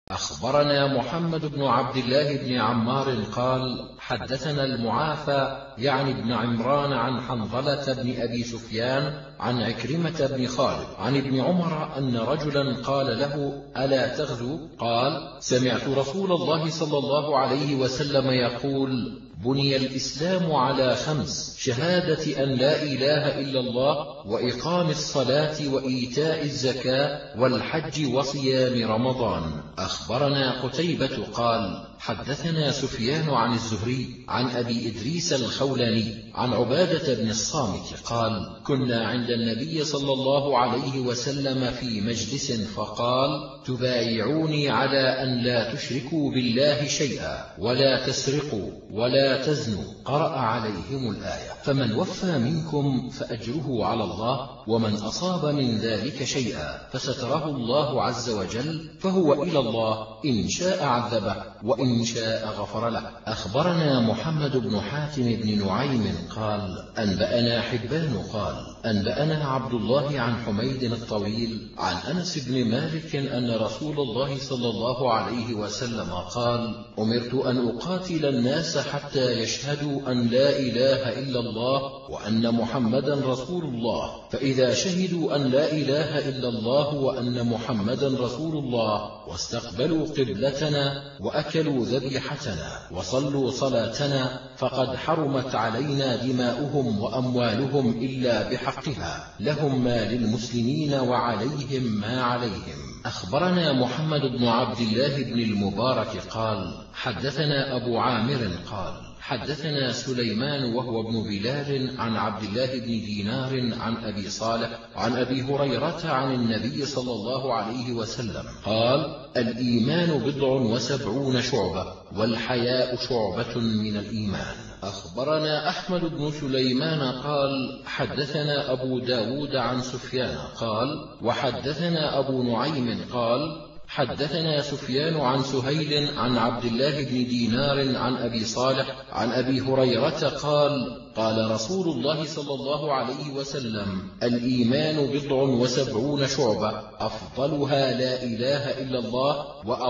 أخبرنا محمد بن عبد الله بن عمار قال حدثنا المعافى يعني بن عمران عن حنظلة بن أبي سفيان عن عكرمة بن خالد عن ابن عمر أن رجلا قال له ألا تغزو؟ قال سمعت رسول الله صلى الله عليه وسلم يقول بني الإسلام على 5: شهادة أن لا إله إلا الله، وإقام الصلاة، وإيتاء الزكاة، والحج، وصيام رمضان. أخبرنا قتيبة قال حدثنا سفيان عن الزهري عن أبي إدريس الخولاني عن عبادة بن الصامت قال كنا عند النبي صلى الله عليه وسلم في مجلس فقال تبايعوني على أن لا تشركوا بالله شيئا، ولا تسرقوا، ولا تزنوا. قرأ عليهم الآية: فمن وفى منكم فأجره على الله، ومن أصاب من ذلك شيئا فستره الله عز وجل، فهو إلى الله، إن شاء عذبه وإن شاء غفر له. أخبرنا محمد بن حاتم بن نعيم قال أنبأنا حبان قال أنبأنا عبد الله عن حميد الطويل عن أنس بن مالك أن رسول الله صلى الله عليه وسلم قال أمرت أن أقاتل الناس حتى يشهدوا أن لا إله إلا الله وأن محمدا رسول الله، فإذا شهدوا أن لا إله إلا الله وأن محمدا رسول الله واستقبلوا قبلتنا وأكلوا ذبيحتنا وصلوا صلاتنا فقد حرمت علينا دماؤهم وأموالهم إلا بحقها، لهم ما للمسلمين وعليهم ما عليهم. أخبرنا محمد بن عبد الله بن المبارك قال حدثنا أبو عامر قال حدثنا سليمان وهو ابن بلال عن عبد الله بن دينار عن أبي صالح عن أبي هريرة عن النبي صلى الله عليه وسلم قال الإيمان 70 شعبة، والحياء شعبة من الإيمان. أخبرنا أحمد بن سليمان قال حدثنا أبو داود عن سفيان قال وحدثنا أبو نعيم قال حدثنا سفيان عن سهيل عن عبد الله بن دينار عن أبي صالح عن أبي هريرة قال قال رسول الله صلى الله عليه وسلم الإيمان 70 شعبة، أفضلها لا إله إلا الله،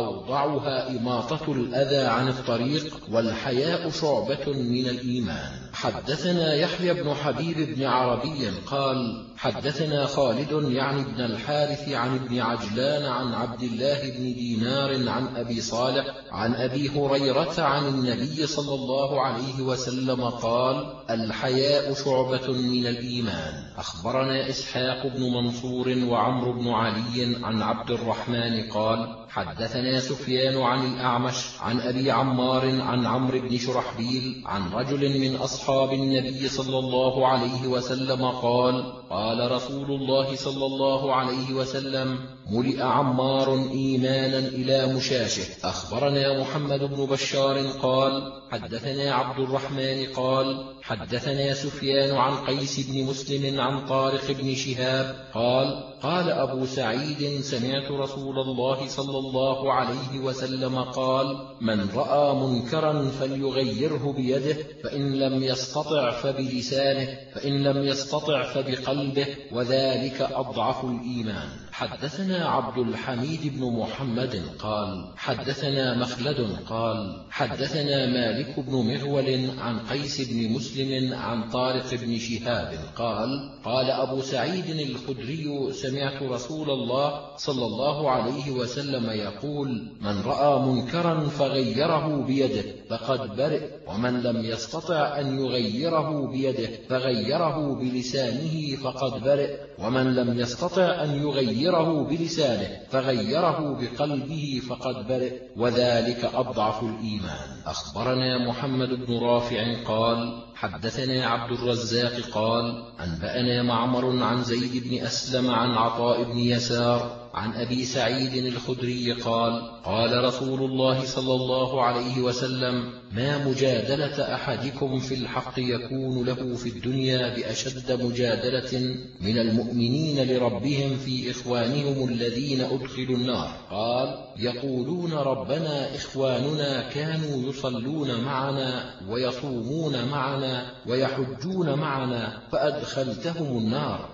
وأوضعها إماطة الأذى عن الطريق، والحياء شعبة من الإيمان. حدثنا يحيى بن حبيب بن عربي قال حدثنا خالد يعني بن الحارث عن ابن عجلان عن عبد الله بن دينار عن أبي صالح عن أبي هريرة عن النبي صلى الله عليه وسلم قال الحياء شعبة من الإيمان. أخبرنا إسحاق بن منصور وعمرو بن علي عن عبد الرحمن قال حدثنا سفيان عن الأعمش عن أبي عمار عن عمرو بن شرحبيل عن رجل من أصحاب النبي صلى الله عليه وسلم قال قال رسول الله صلى الله عليه وسلم ملئ عمار إيمانا إلى مشاشه. أخبرنا محمد بن بشار قال حدثنا عبد الرحمن قال حدثنا سفيان عن قيس بن مسلم عن طارق بن شهاب قال قال أبو سعيد سمعت رسول الله صلى الله عليه وسلم قال من رأى منكرا فليغيره بيده، فإن لم يستطع فبلسانه، فإن لم يستطع فبقلبه، وذلك أضعف الإيمان. حدثنا عبد الحميد بن محمد قال حدثنا مخلد قال حدثنا مالك بن مغول عن قيس بن مسلم عن طارق بن شهاب قال قال أبو سعيد الخدري سمعت رسول الله صلى الله عليه وسلم يقول من رأى منكرا فغيره بيده فقد برئ، ومن لم يستطع أن يغيره بيده فغيره بلسانه فقد برئ، ومن لم يستطع أن يغيره بلسانه فغيره بقلبه فقد برئ، وذلك أضعف الإيمان. أخبرنا محمد بن رافع قال حدثنا عبد الرزاق قال أنبأنا معمر عن زيد بن أسلم عن عطاء بن يسار عن أبي سعيد الخدري قال قال رسول الله صلى الله عليه وسلم ما مجادلة أحدكم في الحق يكون له في الدنيا بأشد مجادلة من المؤمنين لربهم في إخوانهم الذين أدخلوا النار. قال يقولون ربنا إخواننا كانوا يصلون معنا ويصومون معنا ويحجون معنا فأدخلتهم النار،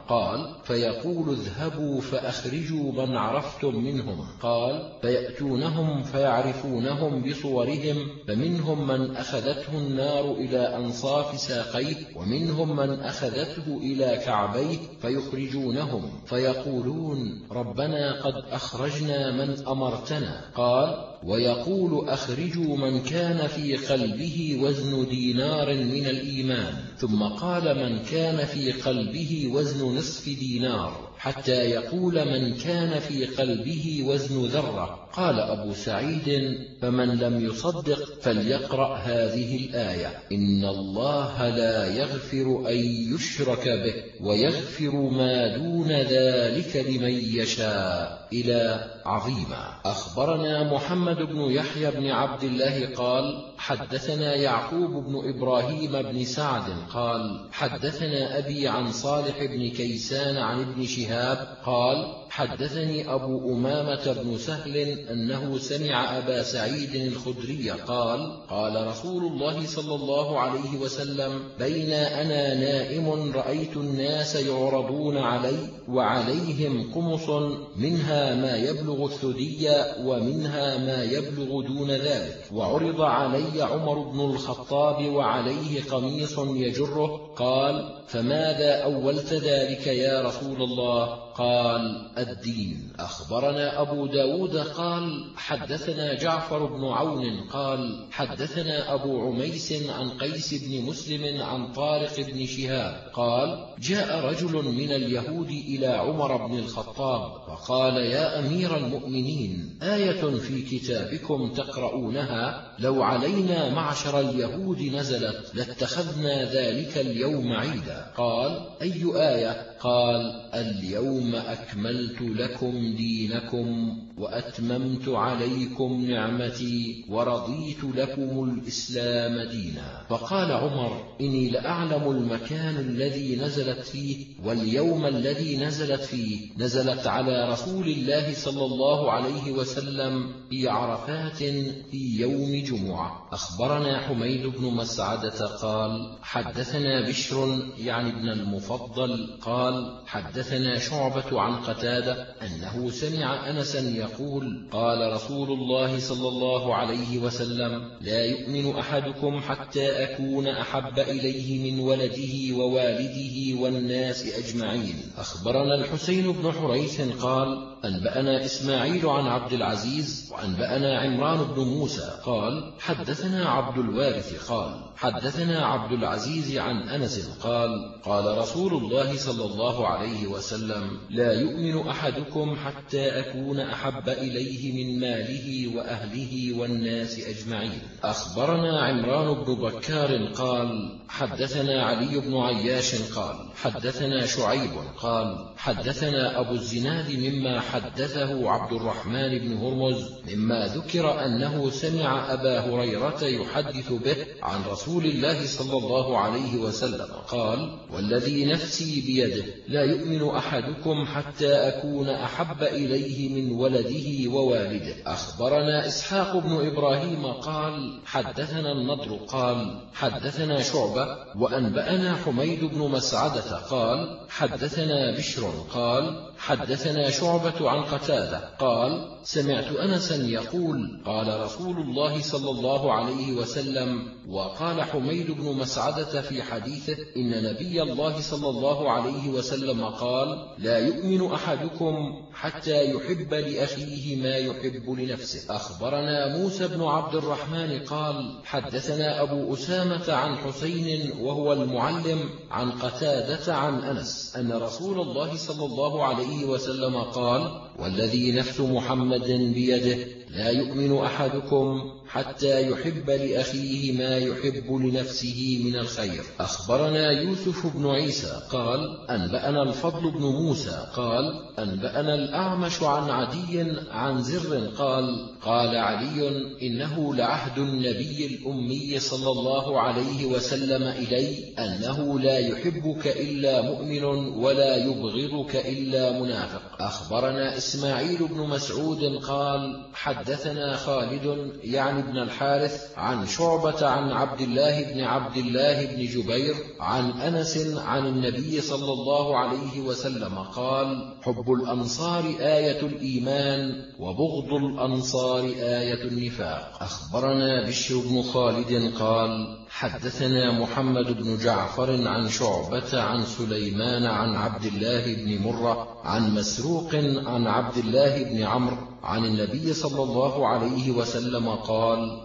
قال فيقول اذهبوا فأخرجوا من عرفتم منهم. قال فيأتونهم فيعرفونهم بصورهم، فمنهم من أخذته النار إلى أنصاف ساقيه، ومنهم من أخذته إلى كعبيه، فيخرجونهم فيقولون ربنا قد أخرجنا من أمرتنا. قال ويقول أخرجوا من كان في قلبه وزن دينار من الإيمان، ثم قال من كان في قلبه وزن نصف دينار، حتى يقول من كان في قلبه وزن ذرة. قال أبو سعيد فمن لم يصدق فليقرأ هذه الآية: إن الله لا يغفر أن يشرك به ويغفر ما دون ذلك لمن يشاء، إلى عظيما. أخبرنا محمد بن يحيى بن عبد الله قال حدثنا يعقوب بن إبراهيم بن سعد قال حدثنا أبي عن صالح بن كيسان عن ابن شهاب قال حدثني أبو أمامة بن سهل أنه سمع أبا سعيد الخدري قال قال رسول الله صلى الله عليه وسلم: بين أنا نائم رأيت الناس يعرضون علي وعليهم قمص منها ما يبلغ الثدي ومنها ما يبلغ دون ذلك، وعرض علي عمر بن الخطاب وعليه قميص يجره. قال فماذا أولت ذلك يا رسول الله؟ قال الدين. أخبرنا أبو داود قال حدثنا جعفر بن عون قال حدثنا أبو عميس عن قيس بن مسلم عن طارق بن شهاب قال جاء رجل من اليهود إلى عمر بن الخطاب فقال: يا أمير المؤمنين، آية في كتابكم تقرؤونها لو علينا معشر اليهود نزلت لاتخذنا ذلك اليوم عيدا. قال: أي آية؟ قال: اليوم أكملت لكم دينكم وأتممت عليكم نعمتي ورضيت لكم الإسلام دينا. فقال عمر: إني لأعلم المكان الذي نزلت فيه واليوم الذي نزلت فيه. نزلت على رسول الله صلى الله عليه وسلم في عرفات في يوم جمعة. أخبرنا حميد بن مسعدة قال حدثنا بشر يعني ابن المفضل قال حدثنا شعبة عن قتادة أنه سمع أنسا يقول: قال رسول الله صلى الله عليه وسلم: لا يؤمن أحدكم حتى أكون أحب إليه من ولده ووالده والناس أجمعين. أخبرنا الحسين بن حريث قال أنبأنا إسماعيل عن عبد العزيز وأنبأنا عمران بن موسى قال حدثنا عبد الوارث قال حدثنا عبد العزيز عن أنس قال قال رسول الله صلى الله عليه وسلم: لا يؤمن أحدكم حتى أكون أحب إليه من ماله وأهله والناس أجمعين. أخبرنا عمران بن بكار قال حدثنا علي بن عياش قال حدثنا شعيب قال حدثنا أبو الزناد مما حدثه عبد الرحمن بن هرمز مما ذكر أنه سمع أبا هريرة يحدث به عن رسول الله صلى الله عليه وسلم قال: والذي نفسي بيده لا يؤمن أحدكم حتى أكون أحب إليه من ولده ووالده. أخبرنا إسحاق بن إبراهيم قال حدثنا النضر قال حدثنا شعبة وأنبأنا حميد بن مسعدة قال حدثنا بشر قال حدثنا شعبة عن قتادة قال سمعت أنسا يقول: قال رسول الله صلى الله عليه وسلم. وقال حميد بن مسعدة في حديثه: إن نبي الله صلى الله عليه وسلم قال: لا يؤمن أحدكم حتى يحب لأخيه ما يحب لنفسه. أخبرنا موسى بن عبد الرحمن قال حدثنا أبو أسامة عن حسين وهو المعلم عن قتادة عن أنس أن رسول الله صلى الله عليه وسلم قال: والذي نفس محمد بيده لا يؤمن أحدكم حتى يحب لأخيه ما يحب لنفسه من الخير. أخبرنا يوسف بن عيسى قال أنبأنا الفضل بن موسى قال أنبأنا الأعمش عن عدي عن زر قال قال علي: إنه لعهد النبي الأمي صلى الله عليه وسلم إلي أنه لا يحبك إلا مؤمن ولا يبغضك إلا منافق. أخبرنا إسماعيل بن مسعود قال حدثنا حدثنا خالد يعني بن الحارث عن شعبة عن عبد الله بن جبير عن أنس عن النبي صلى الله عليه وسلم قال: حب الأنصار آية الإيمان وبغض الأنصار آية النفاق. أخبرنا بشر بن خالد قال: حدثنا محمد بن جعفر عن شعبة عن سليمان عن عبد الله بن مرة عن مسروق عن عبد الله بن عمرو عن النبي صلى الله عليه وسلم قال: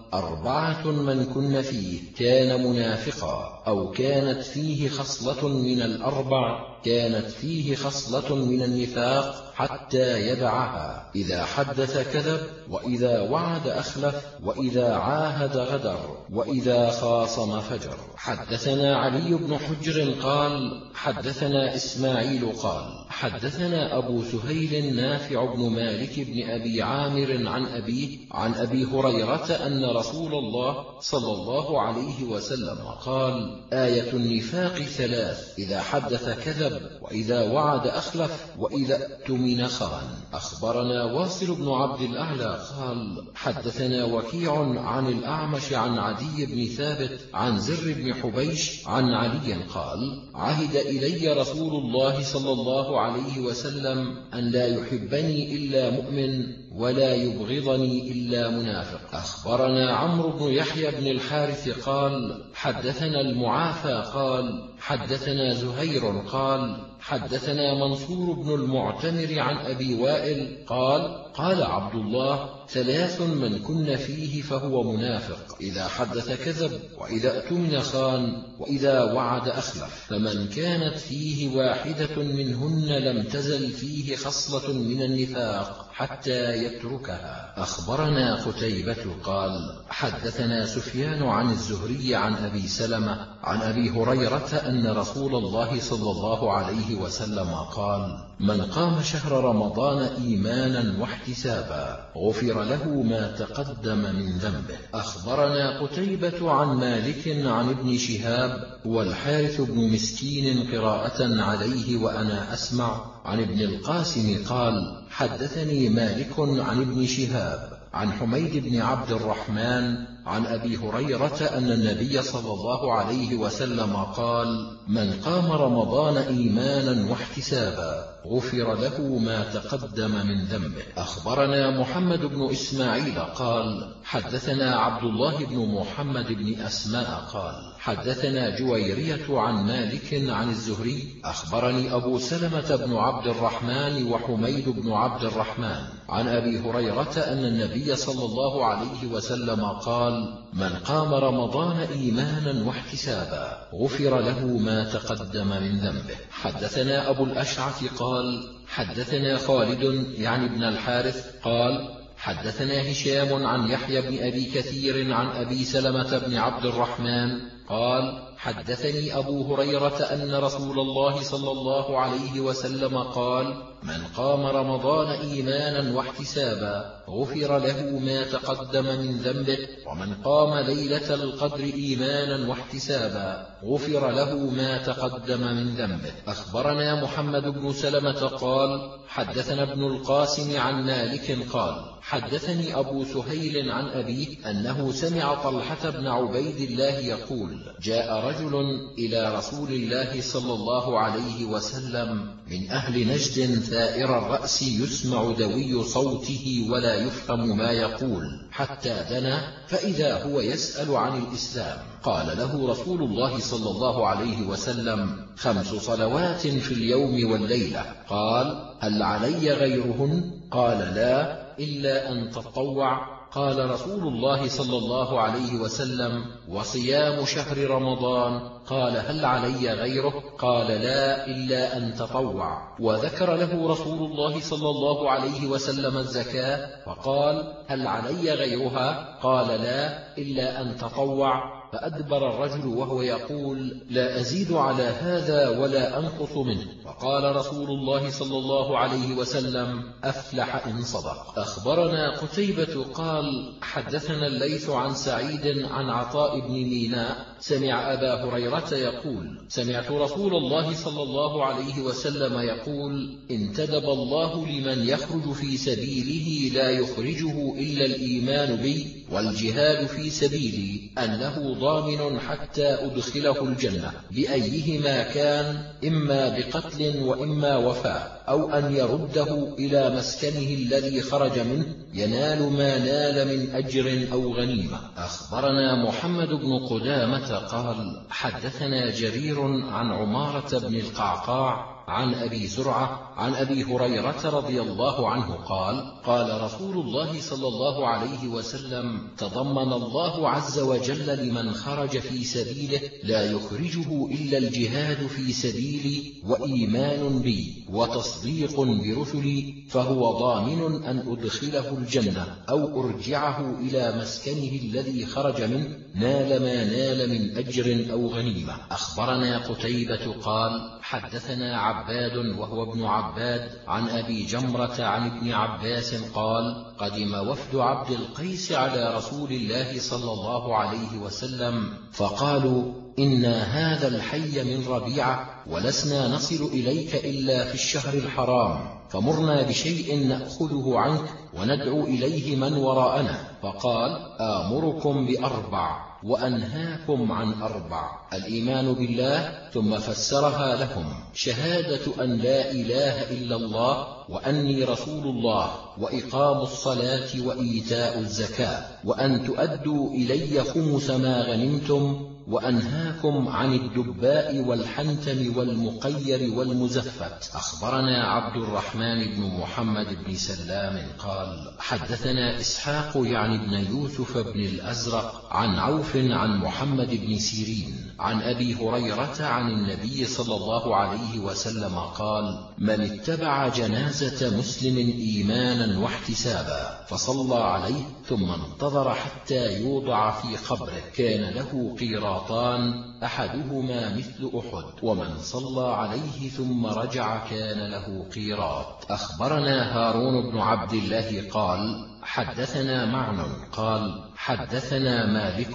4 من كن فيه كان منافقا، أو كانت فيه خصلة من الأربع كانت فيه خصلة من النفاق حتى يدعها: إذا حدث كذب، وإذا وعد أخلف، وإذا عاهد غدر، وإذا خاصم فجر. حدثنا علي بن حجر قال: حدثنا إسماعيل قال: حدثنا أبو سهيل نافع بن مالك بن أبي عامر عن أبيه عن أبي هريرة أن رسول الله صلى الله عليه وسلم قال: آية النفاق 3: إذا حدث كذب، وإذا وعد أخلف، وإذا اؤتمن خان. أخبرنا واصل بن عبد الأعلى قال: حدثنا وكيع عن الأعمش عن عدي بن ثابت عن زر بن حبيش عن علي قال: عهد إلي رسول الله صلى الله عليه وسلم أن لا يحبني إلا مؤمن ولا يبغضني إلا منافق. أخبرنا عمرو بن يحيى بن الحارث قال: حدثنا المعافى قال: حدثنا زهير قال: حدثنا منصور بن المعتمر عن أبي وائل قال: قال عبد الله: 3 من كن فيه فهو منافق: إذا حدث كذب، وإذا اؤتمن خان، وإذا وعد أخلف. فمن كانت فيه واحدة منهن لم تزل فيه خصلة من النفاق حتى يتركها. أخبرنا قتيبة قال: حدثنا سفيان عن الزهري عن أبي سلمة عن أبي هريرة أن رسول الله صلى الله عليه وسلم قال: من قام شهر رمضان إيمانا واحتسابا غفر له ما تقدم من ذنبه. أخبرنا قتيبة عن مالك عن ابن شهاب والحارث بن مسكين قراءة عليه وأنا أسمع عن ابن القاسم قال: حدثني مالك عن ابن شهاب عن حميد بن عبد الرحمن عن أبي هريرة أن النبي صلى الله عليه وسلم قال: من قام رمضان إيمانا واحتسابا غفر له ما تقدم من ذنبه. أخبرنا محمد بن إسماعيل قال: حدثنا عبد الله بن محمد بن أسماء قال: حدثنا جويرية عن مالك عن الزهري أخبرني أبو سلمة بن عبد الرحمن وحميد بن عبد الرحمن عن أبي هريرة أن النبي صلى الله عليه وسلم قال: من قام رمضان إيمانا واحتسابا غفر له ما تقدم من ذنبه. حدثنا أبو الأشعث قال: حدثنا خالد يعني بن الحارث قال: حدثنا هشام عن يحيى بن أبي كثير عن أبي سلمة بن عبد الرحمن قال: حدثني أبو هريرة أن رسول الله صلى الله عليه وسلم قال: من قام رمضان إيمانا واحتسابا غفر له ما تقدم من ذنبه، ومن قام ليلة القدر إيمانا واحتسابا غفر له ما تقدم من ذنبه. أخبرنا محمد بن سلمة قال: حدثنا ابن القاسم عن مالك قال: حدثني أبو سهيل عن أبيه أنه سمع طلحة بن عبيد الله يقول: جاء رجل إلى رسول الله صلى الله عليه وسلم من أهل نجد ثائر الرأس يسمع دوي صوته ولا يفهم ما يقول، حتى دنا فإذا هو يسأل عن الإسلام. قال له رسول الله صلى الله عليه وسلم: 5 صلوات في اليوم والليلة. قال: هل علي غيرهن؟ قال: لا، إلا أن تطوع. قال رسول الله صلى الله عليه وسلم: وصيام شهر رمضان؟ قال: هل علي غيره؟ قال: لا، إلا أن تطوع. وذكر له رسول الله صلى الله عليه وسلم الزكاة، فقال: هل علي غيرها؟ قال: لا، إلا أن تطوع. فأدبر الرجل وهو يقول: لا أزيد على هذا ولا أنقص منه. فقال رسول الله صلى الله عليه وسلم: أفلح إن صدق. أخبرنا قتيبة قال: حدثنا الليث عن سعيد عن عطاء بن ميناء سمع أبا هريرة يقول: سمعت رسول الله صلى الله عليه وسلم يقول: انتدب الله لمن يخرج في سبيله لا يخرجه إلا الإيمان بي والجهاد في سبيلي أنه ضامن حتى أدخله الجنة بأيهما كان، إما بقتل وإما وفاء، أو أن يرده إلى مسكنه الذي خرج منه ينال ما نال من أجر أو غنيمة. أخبرنا محمد بن قدامة قال: حدثنا جرير عن عمارة بن القعقاع عن أبي زرعة عن أبي هريرة رضي الله عنه قال: قال رسول الله صلى الله عليه وسلم: تضمن الله عز وجل لمن خرج في سبيله لا يخرجه إلا الجهاد في سبيلي وإيمان بي وتصديق برسلي، فهو ضامن أن أدخله الجنة أو أرجعه إلى مسكنه الذي خرج منه نال ما نال من أجر أو غنيمة. أخبرنا قتيبة قال: حدثنا عباد وهو ابن عباد عن أبي جمرة عن ابن عباس قال: قدم وفد عبد القيس على رسول الله صلى الله عليه وسلم فقالوا: إنا هذا الحي من ربيعة ولسنا نصل إليك إلا في الشهر الحرام، فمرنا بشيء نأخذه عنك وندعو إليه من وراءنا. فقال: آمركم بأربع وأنهاكم عن أربع: الإيمان بالله، ثم فسرها لهم: شهادة أن لا إله إلا الله وأني رسول الله، وإقام الصلاة وإيتاء الزكاة، وأن تؤدوا إلي خمس ما غنمتم، وأنهاكم عن الدباء والحنتم والمقير والمزفت. أخبرنا عبد الرحمن بن محمد بن سلام قال: حدثنا إسحاق يعني بن يوسف بن الأزرق عن عوف عن محمد بن سيرين عن أبي هريرة عن النبي صلى الله عليه وسلم قال: من اتبع جنازة مسلم إيمانا واحتسابا فصلى عليه ثم انتظر حتى يوضع في قبره كان له قيراطان أحدهما مثل أحد، ومن صلى عليه ثم رجع كان له قيراط. أخبرنا هارون بن عبد الله قال: حدثنا معن قال: حدثنا مالك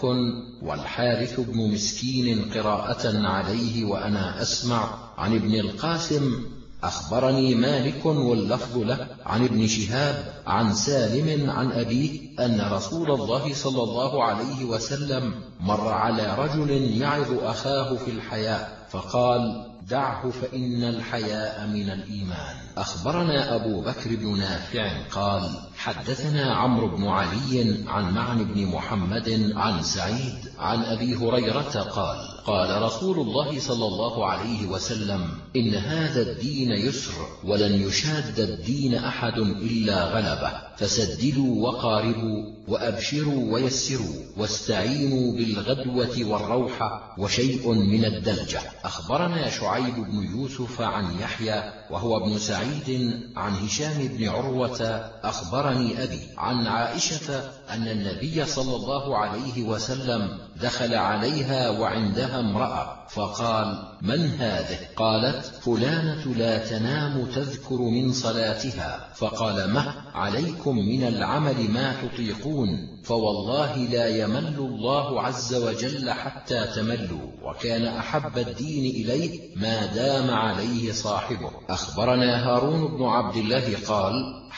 والحارث بن مسكين قراءة عليه وأنا أسمع عن ابن القاسم. أخبرني مالك واللفظ له عن ابن شهاب عن سالم عن أبيه أن رسول الله صلى الله عليه وسلم مر على رجل يعظ أخاه في الحياء فقال: دعه فإن الحياء من الإيمان. أخبرنا أبو بكر بن نافع قال: حدثنا عمرو بن علي عن معن بن محمد عن سعيد عن أبي هريرة قال: قال رسول الله صلى الله عليه وسلم: إن هذا الدين يسر ولن يشاد الدين أحد إلا غلبه، فسددوا وقاربوا وأبشروا ويسروا واستعينوا بالغدوة والروحة وشيء من الدلجة. أخبرنا شعيب بن يوسف عن يحيى وهو ابن سعيد عن هشام بن عروة أخبرني أبي عن عائشة أن النبي صلى الله عليه وسلم دخل عليها وعندها امرأة فقال: من هذه؟ قالت: فلانة لا تنام تذكر من صلاتها. فقال: مه عليكم من العمل ما تطيقون، فوالله لا يمل الله عز وجل حتى تملوا، وكان أحب الدين إليه ما دام عليه صاحبه. أخبرنا هارون بن عبد الله قال: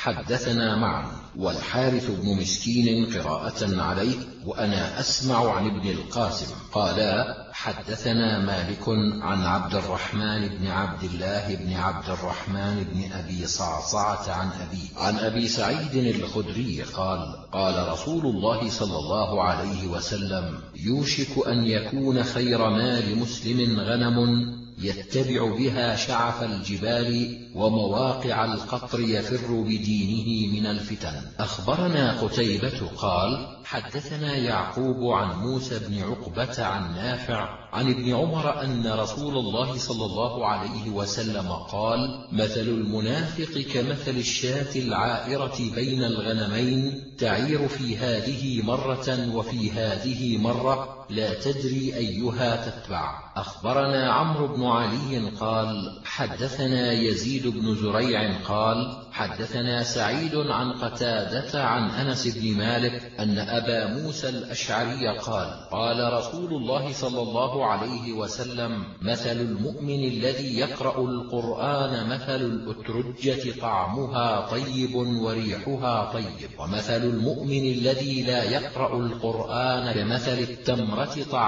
حدثنا معا والحارث بن مسكين قراءة عليه وأنا أسمع عن ابن القاسم قالا: حدثنا مالك عن عبد الرحمن بن عبد الله بن عبد الرحمن بن أبي صعصعة عن أبي سعيد الخدري قال: قال رسول الله صلى الله عليه وسلم: يوشك أن يكون خير مال مسلم غنم يتبع بها شعف الجبال ومواقع القطر يفر بدينه من الفتن. أخبرنا قتيبة قال حدثنا يعقوب عن موسى بن عقبة عن نافع عن ابن عمر أن رسول الله صلى الله عليه وسلم قال مثل المنافق كمثل الشاة العائرة بين الغنمين تعير في هذه مرة وفي هذه مرة لا تدري أيها تتبع. أخبرنا عمرو بن علي قال حدثنا يزيد بن زريع قال حدثنا سعيد عن قتادة عن أنس بن مالك أن أبا موسى الأشعري قال قال رسول الله صلى الله عليه وسلم مثل المؤمن الذي يقرأ القرآن مثل الأترجة طعمها طيب وريحها طيب، ومثل المؤمن الذي لا يقرأ القرآن كمثل التمرة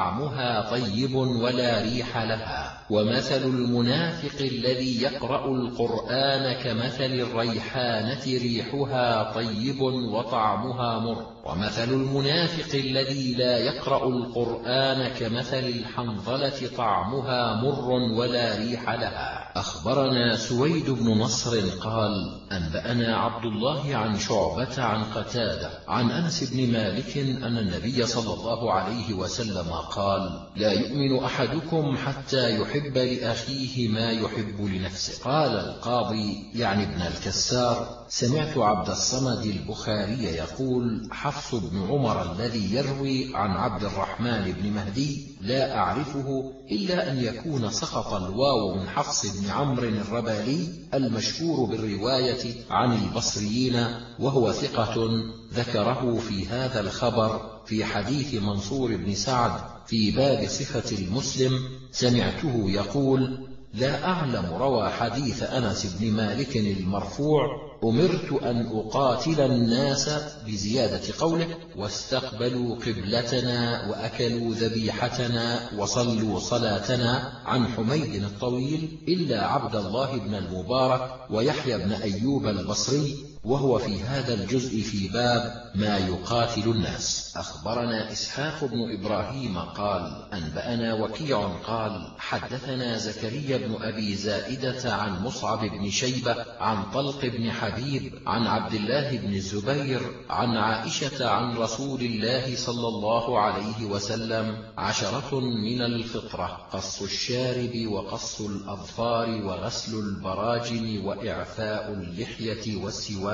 طعمها طيب ولا ريح لها، ومثل المنافق الذي يقرأ القرآن كمثل الريحانة ريحها طيب وطعمها مر، ومثل المنافق الذي لا يقرأ القرآن كمثل الحنظلة طعمها مر ولا ريح لها. أخبرنا سويد بن نصر قال أنبأنا عبد الله عن شعبة عن قتادة عن أنس بن مالك أن النبي صلى الله عليه وسلم قال لا يؤمن أحدكم حتى يحب لأخيه ما يحب لنفسه. قال القاضي يعني ابن الكسار سمعت عبد الصمد البخاري يقول حفص بن عمر الذي يروي عن عبد الرحمن بن مهدي لا أعرفه إلا أن يكون سقط الواو من حفص بن عمرو الربالي المشهور بالرواية عن البصريين، وهو ثقة ذكره في هذا الخبر في حديث منصور بن سعد في باب صفة المسلم. سمعته يقول لا أعلم روى حديث أنس بن مالك المرفوع أمرت أن أقاتل الناس بزيادة قوله واستقبلوا قبلتنا وأكلوا ذبيحتنا وصلوا صلاتنا عن حميد الطويل إلا عبد الله بن المبارك ويحيى بن أيوب البصري، وهو في هذا الجزء في باب ما يقاتل الناس. أخبرنا إسحاق بن إبراهيم قال أنبأنا وكيع قال حدثنا زكريا بن أبي زائدة عن مصعب بن شيبة عن طلق بن حبيب عن عبد الله بن الزبير عن عائشة عن رسول الله صلى الله عليه وسلم 10 من الفطرة: قص الشارب وقص الأظفار وغسل البراجم وإعفاء اللحية والسواك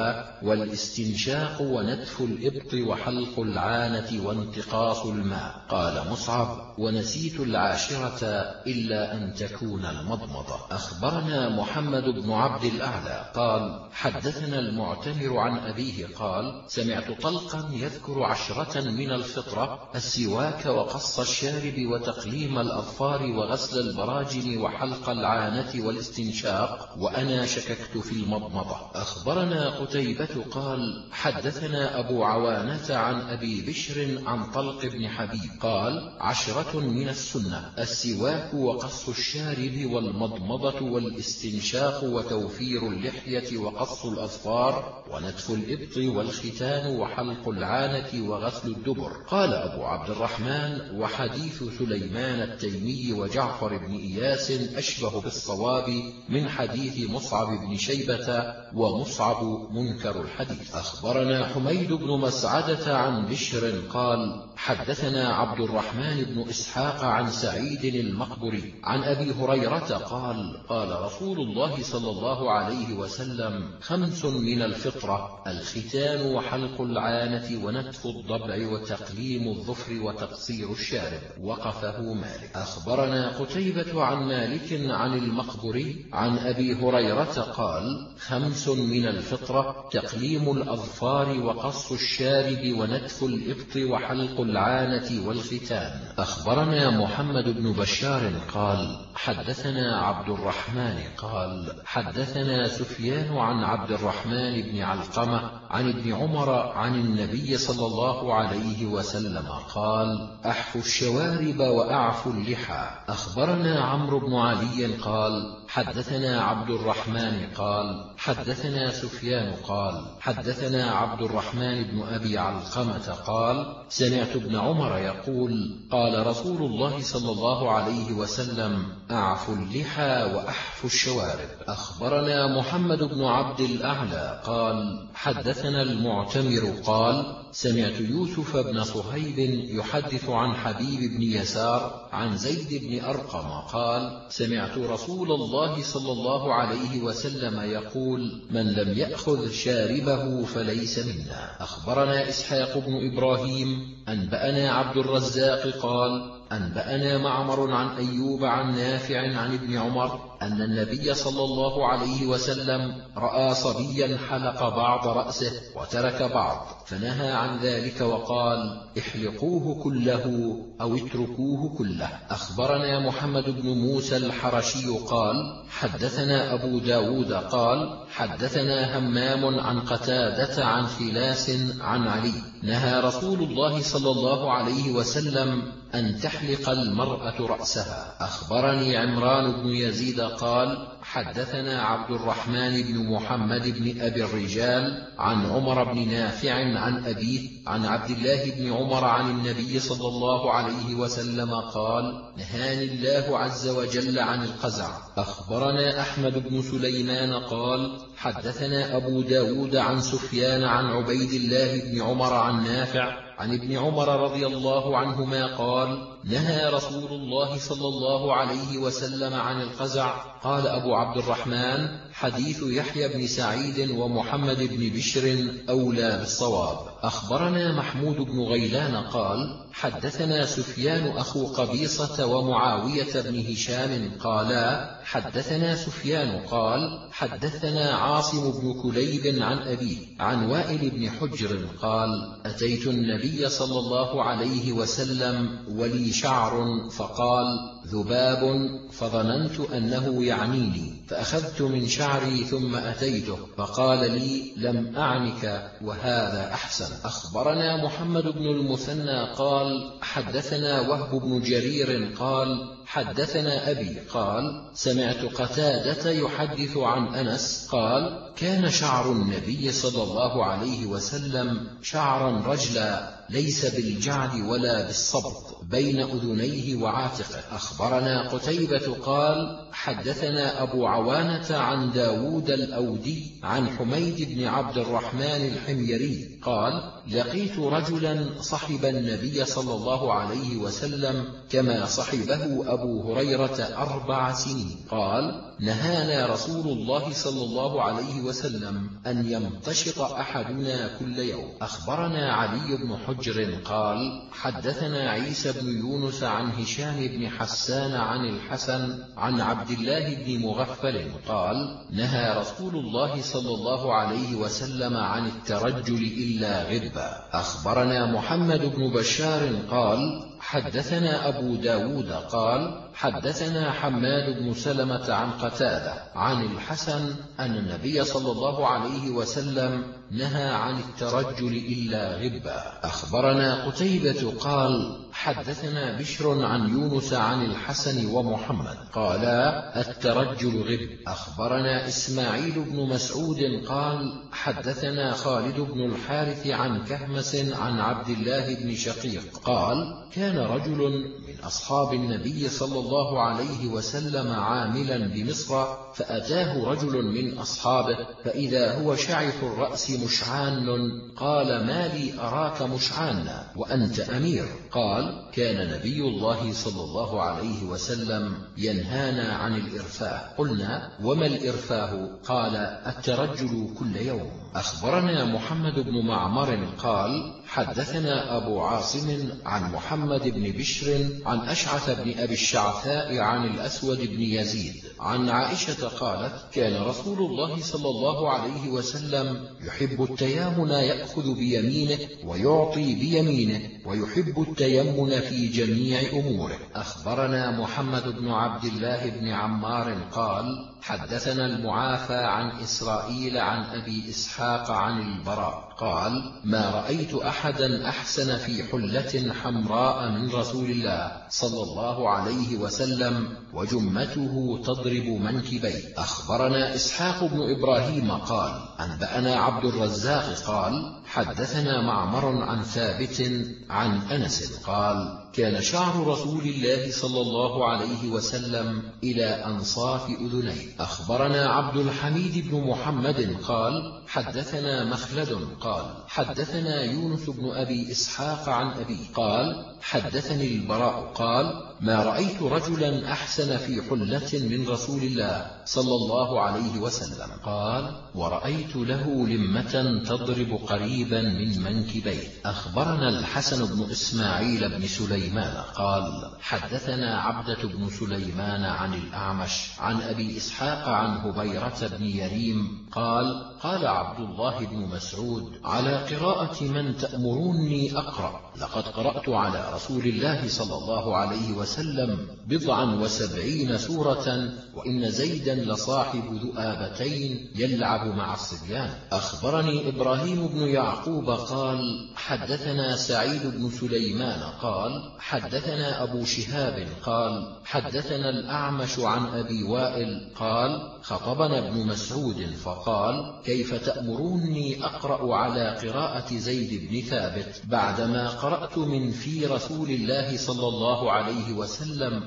والاستنشاق ونتف الإبط وحلق العانة وانتقاص الماء. قال مصعب ونسيت 10 إلا أن تكون المضمضة. أخبرنا محمد بن عبد الأعلى قال حدثنا المعتمر عن أبيه قال سمعت طلقا يذكر 10 من الفطرة: السواك وقص الشارب وتقليم الأظفار وغسل البراجم وحلق العانة والاستنشاق، وأنا شككت في المضمضة. أخبرنا قتيبة قال حدثنا أبو عوانة عن أبي بشر عن طلق بن حبيب قال 10 من السنة: السواك وقص الشارب والمضمضة والاستنشاق وتوفير اللحية وقص الأظفار ونتف الإبط والختان وحلق العانة وغسل الدبر. قال أبو عبد الرحمن وحديث سليمان التيمي وجعفر بن إياس أشبه بالصواب من حديث مصعب بن شيبة، ومصعب منكر الحديث. أخبرنا حميد بن مسعدة عن بشر قال حدثنا عبد الرحمن بن إسحاق عن سعيد المقبري عن أبي هريرة قال قال رسول الله صلى الله عليه وسلم 5 من الفطرة: الختان وحلق العانة ونتف الضبع وتقليم الظفر وتقصير الشارب. وقفه مالك. أخبرنا قتيبة عن مالك عن المقبري عن أبي هريرة قال 5 من الفطرة: تقليم الأظفار وقص الشارب ونتف الإبط وحلق العانة والختان. أخبرنا محمد بن بشار قال حدثنا عبد الرحمن قال حدثنا سفيان عن عبد الرحمن بن علقمة عن ابن عمر عن النبي صلى الله عليه وسلم قال أحفوا الشوارب وأعفوا اللحى. أخبرنا عمرو بن علي قال حدثنا عبد الرحمن قال حدثنا سفيان قال حدثنا عبد الرحمن بن أبي علقمة قال قال: سمعت ابن عمر يقول: قال رسول الله صلى الله عليه وسلم: أعفوا اللحى وأحفوا الشوارب. أخبرنا محمد بن عبد الأعلى قال: حدثنا المعتمر قال: سمعت يوسف بن صهيب يحدث عن حبيب بن يسار عن زيد بن أرقم قال: سمعت رسول الله صلى الله عليه وسلم يقول: من لم يأخذ شاربه فليس منا. أخبرنا إسحاق بن إبراهيم أنبأنا عبد الرزاق قال: أنبأنا معمر عن أيوب عن نافع عن ابن عمر أن النبي صلى الله عليه وسلم رأى صبيا حلق بعض رأسه وترك بعض، فنهى عن ذلك وقال: احلقوه كله أو اتركوه كله. أخبرنا محمد بن موسى الحرشي قال: حدثنا أبو داود قال: حدثنا همام عن قتادة عن فلاس عن علي: نهى رسول الله صلى الله عليه وسلم أن تحلق المرأة رأسها. أخبرني عمران بن يزيد قال: حدثنا عبد الرحمن بن محمد بن أبي الرجال عن عمر بن نافع عن أبيه عن عبد الله بن عمر عن النبي صلى الله عليه وسلم قال: نهاني الله عز وجل عن القزع. أخبرنا أحمد بن سليمان قال: حدثنا أبو داود عن سفيان عن عبيد الله بن عمر عن نافع عن ابن عمر رضي الله عنهما قال: نهى رسول الله صلى الله عليه وسلم عن القزع. قال أبو عبد الرحمن: حديث يحيى بن سعيد ومحمد بن بشر أولى بالصواب. أخبرنا محمود بن غيلان قال: حدثنا سفيان أخو قبيصة ومعاوية بن هشام قالا: حدثنا سفيان قال: حدثنا عاصم بن كليب عن أبيه عن وائل بن حجر قال: أتيت النبي صلى الله عليه وسلم ولي شعر فقال: ذباب، فظننت أنه يعنيني، فأخذت من شعري ثم أتيته فقال لي: لم أعنك وهذا أحسن. أخبرنا محمد بن المثنى قال: حدثنا وهب بن جرير قال: حدثنا أبي قال: سمعت قتادة يحدث عن أنس قال: كان شعر النبي صلى الله عليه وسلم شعرا رجلا ليس بالجعد ولا بالصبط بين أذنيه وعاتقه. أخبرنا قتيبة قال: حدثنا أبو عوانة عن داود الأودي عن حميد بن عبد الرحمن الحميري قال: لقيت رجلا صحب النبي صلى الله عليه وسلم كما صحبه أبو هريرة 4 سنين. قال: نهانا رسول الله صلى الله عليه وسلم أن يمتشط أحدنا كل يوم. أخبرنا علي بن حجر قال: حدثنا عيسى بن يونس عن هشام بن حسان عن الحسن عن عبد الله بن مغفل قال: نهى رسول الله صلى الله عليه وسلم عن الترجل إلا غبا. أخبرنا محمد بن بشار قال: حدثنا أبو داود قال: حدثنا حماد بن سلمة عن قتادة عن الحسن أن النبي صلى الله عليه وسلم نهى عن الترجل إلا غبا. أخبرنا قتيبة قال: حدثنا بشر عن يونس عن الحسن ومحمد قالا: الترجل غب. أخبرنا إسماعيل بن مسعود قال: حدثنا خالد بن الحارث عن كهمس عن عبد الله بن شقيق قال: كان رجل من أصحاب النبي صلى الله عليه وسلم عاملا بمصر، فأتاه رجل من أصحابه فإذا هو شعث الرأس مشعان، قال: ما لي أراك مشعانا وأنت أمير؟ قال: كان نبي الله صلى الله عليه وسلم ينهانا عن الإرفاه. قلنا: وما الإرفاه؟ قال: الترجل كل يوم. أخبرنا محمد بن معمر قال: حدثنا أبو عاصم عن محمد بن بشر عن أشعث بن أبي الشعثاء عن الأسود بن يزيد عن عائشة قالت: كان رسول الله صلى الله عليه وسلم يحب التيامن، يأخذ بيمينه ويعطي بيمينه، ويحب التيمن في جميع أموره. أخبرنا محمد بن عبد الله بن عمار قال: حدثنا المعافى عن إسرائيل عن أبي إسحاق عن البراء قال: ما رأيت أحدا أحسن في حلة حمراء من رسول الله صلى الله عليه وسلم وجمته تضرب منكبيه. أخبرنا إسحاق بن إبراهيم قال: أنبأنا عبد الرزاق قال: حدثنا معمر عن ثابت عن أنس قال: كان شعر رسول الله صلى الله عليه وسلم إلى أنصاف أذنيه. أخبرنا عبد الحميد بن محمد قال: حدثنا مخلد قال: حدثنا يونس بن أبي إسحاق عن أبي قال: حدثني البراء قال: ما رأيت رجلا أحسن في حلة من رسول الله صلى الله عليه وسلم. قال: ورأيت له لمة تضرب قريبا من منكبيه. أخبرنا الحسن بن إسماعيل بن سليمان قال: حدثنا عبدة بن سليمان عن الأعمش عن أبي إسحاق عن هبيرة بن يريم قال: قال عبد الله بن مسعود: على قراءة من تأمروني أقرأ؟ لقد قرأت على رسول الله صلى الله عليه وسلم 70 سورة، وإن زيدا لصاحب ذؤابتين يلعب مع الصبيان. أخبرني إبراهيم بن يعقوب قال: حدثنا سعيد بن سليمان قال: حدثنا أبو شهاب قال: حدثنا الأعمش عن أبي وائل قال: خطبنا ابن مسعود فقال: كيف تأمروني أقرأ على قراءة زيد بن ثابت بعدما قرأت من في رسول الله صلى الله عليه وسلم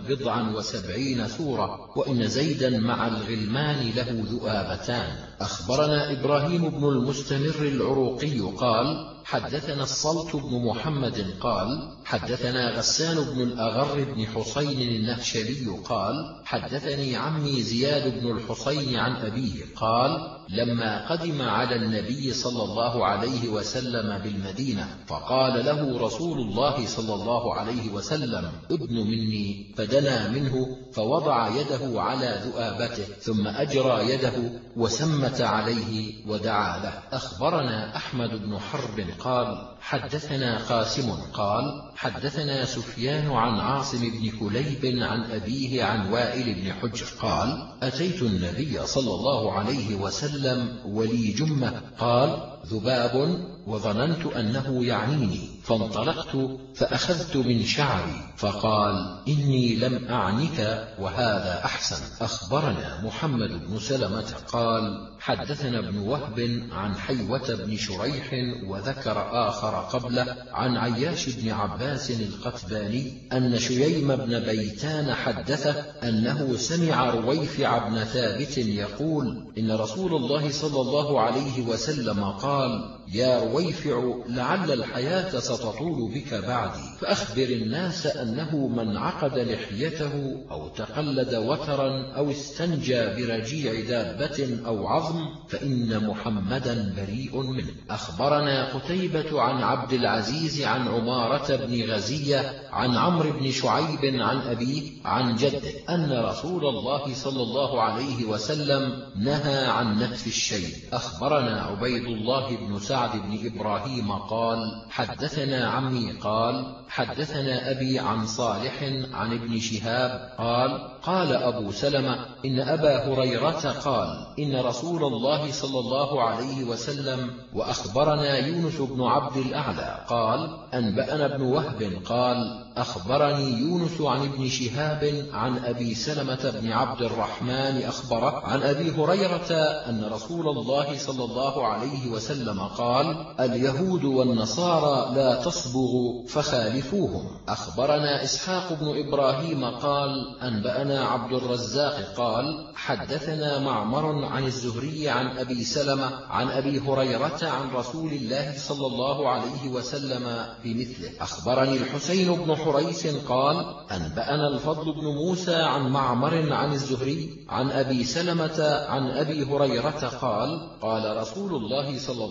70 سورة، وإن زيدا مع الغلمان له ذؤابتان. أخبرنا إبراهيم بن المستمر العروقي قال: حدثنا الصلت بن محمد قال: حدثنا غسان بن الأغر بن حسين النهشلي قال: حدثني عمي زياد بن الحسين عن أبيه قال: لما قدم على النبي صلى الله عليه وسلم بالمدينة فقال له رسول الله صلى الله عليه وسلم: ابن مني، فدنا منه فوضع يده على ذؤابته ثم أجرى يده وسمت عليه ودعا له. أخبرنا أحمد بن حرب قال: حدثنا قاسم قال: حدثنا سفيان عن عاصم بن كليب عن أبيه عن وائل بن حجر قال: أتيت النبي صلى الله عليه وسلم ولي جمة قال: ذباب، وظننت أنه يعنيني، فانطلقت فأخذت من شعري فقال: إني لم أعنك وهذا أحسن. أخبرنا محمد بن سلمة قال: حدثنا ابن وهب عن حيوة بن شريح وذكر آخر قبله عن عياش بن عباس القتباني أن شييم بن بيتان حدثه أنه سمع رويفع بن ثابت يقول: إن رسول الله صلى الله عليه وسلم قال: يا رويفع، لعل الحياة ستطول بك بعدي، فأخبر الناس أنه من عقد لحيته أو تقلد وترا أو استنجى برجيع دابة أو عظم فإن محمدا بريء منه. أخبرنا قتيبة عن عبد العزيز عن عمارة بن غزية عن عمرو بن شعيب عن أبيه عن جده أن رسول الله صلى الله عليه وسلم نهى عن نتف الشيب. أخبرنا عبيد الله بن سعد بن إبراهيم قال: حدثنا عمي قال: حدثنا أبي عن صالح عن ابن شهاب قال: قال أبو سلمة: إن أبا هريرة قال: إن رسول الله صلى الله عليه وسلم. وأخبرنا يونس بن عبد الأعلى قال: أنبأنا ابن وهب قال: أخبرني يونس عن ابن شهاب عن أبي سلمة بن عبد الرحمن أخبره عن أبي هريرة أن رسول الله صلى الله عليه وسلم قال: اليهود والنصارى لا تصبغوا فخالفوهم. أخبرنا إسحاق بن إبراهيم قال: أنبأنا عبد الرزاق قال: حدثنا معمر عن الزهري عن أبي سلمة عن أبي هريرة عن رسول الله صلى الله عليه وسلم بمثله. أخبرني الحسين بن حريث قال: أنبأنا الفضل بن موسى عن معمر عن الزهري عن أبي سلمة عن أبي هريرة قال: قال رسول الله صلى الله عليه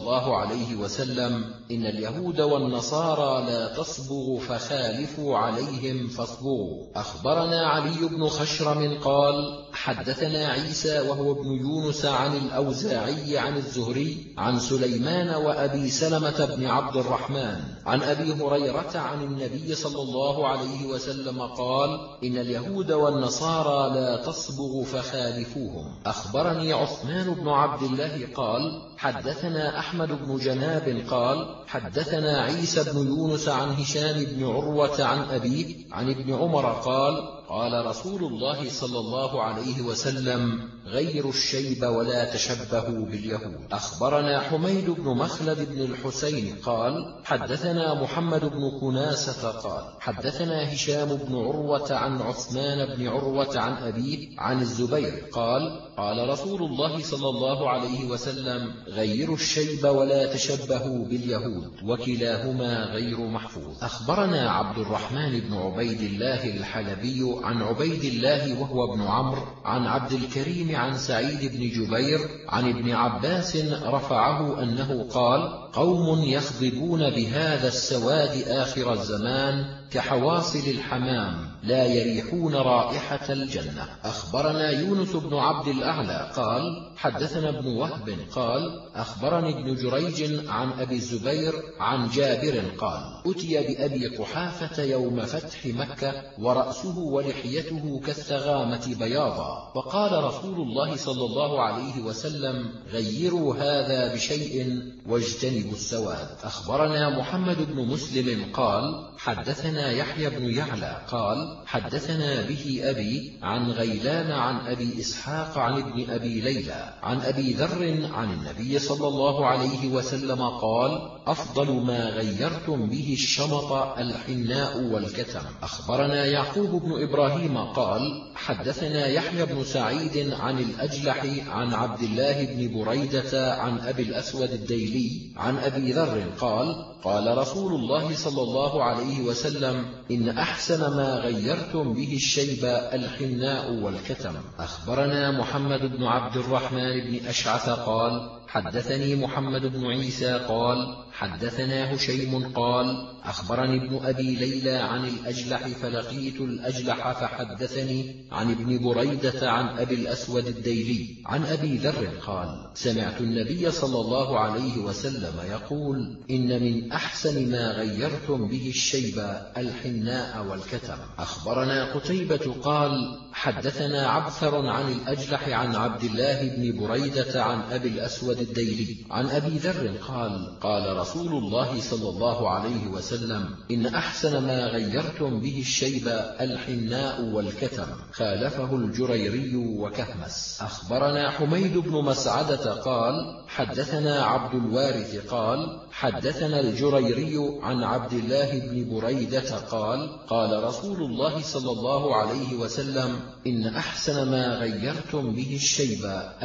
عليه وسلم: إن اليهود والنصارى لا تصبغوا فخالفوا عليهم فاصبغوا. أخبرنا علي بن خشرم قال: حدثنا عيسى وهو ابن يونس عن الأوزاعي عن الزهري عن سليمان وأبي سلمة بن عبد الرحمن عن أبي هريرة عن النبي صلى الله عليه وسلم قال: إن اليهود والنصارى لا تصبغوا فخالفوهم. أخبرني عثمان بن عبد الله قال: حدثنا أحمد بن جناب قال: حدثنا عيسى بن يونس عن هشام بن عروة عن أبيه عن ابن عمر قال: قال رسول الله صلى الله عليه وسلم: غيروا الشيب ولا تشبهوا باليهود. أخبرنا حميد بن مخلد بن الحسين قال: حدثنا محمد بن كناسة قال: حدثنا هشام بن عروة عن عثمان بن عروة عن أبيه عن الزبير قال: قال رسول الله صلى الله عليه وسلم: غيروا الشيب ولا تشبهوا باليهود، وكلاهما غير محفوظ. أخبرنا عبد الرحمن بن عبيد الله الحلبي عن عبيد الله وهو ابن عمرو عن عبد الكريم عن سعيد بن جبير عن ابن عباس رفعه أنه قال: قوم يخضبون بهذا السواد آخر الزمان كحواصل الحمام لا يريحون رائحة الجنة. أخبرنا يونس بن عبد الأعلى قال: حدثنا ابن وهب قال: أخبرني ابن جريج عن أبي الزبير عن جابر قال: أتي بأبي قحافة يوم فتح مكة ورأسه ولحيته كالثغامة بياضا، فقال رسول الله صلى الله عليه وسلم: غيروا هذا بشيء واجتنبوا السواد. أخبرنا محمد بن مسلم قال: حدثنا يحيى بن يعلى قال: حدثنا به أبي عن غيلان عن أبي إسحاق عن ابن أبي ليلى عن أبي ذر عن النبي صلى الله عليه وسلم قال: أفضل ما غيرتم به الشمط الحناء والكتم. أخبرنا يعقوب بن إبراهيم قال: حدثنا يحيى بن سعيد عن الأجلح عن عبد الله بن بريدة عن أبي الأسود الديلي عن أبي ذر قال: قال رسول الله صلى الله عليه وسلم: إن أحسن ما غيرتم به الشيب الحناء والكتم. أخبرنا محمد بن عبد الرحمن بن أشعث قال: حدثني محمد بن عيسى قال: حدثنا هشيم قال: أخبرني ابن أبي ليلى عن الأجلح فلقيت الأجلح فحدثني عن ابن بريدة عن أبي الأسود الديلي عن أبي ذر قال: سمعت النبي صلى الله عليه وسلم يقول: إن من أحسن ما غيرتم به الشيب الحناء والكتم. أخبرنا قتيبة قال: حدثنا عبثر عن الأجلح عن عبد الله بن بريدة عن أبي الأسود الديلي عن أبي ذر قال: قال رسول الله صلى الله عليه وسلم: إن أحسن ما غيرتم به الشيب الحناء والكتم. خالفه الجريري وكهمس. أخبرنا حميد بن مسعدة قال: حدثنا عبد الوارث قال: حدثنا الجريري عن عبد الله بن بريدة قال: قال رسول الله صلى الله عليه وسلم: إن أحسن ما غيرتم به الشيب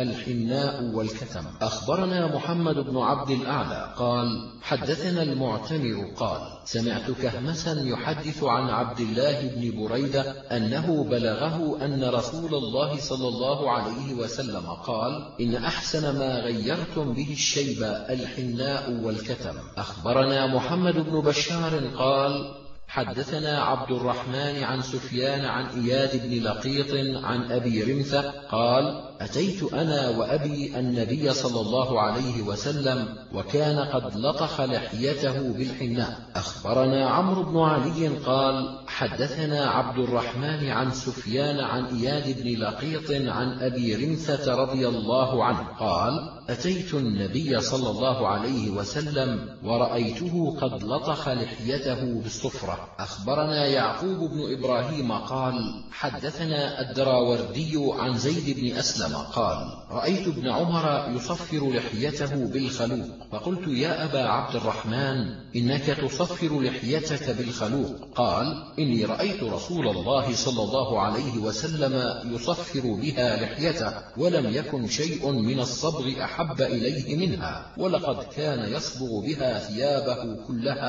الحناء والكتم. أخبرنا محمد بن عبد الأعلى قال: حدثنا المعتمر قال: سمعت كهمسا يحدث عن عبد الله بن بريدة أنه بلغه أن رسول الله صلى الله عليه وسلم قال: إن أحسن ما غيرتم به الشيب الحناء والكتم. أخبرنا محمد بن بشار قال: حدثنا عبد الرحمن عن سفيان عن إياد بن لقيط عن أبي رمثة قال: أتيت أنا وأبي النبي صلى الله عليه وسلم وكان قد لطخ لحيته بالحناء. أخبرنا عمرو بن علي قال: حدثنا عبد الرحمن عن سفيان عن إياد بن لقيط عن أبي رمثة رضي الله عنه قال: أتيت النبي صلى الله عليه وسلم ورأيته قد لطخ لحيته بالصفرة. أخبرنا يعقوب بن إبراهيم قال: حدثنا الدراوردي عن زيد بن أسلم قال: رأيت ابن عمر يصفر لحيته بالخلوق، فقلت: يا أبا عبد الرحمن، إنك تصفر لحيتك بالخلوق. قال: إني رأيت رسول الله صلى الله عليه وسلم يصفر بها لحيته، ولم يكن شيء من الصبغ أحب إليه منها، ولقد كان يصبغ بها ثيابه كلها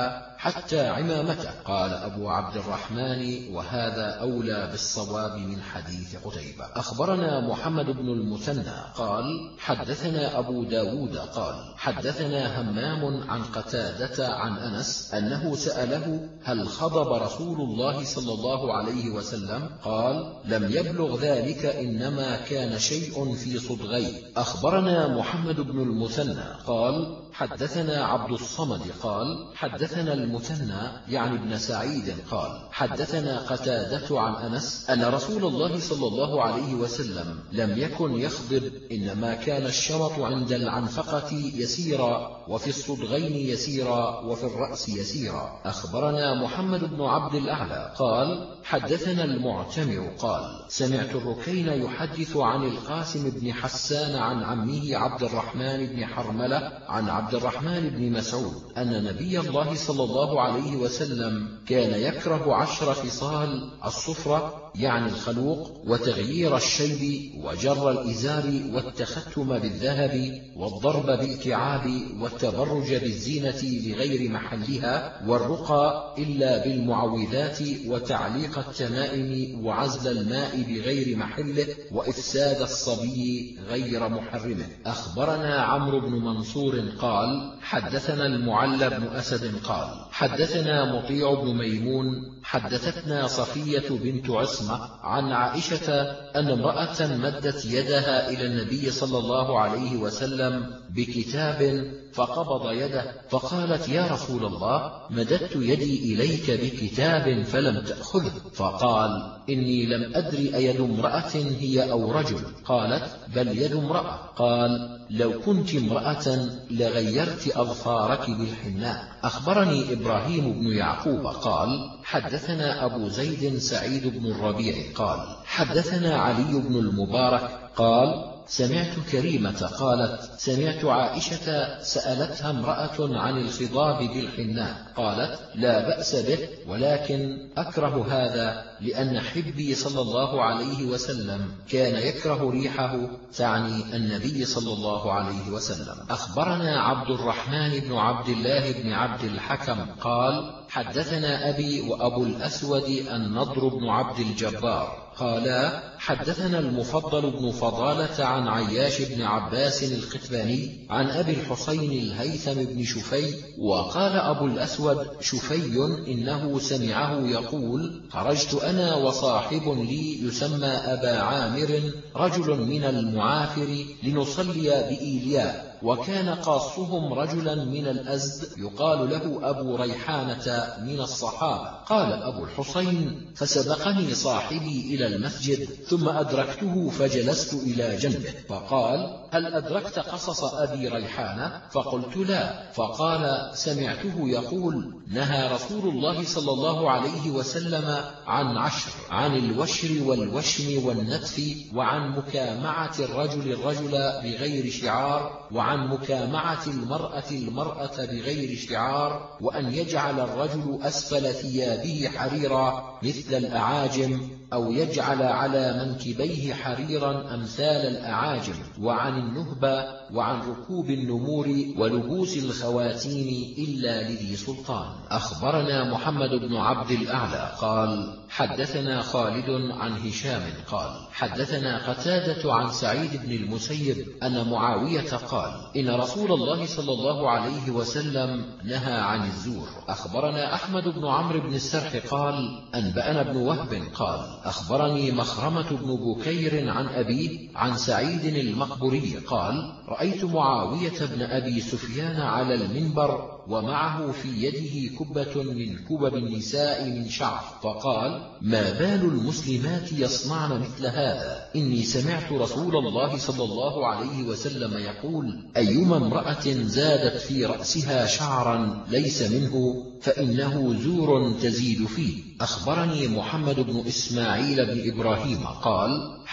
حتى عمامته. قال أبو عبد الرحمن: وهذا أولى بالصواب من حديث قتيبة. أخبرنا محمد بن المثنى قال: حدثنا أبو داود قال: حدثنا همام عن قتادة عن أنس أنه سأله: هل خضب رسول الله صلى الله عليه وسلم؟ قال: لم يبلغ ذلك، إنما كان شيء في صدغي. أخبرنا محمد بن المثنى قال: حدثنا عبد الصمد قال: حدثنا المثنى يعني ابن سعيد قال: حدثنا قتادة عن أنس أن رسول الله صلى الله عليه وسلم لم يكن يخضب، إنما كان الشمط عند العنفقة يسيرا، وفي الصدغين يسيرا، وفي الرأس يسيرا. أخبرنا محمد بن عبد الأعلى قال: حدثنا المعتمر قال: سمعت الركين يحدث عن القاسم بن حسان عن عمه عبد الرحمن بن حرملة عن عبد الرحمن بن مسعود أن نبي الله صلى الله عليه وسلم كان يكره 10 خصال: الصفرة يعني الخلوق، وتغيير الشيب، وجر الإزار، والتختم بالذهب، والضرب بالكعاب، والتبرج بالزينة لغير محلها، والرقى إلا بالمعوذات، وتعليق التمائم، وعزل الماء بغير محله، وإفساد الصبي غير محرمه. أخبرنا عمرو بن منصور قال: حدثنا المعلى بن أسد قال: حدثنا مطيع بن ميمون حدثتنا صفية بنت عصمة عن عائشة أن امرأة مدت يدها إلى النبي صلى الله عليه وسلم بكتاب فقبض يده، فقالت: يا رسول الله، مددت يدي إليك بكتاب فلم تأخذه. فقال: إني لم أدر أيد امرأة هي أو رجل؟ قالت: بل يد امرأة. قال: لو كنت امرأة لغيرت أظفارك بالحناء. أخبرني إبراهيم بن يعقوب قال: حدثنا أبو زيد سعيد بن الربيع قال: حدثنا علي بن المبارك قال: سمعت كريمة قالت: سمعت عائشة سألتها امرأة عن الخضاب بالحناء، قالت: لا بأس به، ولكن أكره هذا لأن حبي صلى الله عليه وسلم كان يكره ريحه، تعني النبي صلى الله عليه وسلم. أخبرنا عبد الرحمن بن عبد الله بن عبد الحكم قال: حدثنا أبي وأبو الأسود النضر بن عبد الجبار قالا: حدثنا المفضل بن فضالة عن عياش بن عباس القتباني عن أبي الحسين الهيثم بن شفي. وقال أبو الأسود: شفي إنه سمعه يقول: خرجت أنا وصاحب لي يسمى أبا عامر رجل من المعافر لنصلي بإيلياء، وكان قاصهم رجلا من الأزد يقال له أبو ريحانة من الصحابة. قال أبو الحسين: فسبقني صاحبي إلى المسجد، ثم أدركته فجلست إلى جنبه، فقال: هل أدركت قصص أبي ريحانة؟ فقلت: لا. فقال: سمعته يقول: نهى رسول الله صلى الله عليه وسلم عن 10: عن الوشر والوشم والنتف، وعن مكامعة الرجل الرجل بغير شعار، وعن مكامعة المرأة المرأة بغير شعار، وأن يجعل الرجل أسفل ثيابه حريرا مثل الأعاجم، أو يجعل على منكبيه حريرا أمثال الأعاجم، وعن النهبة، وعن ركوب النمور ولبوس الخواتيم إلا لذي سلطان. أخبرنا محمد بن عبد الأعلى قال: حدثنا خالد عن هشام قال: حدثنا قتادة عن سعيد بن المسيب أن معاوية قال: إن رسول الله صلى الله عليه وسلم نهى عن الزور. أخبرنا أحمد بن عمرو بن السرح قال: أنبأنا بن وهب قال: أخبرني مخرمة بن بكير عن أبيه عن سعيد المقبري قال: رأيت معاوية بن أبي سفيان على المنبر، ومعه في يده كبة من كبب النساء من شعر، فقال: ما بال المسلمات يصنعن مثل هذا؟ إني سمعت رسول الله صلى الله عليه وسلم يقول: أيما امرأة زادت في رأسها شعرا ليس منه فإنه زور تزيد فيه. أخبرني محمد بن إسماعيل بن إبراهيم قال: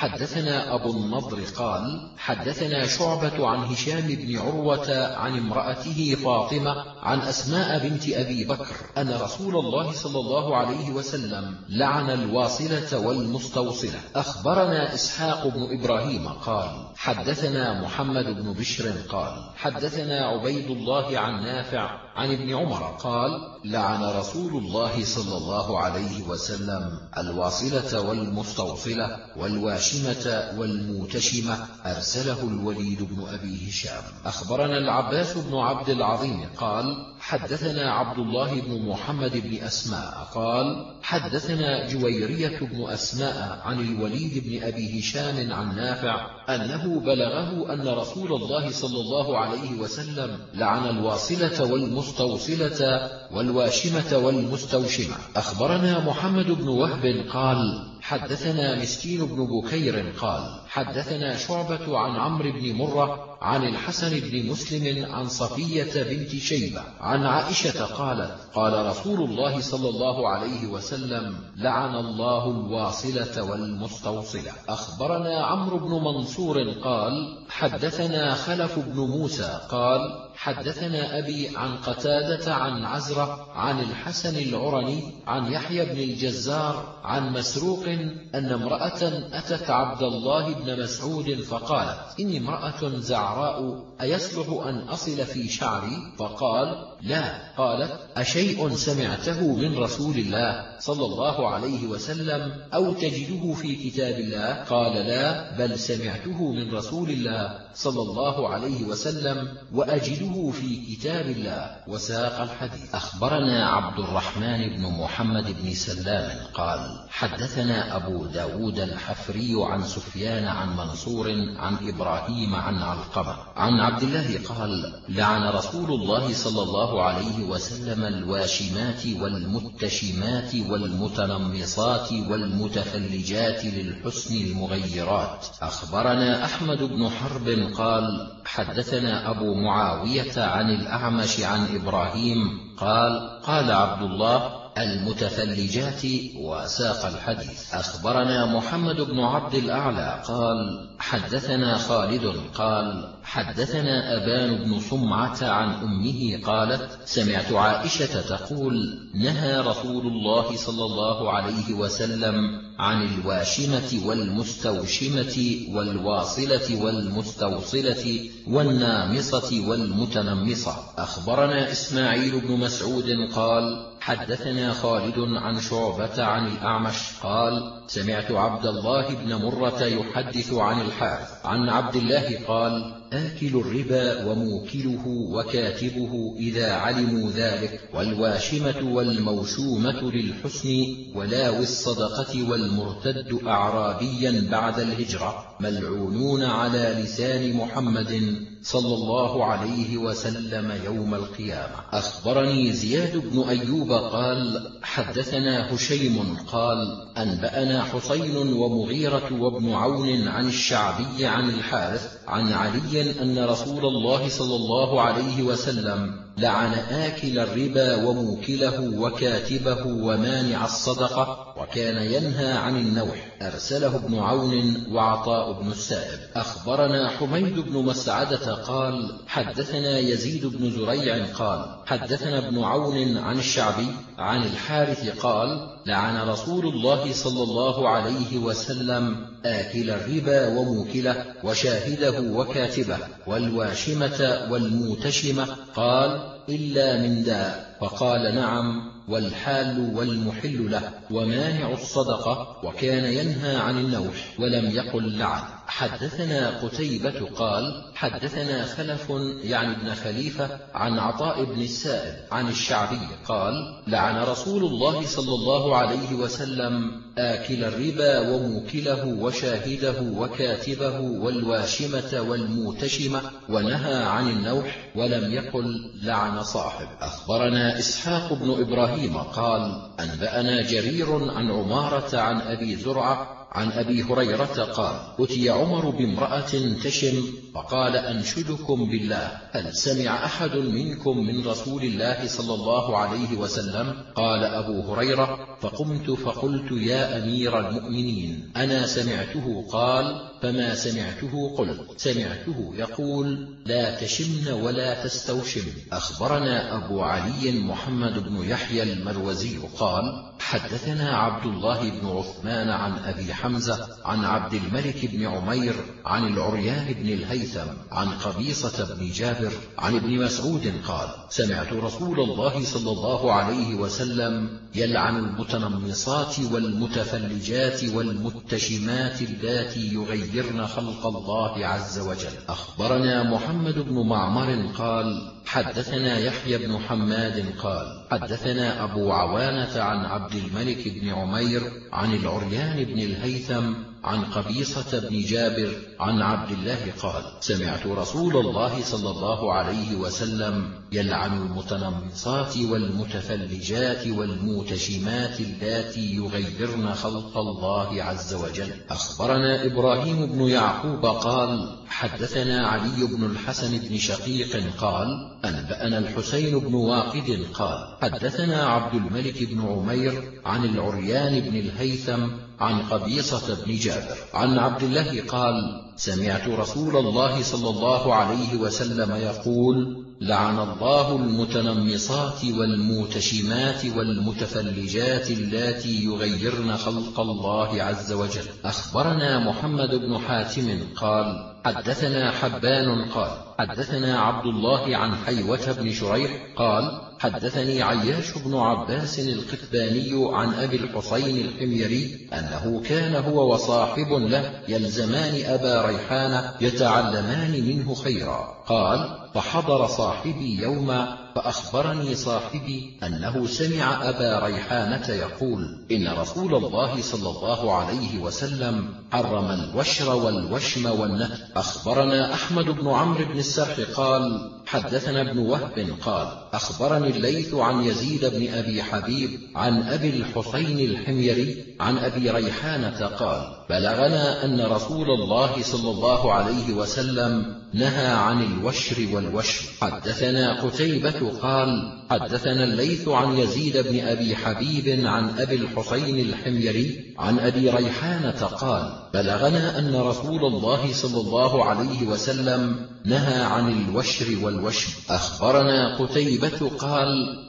حدثنا أبو النضر قال: حدثنا شعبة عن هشام بن عروة عن امرأته فاطمة عن أسماء بنت أبي بكر أن رسول الله صلى الله عليه وسلم لعن الواصلة والمستوصلة. أخبرنا إسحاق بن إبراهيم قال: حدثنا محمد بن بشر قال: حدثنا عبيد الله عن نافع عن ابن عمر قال: لعن رسول الله صلى الله عليه وسلم الواصلة والمستوصلة والواشمة والموتشمة. أرسله الوليد بن أبي هشام. أخبرنا العباس بن عبد العظيم قال: حدثنا عبد الله بن محمد بن أسماء قال: حدثنا جويرية بن أسماء عن الوليد بن أبي هشام عن نافع أنه بلغه أن رسول الله صلى الله عليه وسلم لعن الواصلة والمستوصلة والواشمة والمستوشمة. أخبرنا محمد بن وهب قال: حدثنا مسكين بن بكير قال: حدثنا شعبة عن عمرو بن مرة عن الحسن بن مسلم عن صفية بنت شيبة عن عائشة قالت: قال رسول الله صلى الله عليه وسلم: لعن الله الواصلة والمستوصلة. أخبرنا عمرو بن منصور قال: حدثنا خلف بن موسى قال: حدثنا أبي عن قتادة عن عزرة عن الحسن العرني عن يحيى بن الجزار عن مسروق أن امرأة أتت عبد الله بن مسعود فقالت: إني امرأة زعراء أيصلح أن أصل في شعري؟ فقال: لا. قالت: أشيء سمعته من رسول الله صلى الله عليه وسلم أو تجده في كتاب الله؟ قال: لا، بل سمعته من رسول الله صلى الله عليه وسلم وأجده في كتاب الله. وساق الحديث. أخبرنا عبد الرحمن بن محمد بن سلام قال: حدثنا أبو داود الحفري عن سفيان عن منصور عن إبراهيم عن علقمة عن عبد الله قال: لعن رسول الله صلى الله عليه وسلم الواشمات والمتشمات والمتنمصات والمتفلجات للحسن المغيرات. أخبرنا أحمد بن حرب قال: حدثنا أبو معاوية عن الأعمش عن إبراهيم قال: قال عبد الله: المتفلجات. وساق الحديث. أخبرنا محمد بن عبد الأعلى قال: حدثنا خالد قال: حدثنا أبان بن صمعة عن أمه قالت: سمعت عائشة تقول: نهى رسول الله صلى الله عليه وسلم عن الواشمة والمستوشمة والواصلة والمستوصلة والنامصة والمتنمصة. أخبرنا إسماعيل بن مسعود قال: حدثنا خالد عن شعبة عن الأعمش قال: سمعت عبد الله بن مرة يحدث عن الحارث عن عبد الله قال: آكل الربا وموكله وكاتبه إذا علموا ذلك، والواشمة والموشومة للحسن، ولاوي الصدقة والمرتد أعرابيا بعد الهجرة، ملعونون على لسان محمد صلى الله عليه وسلم يوم القيامة. أخبرني زياد بن أيوب قال: حدثنا هشيم قال: أنبأنا حسين ومغيرة وابن عون عن الشعبي عن الحارث عن علي أن رسول الله صلى الله عليه وسلم لعن آكل الربا وموكله وكاتبه ومانع الصدقة، وكان ينهى عن النوح. أرسله ابن عون وعطاء بن السائب. أخبرنا حميد بن مسعدة قال: حدثنا يزيد بن زريع قال: حدثنا ابن عون عن الشعبي عن الحارث قال: لعن رسول الله صلى الله عليه وسلم آكل الربا وموكله وشاهده وكاتبه والواشمة والموتشمة. قال: إلا من داء. فقال: نعم، والحال والمحل له، ومانع الصدقة، وكان ينهى عن النوح، ولم يقل لعن. حدثنا قتيبة قال: حدثنا خلف يعني ابن خليفة عن عطاء بن السائب عن الشعبي قال: لعن رسول الله صلى الله عليه وسلم آكل الربا وموكله وشاهده وكاتبه والواشمة والموتشمة، ونهى عن النوح، ولم يقل لعن صاحب. أخبرنا إسحاق بن إبراهيم قال: أنبأنا جرير عن عمارة عن أبي زرعة عن أبي هريرة قال: أتي عمر بامرأة تشم فقال: أنشدكم بالله، هل سمع أحد منكم من رسول الله صلى الله عليه وسلم؟ قال أبو هريرة: فقمت فقلت: يا أمير المؤمنين، أنا سمعته. قال: فما سمعته؟ قلت: سمعته يقول: لا تشمن ولا تستوشم. أخبرنا أبو علي محمد بن يحيى المروزي قال: حدثنا عبد الله بن عثمان عن أبي حمزة عن عبد الملك بن عمير عن العريان بن الهيثم عن قبيصة بن جابر عن ابن مسعود قال: سمعت رسول الله صلى الله عليه وسلم يلعن المتنمصات والمتفلجات والمتشمات اللاتي يغيرن خلق الله عز وجل. أخبرنا محمد بن معمر قال: حدثنا يحيى بن حماد قال: حدثنا أبو عوانة عن عبد الملك بن عمير عن العريان بن الهيثم عن قبيصة بن جابر عن عبد الله قال: سمعت رسول الله صلى الله عليه وسلم يلعن المتنمصات والمتفلجات والمتشمات اللاتي يغيرن خلق الله عز وجل. أخبرنا إبراهيم بن يعقوب قال: حدثنا علي بن الحسن بن شقيق قال: أنبأنا الحسين بن واقد قال: حدثنا عبد الملك بن عمير عن العريان بن الهيثم عن قبيصة بن جابر عن عبد الله قال: سمعت رسول الله صلى الله عليه وسلم يقول: لعن الله المتنمصات والمتشمات والمتفلجات اللاتي يغيرن خلق الله عز وجل. أخبرنا محمد بن حاتم قال: حدثنا حبان قال: حدثنا عبد الله عن حيوة بن شريح قال: حدثني عياش بن عباس القتباني عن أبي الحسين الحميري أنه كان هو وصاحب له يلزمان أبا ريحانة يتعلمان منه خيرا. قال: فحضر صاحبي يوما فأخبرني صاحبي أنه سمع أبا ريحانة يقول: إن رسول الله صلى الله عليه وسلم حرم الوشر والوشم والنتن. أخبرنا أحمد بن عمرو بن السرح قال: حدثنا ابن وهب قال: أخبرني الليث عن يزيد بن أبي حبيب عن أبي الحسين الحميري عن أبي ريحانة قال: بلغنا أن رسول الله صلى الله عليه وسلم نهى عن الوشر والوشم. حدثنا قتيبة قال: حدثنا الليث عن يزيد بن أبي حبيب عن أبي الحسين الحميري عن أبي ريحانة قال: بلغنا أن رسول الله صلى الله عليه وسلم نهى عن الوشر والوشم. أخبرنا قتيبة قال: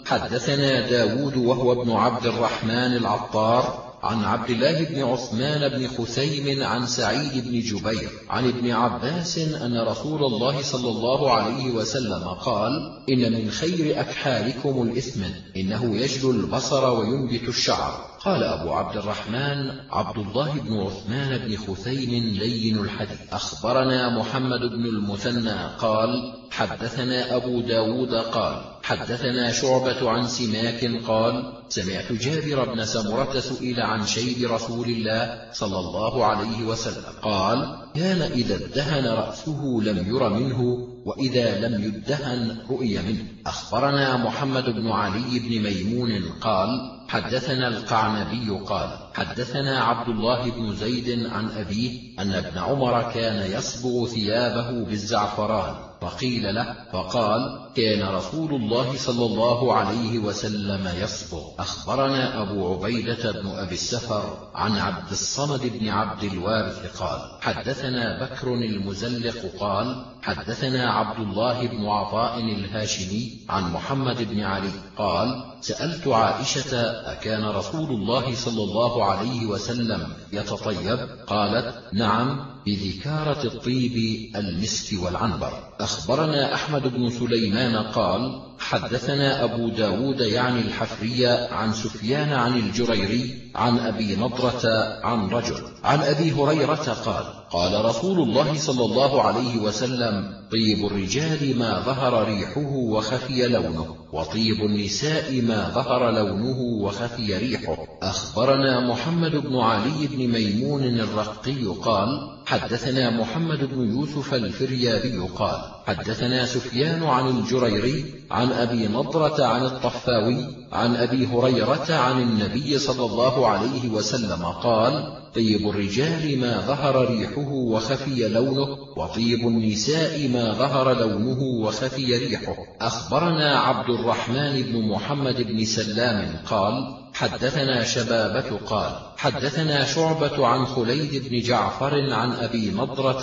حدثنا داود وهو ابن عبد الرحمن العطار عن عبد الله بن عثمان بن خثيم عن سعيد بن جبير عن ابن عباس أن رسول الله صلى الله عليه وسلم قال: إن من خير أكحالكم الإثم، إنه يجلو البصر وينبت الشعر. قال أبو عبد الرحمن: عبد الله بن عثمان بن خثيم لين الحديث. أخبرنا محمد بن المثنى قال: حدثنا أبو داود قال: حدثنا شعبة عن سماك قال: سمعت جابر بن سمرة سئل عن شيب رسول الله صلى الله عليه وسلم قال: كان إذا ادهن رأسه لم ير منه، وإذا لم يدهن رؤي منه. أخبرنا محمد بن علي بن ميمون قال: حدثنا القعنبي قال: حدثنا عبد الله بن زيد عن أبيه أن ابن عمر كان يصبغ ثيابه بالزعفران، فقيل له فقال: كان رسول الله صلى الله عليه وسلم يصبغ. أخبرنا أبو عبيدة بن أبي السفر عن عبد الصمد بن عبد الوارث قال: حدثنا بكر المزلق قال: حدثنا عبد الله بن عطاء الهاشمي عن محمد بن علي قال: سألت عائشة: أكان رسول الله صلى الله عليه وسلم يتطيب؟ قالت: نعم، بذكارة الطيب المسك والعنبر. أخبرنا أحمد بن سليمان قال: حدثنا أبو داود يعني الحفري عن سفيان عن الجريري عن أبي نضرة عن رجل عن أبي هريرة قال: قال رسول الله صلى الله عليه وسلم: طيب الرجال ما ظهر ريحه وخفي لونه، وطيب النساء ما ظهر لونه وخفي ريحه. أخبرنا محمد بن علي بن ميمون الرقي قال: حدثنا محمد بن يوسف الفريابي قال: حدثنا سفيان عن الجريري عن أبي نضرة عن الطفاوي عن أبي هريرة عن النبي صلى الله عليه وسلم قال: طيب الرجال ما ظهر ريحه وخفي لونه، وطيب النساء ما ظهر لونه وخفي ريحه. أخبرنا عبد الرحمن بن محمد بن سلام قال: حدثنا شبابة قال: حدثنا شعبة عن خليد بن جعفر عن أبي نضرة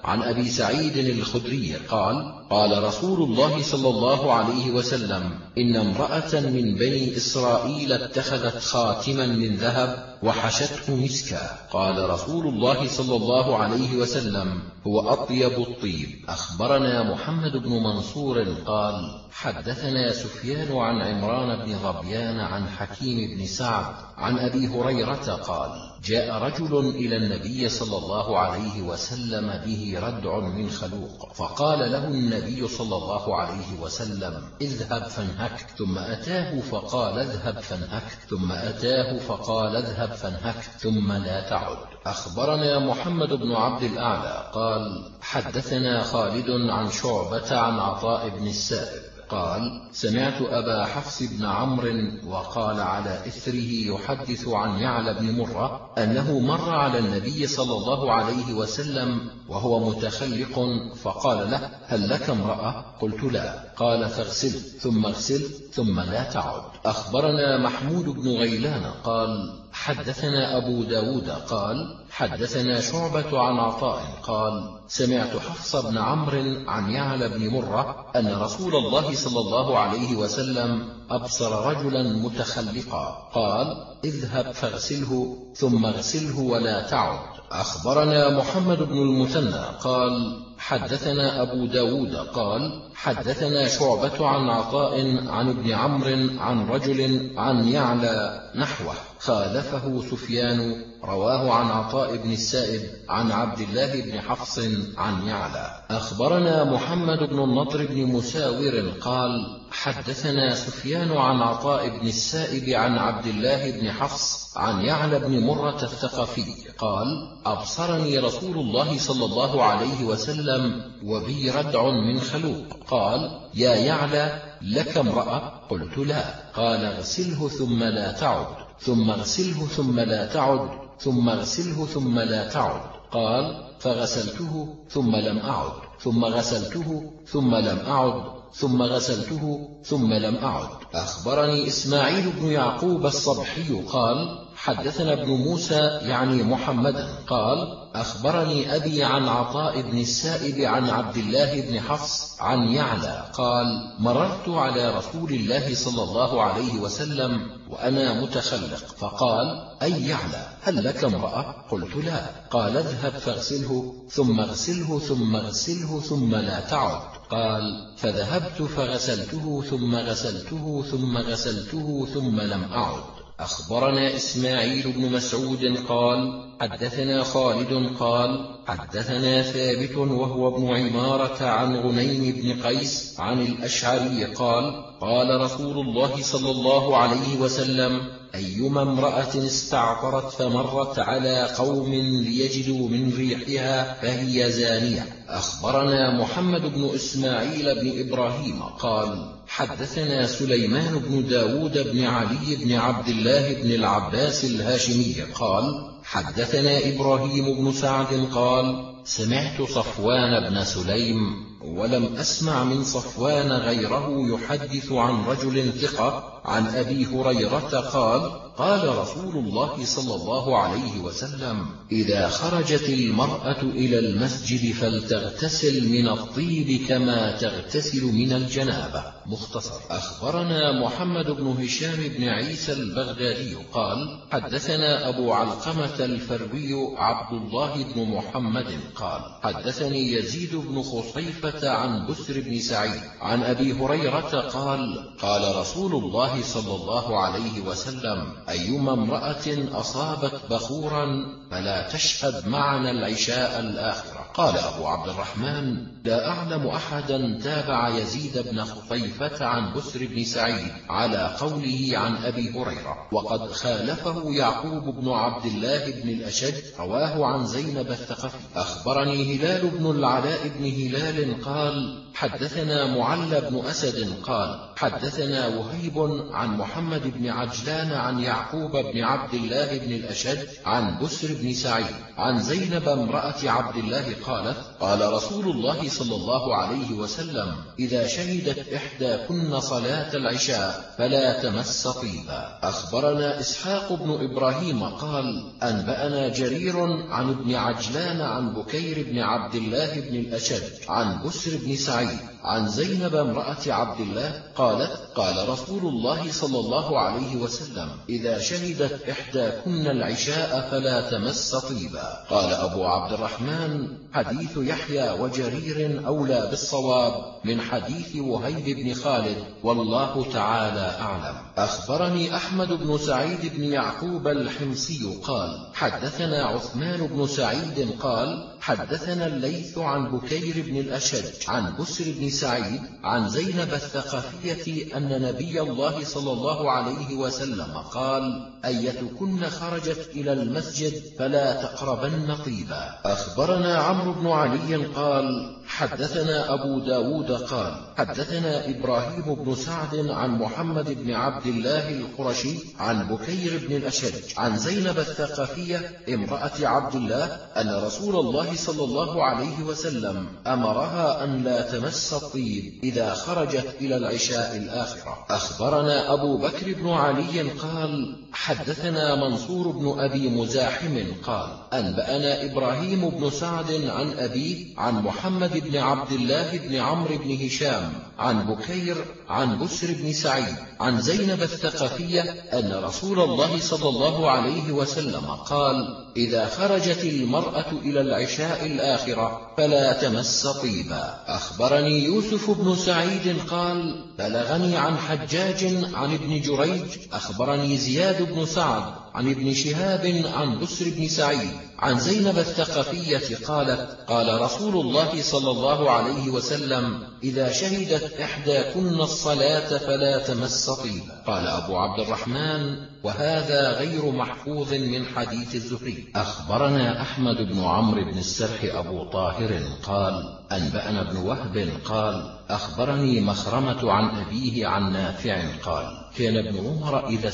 عن أبي سعيد الخدري قال: قال رسول الله صلى الله عليه وسلم: إن امرأة من بني إسرائيل اتخذت خاتما من ذهب وحشته مسكا. قال رسول الله صلى الله عليه وسلم: هو أطيب الطيب. أخبرنا محمد بن منصور قال: حدثنا سفيان عن عمران بن ظبيان عن حكيم بن سعد عن أبي هريرة قال: جاء رجل إلى النبي صلى الله عليه وسلم به ردع من خلوق، فقال له النبي صلى الله عليه وسلم: اذهب فانهك. ثم أتاه فقال: اذهب فانهك. ثم أتاه فقال: اذهب فانهك، ثم لا تعد. أخبرنا محمد بن عبد الأعلى قال: حدثنا خالد عن شعبة عن عطاء بن السائب قال: سمعت أبا حفص بن عمرو وقال على إثره يحدث عن يعلى بن مرة أنه مر على النبي صلى الله عليه وسلم وهو متخلق، فقال له: هل لك امرأة؟ قلت: لا. قال: فاغسل ثم اغسل ثم لا تعد. أخبرنا محمود بن غيلان قال: حدثنا أبو داود قال: حدثنا شعبة عن عطاء قال: سمعت حفص بن عمرو عن يعلى بن مرة أن رسول الله صلى الله عليه وسلم أبصر رجلا متخلقا، قال: اذهب فاغسله ثم اغسله ولا تعد. أخبرنا محمد بن المثنى قال: حدثنا أبو داود قال: حدثنا شعبة عن عطاء عن ابن عمرو عن رجل عن يعلى نحوه، خالفه سفيان رواه عن عطاء بن السائب عن عبد الله بن حفص عن يعلى. أخبرنا محمد بن النضر بن مساور قال: حدثنا سفيان عن عطاء بن السائب عن عبد الله بن حفص عن يعلى بن مرة الثقفي قال: أبصرني رسول الله صلى الله عليه وسلم وبي ردع من خلوق، قال: يا يعلى لك امرأة؟ قلت: لا. قال: اغسله ثم لا تعد، ثم اغسله ثم لا تعد، ثم اغسله ثم لا تعد. قال: فغسلته ثم لم أعد، ثم غسلته ثم لم أعد، ثم غسلته ثم لم أعد. أخبرني إسماعيل بن يعقوب الصبحي قال: حدثنا ابن موسى يعني محمدا قال: أخبرني أبي عن عطاء بن السائب عن عبد الله بن حفص عن يعلى قال: مررت على رسول الله صلى الله عليه وسلم وأنا متخلق، فقال: أي يعلى هل لك امرأة؟ قلت: لا. قال: اذهب فاغسله ثم اغسله ثم اغسله ثم لا تعد. قال: فذهبت فغسلته ثم غسلته ثم غسلته ثم لم أعد. أخبرنا إسماعيل بن مسعود قال: حدثنا خالد قال: حدثنا ثابت وهو ابن عمارة عن غنيم بن قيس عن الأشعري قال: قال رسول الله صلى الله عليه وسلم: أيما امرأة استعطرت فمرت على قوم ليجدوا من ريحها فهي زانية. أخبرنا محمد بن إسماعيل بن إبراهيم قال: حدثنا سليمان بن داود بن علي بن عبد الله بن العباس الهاشمي قال: حدثنا إبراهيم بن سعد قال: سمعت صفوان بن سليم ولم أسمع من صفوان غيره يحدث عن رجل ثقة عن أبي هريرة قال: قال رسول الله صلى الله عليه وسلم: إذا خرجت المرأة إلى المسجد فلتغتسل من الطيب كما تغتسل من الجنابة. مختصر. أخبرنا محمد بن هشام بن عيسى البغدادي قال: حدثنا أبو علقمة الفروي عبد الله بن محمد قال: حدثني يزيد بن خصيفة عن بسر بن سعيد عن أبي هريرة قال: قال رسول الله صلى الله عليه وسلم: أيما امرأة أصابت بخورا فلا تشهد معنا العشاء الآخرة. قال أبو عبد الرحمن: لا أعلم أحدا تابع يزيد بن خصيفة عن بسر بن سعيد على قوله عن أبي هريرة، وقد خالفه يعقوب بن عبد الله بن الأشج رواه عن زينب الثقفي. أخبرني هلال بن العلاء بن هلال قال: حدثنا معل بن أسد قال: حدثنا وهيب عن محمد بن عجلان عن يعقوب بن عبد الله بن الأشج عن بسر بن سعيد عن زينب امرأة عبد الله قالت: قال رسول الله صلى الله عليه وسلم: إذا شهدت إحداكن صلاة العشاء فلا تمس طيبا. أخبرنا إسحاق بن إبراهيم قال: أنبأنا جرير عن ابن عجلان عن بكير بن عبد الله بن الأشج عن بسر بن سعيد عن زينب امرأة عبد الله قالت: قال رسول الله صلى الله عليه وسلم: إذا شهدت إحداكن العشاء فلا تمس طيبا. قال أبو عبد الرحمن: حديث يحيى وجرير أولى بالصواب من حديث وهيب بن خالد، والله تعالى أعلم. أخبرني أحمد بن سعيد بن يعقوب الحمصي قال: حدثنا عثمان بن سعيد قال: حدثنا الليث عن بكير بن الأشج عن بسر بن سعيد عن زينب الثقفية أن نبي الله صلى الله عليه وسلم قال: أيتكن خرجت إلى المسجد فلا تقربن طيبا. أخبرنا عمرو بن علي قال: حدثنا أبو داود قال: حدثنا إبراهيم بن سعد عن محمد بن عبد الله القرشي عن بكير بن الأشج عن زينب الثقفية امرأة عبد الله أن رسول الله صلى الله عليه وسلم أمرها أن لا تمس الطيب إذا خرجت إلى العشاء الآخرة. أخبرنا أبو بكر بن علي قال: حدثنا منصور بن أبي مزاحم قال: أنبأنا إبراهيم بن سعد عن أبيه عن محمد بن عبد الله بن عمرو بن هشام عن بكير عن بسر بن سعيد عن زينب الثقفية أن رسول الله صلى الله عليه وسلم قال: إذا خرجت المرأة إلى العشاء الآخرة فلا تمس طيبا. أخبرني يوسف بن سعيد قال: بلغني عن حجاج عن ابن جريج أخبرني زياد بن سعد عن ابن شهاب عن بسر بن سعيد عن زينب الثقفية قالت: قال رسول الله صلى الله عليه وسلم: إذا شهدت إحداكن الصلاة فلا تمس طيبا. قال أبو عبد الرحمن: وهذا غير محفوظ من حديث الزهري. أخبرنا أحمد بن عمرو بن السرح أبو طاهر قال: أنبأنا ابن وهب قال: أخبرني مخرمة عن أبيه عن نافع قال: كان ابن عمر إذا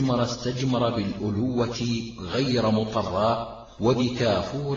استجمر بالألوة غير مطراه وبكافور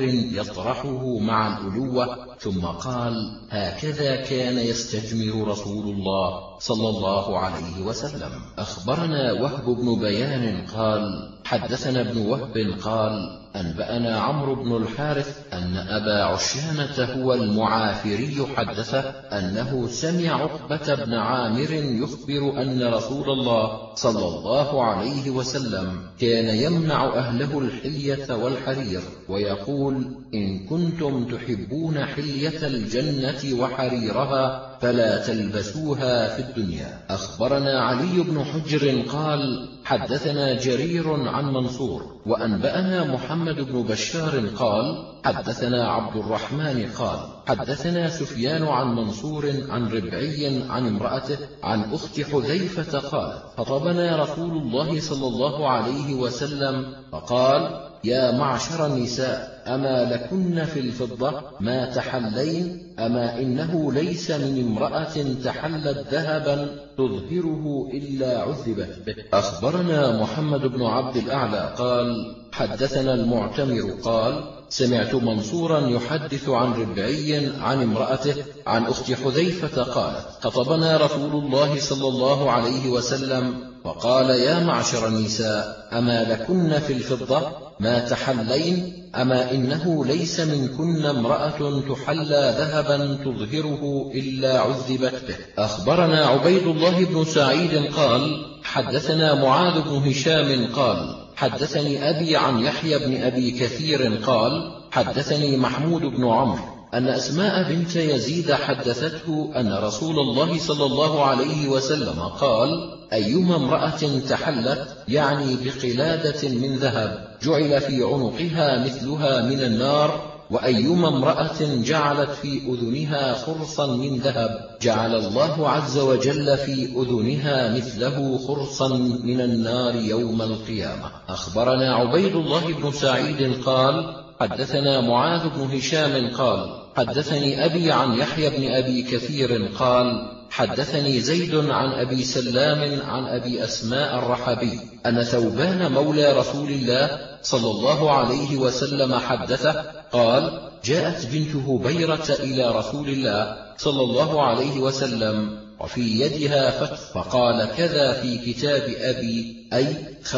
يطرحه مع الألوة، ثم قال: هكذا كان يستجمر رسول الله صلى الله عليه وسلم. أخبرنا وهب بن بيان قال: حدثنا ابن وهب قال: أنبأنا عمرو بن الحارث أن أبا عشانة هو المعافري حدثه أنه سمع عقبة بن عامر يخبر أن رسول الله صلى الله عليه وسلم كان يمنع أهله الحلية والحرير ويقول: إن كنتم تحبون حلية الجنة وحريرها فلا تلبسوها في الدنيا. أخبرنا علي بن حجر قال: حدثنا جرير عن منصور وأنبأنا محمد بن بشار قال: حدثنا عبد الرحمن قال: حدثنا سفيان عن منصور عن ربعي عن امرأته عن أخت حذيفة قال: خطبنا رسول الله صلى الله عليه وسلم فقال: يا معشر النساء، أما لكن في الفضة ما تحلين؟ أما إنه ليس من امرأة تحلت ذهبا تظهره إلا عذبت به. أخبرنا محمد بن عبد الأعلى قال: حدثنا المعتمر قال: سمعت منصورا يحدث عن ربعي عن امرأته عن أخت حذيفة قالت: خطبنا رسول الله صلى الله عليه وسلم وقال: يا معشر النساء، أما لكن في الفضة ما تحلين؟ أما إنه ليس منكن امرأة تحلى ذهبا تظهره إلا عذبت به. أخبرنا عبيد الله بن سعيد قال: حدثنا معاذ بن هشام قال: حدثني أبي عن يحيى بن أبي كثير قال: حدثني محمود بن عمرو أن أسماء بنت يزيد حدثته أن رسول الله صلى الله عليه وسلم قال: أيما امرأة تحلت، يعني بقلادة من ذهب، جعل في عنقها مثلها من النار، وأيما امرأة جعلت في أذنها خرصا من ذهب، جعل الله عز وجل في أذنها مثله خرصا من النار يوم القيامة. أخبرنا عبيد الله بن سعيد قال: حدثنا معاذ بن هشام قال: حدثني أبي عن يحيى بن أبي كثير قال: حدثني زيد عن أبي سلام عن أبي أسماء الرحبي أن ثوبان مولى رسول الله صلى الله عليه وسلم حدثه قال: جاءت بنت هبيرة إلى رسول الله صلى الله عليه وسلم وفي يدها فتح، فقال: كذا في كتاب أبي، أي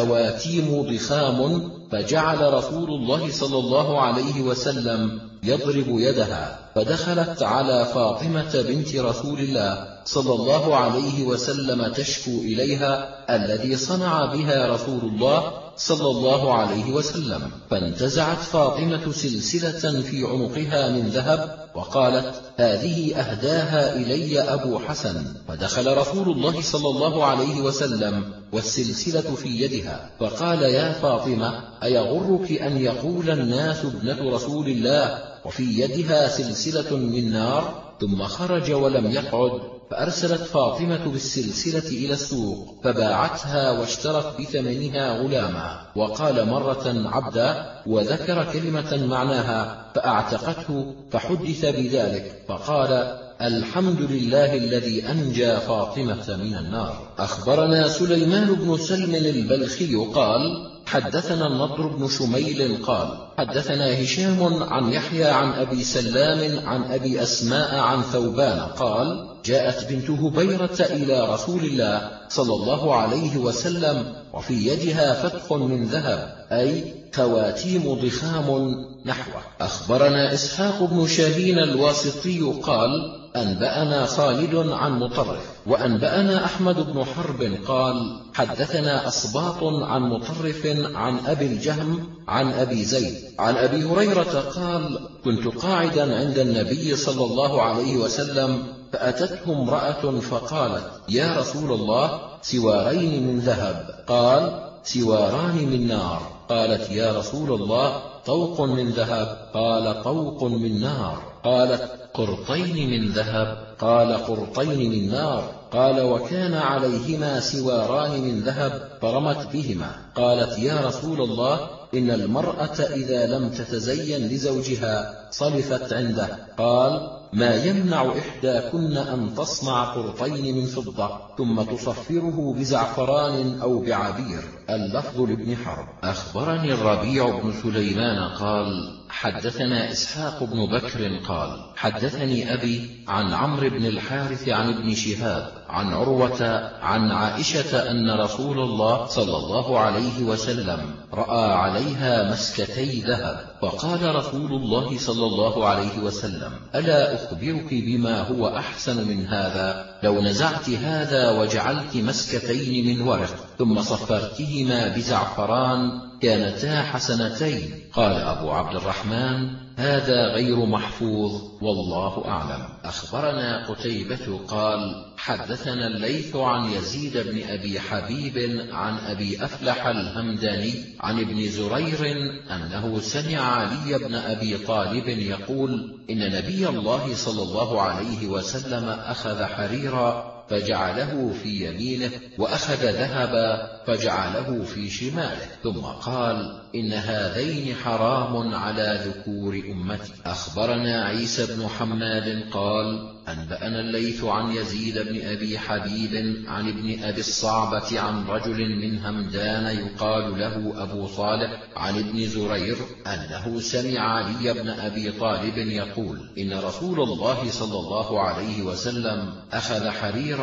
خواتيم ضخام، فجعل رسول الله صلى الله عليه وسلم يضرب يدها، فدخلت على فاطمة بنت رسول الله صلى الله عليه وسلم تشكو إليها الذي صنع بها رسول الله صلى الله عليه وسلم، فانتزعت فاطمة سلسلة في عنقها من ذهب وقالت: هذه أهداها إلي أبو حسن. فدخل رسول الله صلى الله عليه وسلم والسلسلة في يدها، فقال: يا فاطمة، أيغرك أن يقول الناس ابنة رسول الله وفي يدها سلسلة من نار؟ ثم خرج ولم يقعد، فأرسلت فاطمة بالسلسلة إلى السوق فباعتها واشترت بثمنها غلاما، وقال مرة عبدا، وذكر كلمة معناها، فأعتقته، فحدث بذلك فقال: الحمد لله الذي أنجى فاطمة من النار. أخبرنا سليمان بن سلم البلخي قال: حدثنا النضر بن شميل قال: حدثنا هشام عن يحيى عن أبي سلام عن أبي أسماء عن ثوبان قال: جاءت بنت هبيرة إلى رسول الله صلى الله عليه وسلم وفي يدها فتح من ذهب، أي خواتيم ضخام نحوه. أخبرنا إسحاق بن شاهين الواسطي قال: أنبأنا خالد عن مطرف، وأنبأنا أحمد بن حرب قال: حدثنا أصباط عن مطرف عن أبي الجهم عن أبي زيد عن أبي هريرة قال: كنت قاعدا عند النبي صلى الله عليه وسلم، فأتته امرأة فقالت: يا رسول الله، سوارين من ذهب. قال: سواران من نار. قالت: يا رسول الله، طوق من ذهب. قال: طوق من نار. قالت: قرطين من ذهب. قال: قرطين من نار. قال: وكان عليهما سواران من ذهب فرمت بهما. قالت: يا رسول الله، إن المرأة إذا لم تتزين لزوجها صلفت عنده. قال: ما يمنع إحداكن أن تصنع قرطين من فضة ثم تصفره بزعفران أو بعبير. اللفظ لابن حرب. أخبرني الربيع بن سليمان قال: حدثنا إسحاق بن بكر قال: حدثني أبي عن عمرو بن الحارث عن ابن شهاب عن عروة عن عائشة أن رسول الله صلى الله عليه وسلم رأى عليها مسكتي ذهب، فقال رسول الله صلى الله عليه وسلم: ألا أخبرك بما هو أحسن من هذا؟ لو نزعت هذا وجعلت مسكتين من ورق ثم صفرتهما بزعفران كانتا حسنتين. قال أبو عبد الرحمن: هذا غير محفوظ والله أعلم. أخبرنا قتيبة قال: حدثنا الليث عن يزيد بن أبي حبيب عن أبي أفلح الهمداني عن ابن زرير أنه سمع علي بن أبي طالب يقول: إن نبي الله صلى الله عليه وسلم أخذ حريرا فجعله في يمينه، وأخذ ذهبا فجعله في شماله، ثم قال: إن هذين حرام على ذكور أمتي. أخبرنا عيسى بن حماد قال: أنبأنا الليث عن يزيد بن أبي حبيب عن ابن أبي الصعبة عن رجل من همدان يقال له أبو صالح عن ابن زرير أنه سمع علي بن أبي طالب يقول: إن رسول الله صلى الله عليه وسلم أخذ حريرا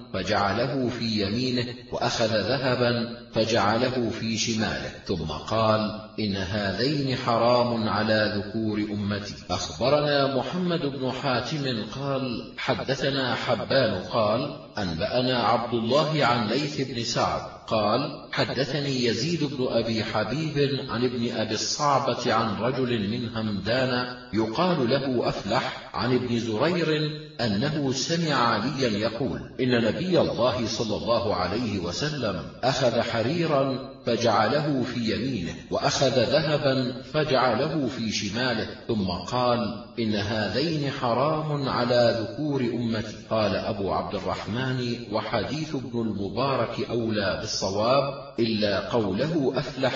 فجعله في يمينه، وأخذ ذهبا فجعله في شماله، ثم قال: إن هذين حرام على ذكور أمتي. أخبرنا محمد بن حاتم قال: حدثنا حبان قال: أنبأنا عبد الله عن ليث بن سعد قال: حدثني يزيد بن أبي حبيب عن ابن أبي الصعبة عن رجل من همدان يقال له أفلح عن ابن زرير أنه سمع عليا يقول: إن نبي الله صلى الله عليه وسلم أخذ حريرا فجعله في يمينه، وأخذ ذهبا فجعله في شماله، ثم قال: إن هذين حرام على ذكور أمتي. قال أبو عبد الرحمن: وحديث ابن المبارك أولى بالصواب، إلا قوله أفلح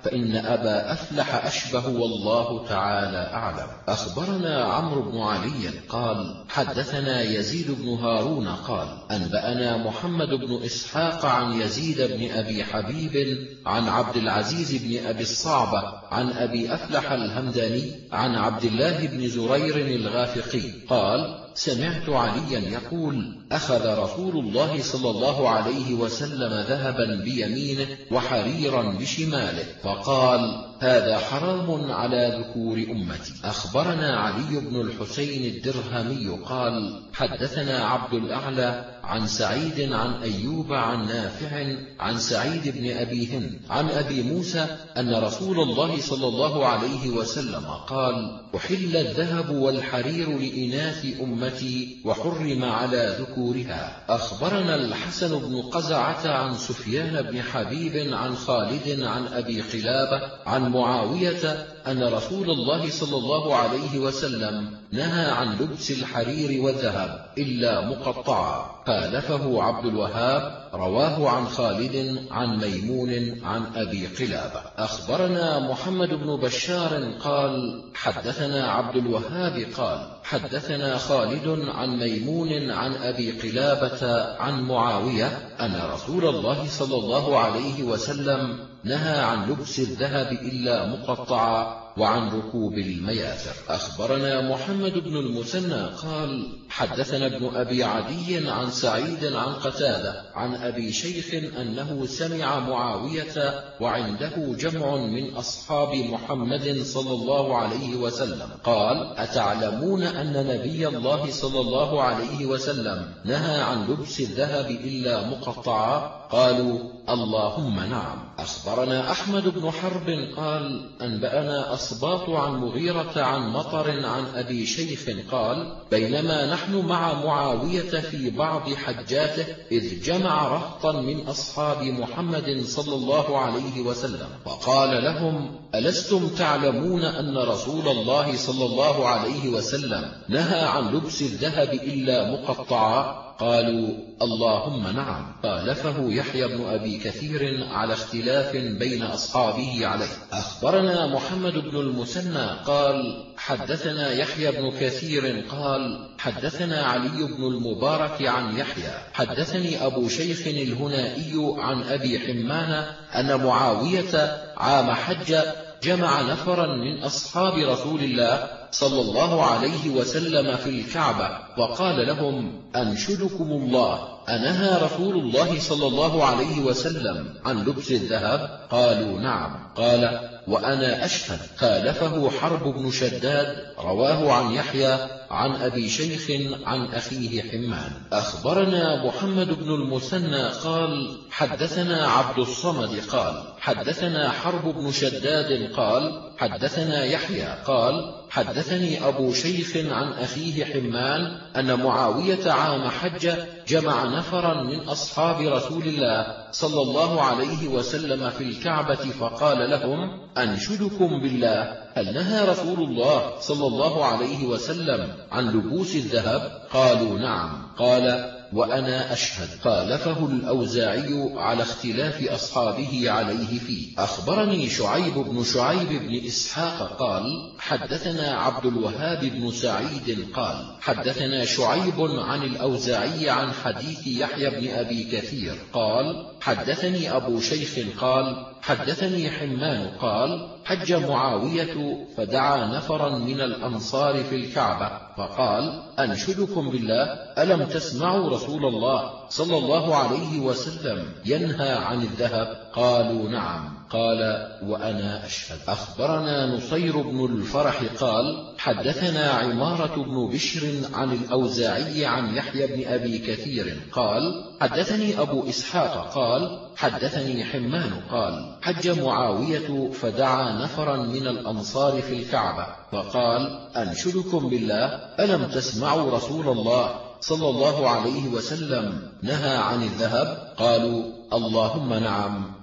فإن أبا أفلح أشبه والله تعالى أعلم. أخبرنا عمرو بن علي قال حدثنا يزيد بن هارون قال أنبأنا محمد بن إسحاق عن يزيد بن أبي حبيب عن عبد العزيز بن أبي الصعبة عن أبي أفلح الهمداني عن عبد الله بن زرير الغافقي قال سمعت عليا يقول أخذ رسول الله صلى الله عليه وسلم ذهبا بيمينه وحريرا بشماله فقال هذا حرام على ذكور أمتي. أخبرنا علي بن الحسين الدرهمي قال حدثنا عبد الأعلى عن سعيد عن أيوب عن نافع عن سعيد بن أبي هند عن أبي موسى أن رسول الله صلى الله عليه وسلم قال أحل الذهب والحرير لإناث أمتي وحرم على ذكورها. أخبرنا الحسن بن قزعة عن سفيان بن حبيب عن خالد عن أبي قلابة عن معاوية أن رسول الله صلى الله عليه وسلم نهى عن لبس الحرير والذهب إلا مقطعا. خالفه عبد الوهاب رواه عن خالد عن ميمون عن أبي قلابة. أخبرنا محمد بن بشار قال حدثنا عبد الوهاب قال حدثنا خالد عن ميمون عن أبي قلابة عن معاوية أن رسول الله صلى الله عليه وسلم نهى عن لبس الذهب إلا مقطعا وعن ركوب المياثر. أخبرنا محمد بن المثنى قال حدثنا ابن أبي عدي عن سعيد عن قتادة عن أبي شيخ أنه سمع معاوية وعنده جمع من أصحاب محمد صلى الله عليه وسلم قال أتعلمون أن نبي الله صلى الله عليه وسلم نهى عن لبس الذهب إلا مقطعا؟ قالوا اللهم نعم. أخبرنا أحمد بن حرب قال أنبأنا أصباط عن مغيرة عن مطر عن أبي شيخ قال بينما نحن مع معاوية في بعض حجاته إذ جمع رهطا من أصحاب محمد صلى الله عليه وسلم فقال لهم ألستم تعلمون أن رسول الله صلى الله عليه وسلم نهى عن لبس الذهب إلا مقطعا؟ قالوا اللهم نعم. خالفه يحيى بن أبي كثير على اختلاف بين أصحابه عليه. أخبرنا محمد بن المثنى قال حدثنا يحيى بن كثير قال حدثنا علي بن المبارك عن يحيى حدثني أبو شيخ الهنائي عن أبي حمان أن معاوية عام حج جمع نفرا من أصحاب رسول الله صلى الله عليه وسلم في الكعبة وقال لهم أنشدكم الله أنهى رسول الله صلى الله عليه وسلم عن لبس الذهب؟ قالوا نعم. قال وأنا أشهد. خالفه حرب بن شداد رواه عن يحيى عن أبي شيخ عن أخيه حمان. أخبرنا محمد بن المثنى قال حدثنا عبد الصمد قال حدثنا حرب بن شداد قال حدثنا يحيى قال حدثني أبو شيخ عن أخيه حمان أن معاوية عام حج جمع نفرا من أصحاب رسول الله صلى الله عليه وسلم في الكعبة فقال لهم أنشدكم بالله هل نهى رسول الله صلى الله عليه وسلم عن لبوس الذهب؟ قالوا نعم. قال وأنا أشهد. خالفه الأوزاعي على اختلاف أصحابه عليه فيه. أخبرني شعيب بن شعيب بن إسحاق قال حدثنا عبد الوهاب بن سعيد قال حدثنا شعيب عن الأوزاعي عن حديث يحيى بن أبي كثير قال حدثني أبو شيخ قال حدثني حمان قال حج معاوية فدعا نفرا من الأنصار في الكعبة فقال أنشدكم بالله ألم تسمعوا رسول الله صلى الله عليه وسلم ينهى عن الذهب؟ قالوا نعم. قال وأنا أشهد. أخبرنا نصير بن الفرح قال حدثنا عمارة بن بشر عن الأوزاعي عن يحيى بن أبي كثير قال حدثني أبو إسحاق قال حدثني حمان قال حج معاوية فدعا نفرا من الأنصار في الكعبة فقال أنشدكم بالله ألم تسمعوا رسول الله صلى الله عليه وسلم نهى عن الذهب؟ قالوا اللهم نعم.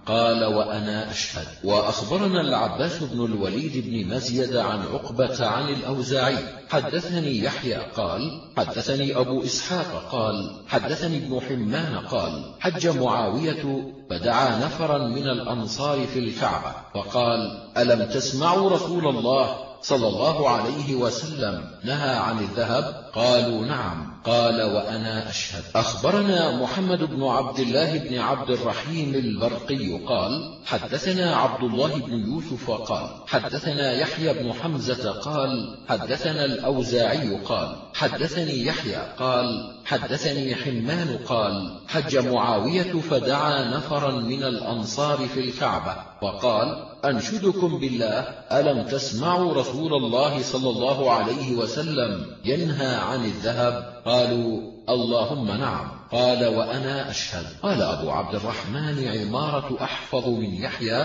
قال وأنا أشهد. وأخبرنا العباس بن الوليد بن مزيد عن عقبة عن الأوزاعي حدثني يحيى قال حدثني أبو إسحاق قال حدثني ابن حمان قال حج معاوية فدعا نفرا من الأنصار في الكعبة فقال ألم تسمعوا رسول الله صلى الله عليه وسلم نهى عن الذهب؟ قالوا نعم. قال وأنا أشهد. أخبرنا محمد بن عبد الله بن عبد الرحيم البرقي قال حدثنا عبد الله بن يوسف قال حدثنا يحيى بن حمزة قال حدثنا الأوزاعي قال حدثني يحيى قال حدثني حمان قال حج معاوية فدعا نفرا من الأنصار في الكعبة فقال أنشدكم بالله ألم تسمعوا رسول الله صلى الله عليه وسلم ينهى عن الذهب؟ قالوا اللهم نعم. قال وأنا أشهد. قال أبو عبد الرحمن عمارة أحفظ من يحيى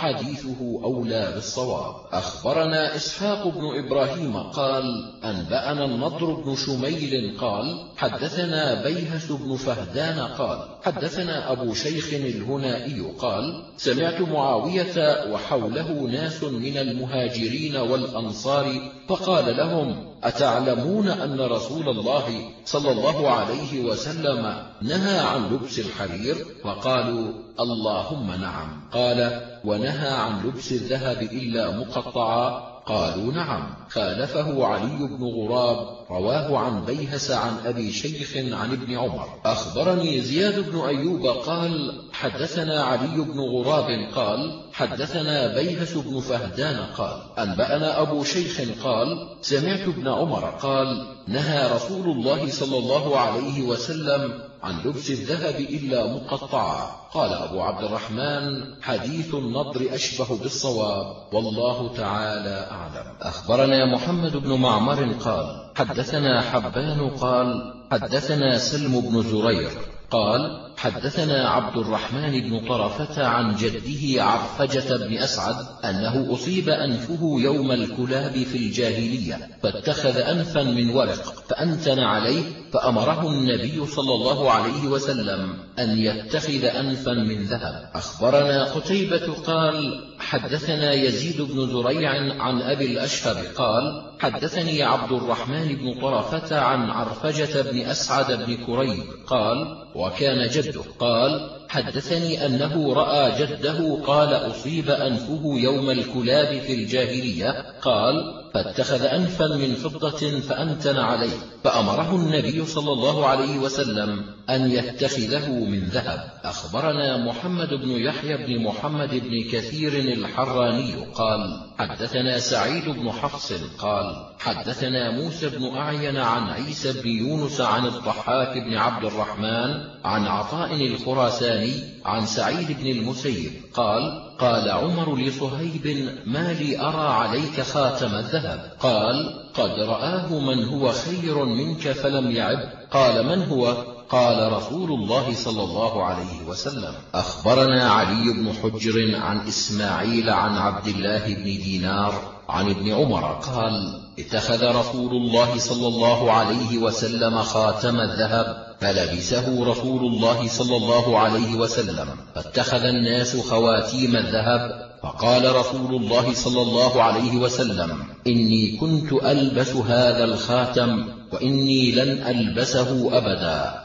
وحديثه أولى بالصواب. أخبرنا إسحاق بن إبراهيم قال أنبأنا النضر بن شميل قال حدثنا بيهس بن فهدان قال حدثنا أبو شيخ الهنائي قال سمعت معاوية وحوله ناس من المهاجرين والأنصار فقال لهم أتعلمون أن رسول الله صلى الله عليه وسلم نهى عن لبس الحرير؟ فقالوا اللهم نعم. قال ونهى عن لبس الذهب إلا مقطعا؟ قالوا نعم. خالفه علي بن غراب رواه عن بيهس عن أبي شيخ عن ابن عمر. أخبرني زياد بن أيوب قال حدثنا علي بن غراب قال حدثنا بيهس بن فهدان قال أنبأنا أبو شيخ قال سمعت ابن عمر قال نهى رسول الله صلى الله عليه وسلم عن لبس الذهب إلا مقطعا. قال أبو عبد الرحمن حديث النضر أشبه بالصواب والله تعالى أعلم. أخبرنا محمد بن معمر قال حدثنا حبان قال حدثنا سلم بن زرير قال حدثنا عبد الرحمن بن طرفة عن جده عرفجة بن أسعد أنه أصيب أنفه يوم الكلاب في الجاهلية فاتخذ أنفا من ورق فأنتن عليه فأمره النبي صلى الله عليه وسلم أن يتخذ أنفا من ذهب. أخبرنا قتيبة قال حدثنا يزيد بن زريع عن أبي الأشهب قال حدثني عبد الرحمن بن طرفة عن عرفجة بن أسعد بن كريب قال وكان جده قال حدثني أنه رأى جده قال أصيب أنفه يوم الكلاب في الجاهلية قال فاتخذ أنفا من فضة فأنتن عليه فأمره النبي صلى الله عليه وسلم أن يتخذه من ذهب. أخبرنا محمد بن يحيى بن محمد بن كثير الحراني قال حدثنا سعيد بن حفص قال حدثنا موسى بن أعين عن عيسى بن يونس عن الضحاك بن عبد الرحمن عن عطاء الخراساني عن سعيد بن المسيب قال قال عمر لصهيب ما لي أرى عليك خاتم الذهب؟ قال قد رآه من هو خير منك فلم يعب. قال من هو؟ قال رسول الله صلى الله عليه وسلم. أخبرنا علي بن حجر عن إسماعيل عن عبد الله بن دينار عن ابن عمر قال اتخذ رسول الله صلى الله عليه وسلم خاتم الذهب فلبسه رسول الله صلى الله عليه وسلم فاتخذ الناس خواتيم الذهب فقال رسول الله صلى الله عليه وسلم إني كنت ألبس هذا الخاتم وإني لن ألبسه أبدا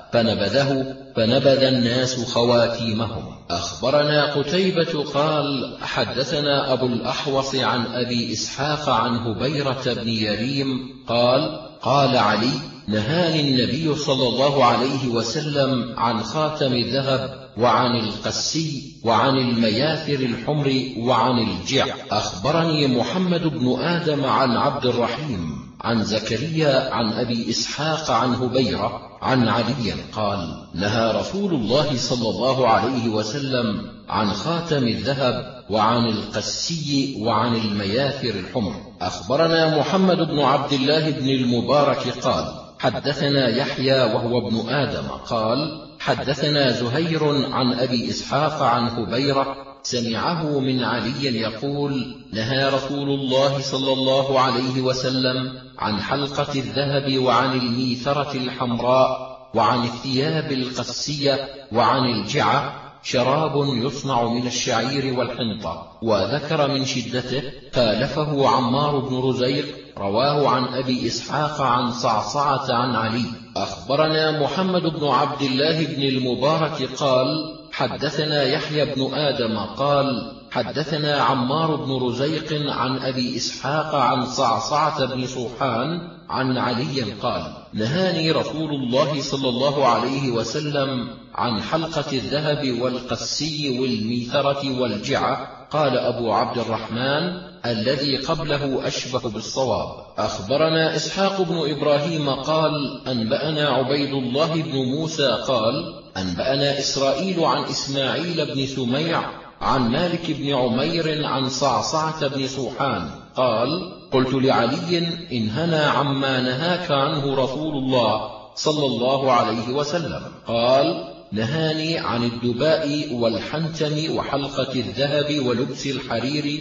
فنبذ الناس خواتيمهم. أخبرنا قتيبة قال حدثنا أبو الأحوص عن أبي إسحاق عن هبيرة بن يريم قال قال علي نهاني النبي صلى الله عليه وسلم عن خاتم الذهب وعن القسي وعن المياثر الحمر وعن الجع. أخبرني محمد بن آدم عن عبد الرحيم عن زكريا عن أبي إسحاق عن هبيرة عن علي قال نهى رسول الله صلى الله عليه وسلم عن خاتم الذهب وعن القسي وعن المياثر الحمر. أخبرنا محمد بن عبد الله بن المبارك قال حدثنا يحيى وهو ابن آدم قال حدثنا زهير عن أبي إسحاق عن هبيرة سمعه من علي يقول نهى رسول الله صلى الله عليه وسلم عن حلقة الذهب وعن الميثرة الحمراء وعن الثياب القسية وعن الجعة شراب يصنع من الشعير والحنطة. وذكر من شدته خالفه عمار بن رزيق رواه عن أبي إسحاق عن صعصعة عن علي. أخبرنا محمد بن عبد الله بن المبارك قال حدثنا يحيى بن آدم قال حدثنا عمار بن رزيق عن أبي إسحاق عن صعصعة بن صوحان عن علي قال نهاني رسول الله صلى الله عليه وسلم عن حلقة الذهب والقسي والميثرة والجعة. قال أبو عبد الرحمن الذي قبله أشبه بالصواب. أخبرنا إسحاق بن إبراهيم قال أنبأنا عبيد الله بن موسى قال أنبأنا إسرائيل عن إسماعيل بن سميع عن مالك بن عمير عن صعصعة بن صوحان قال قلت لعلي انهنا عما نهاك عنه رسول الله صلى الله عليه وسلم. قال نهاني عن الدباء والحنتم وحلقة الذهب ولبس الحرير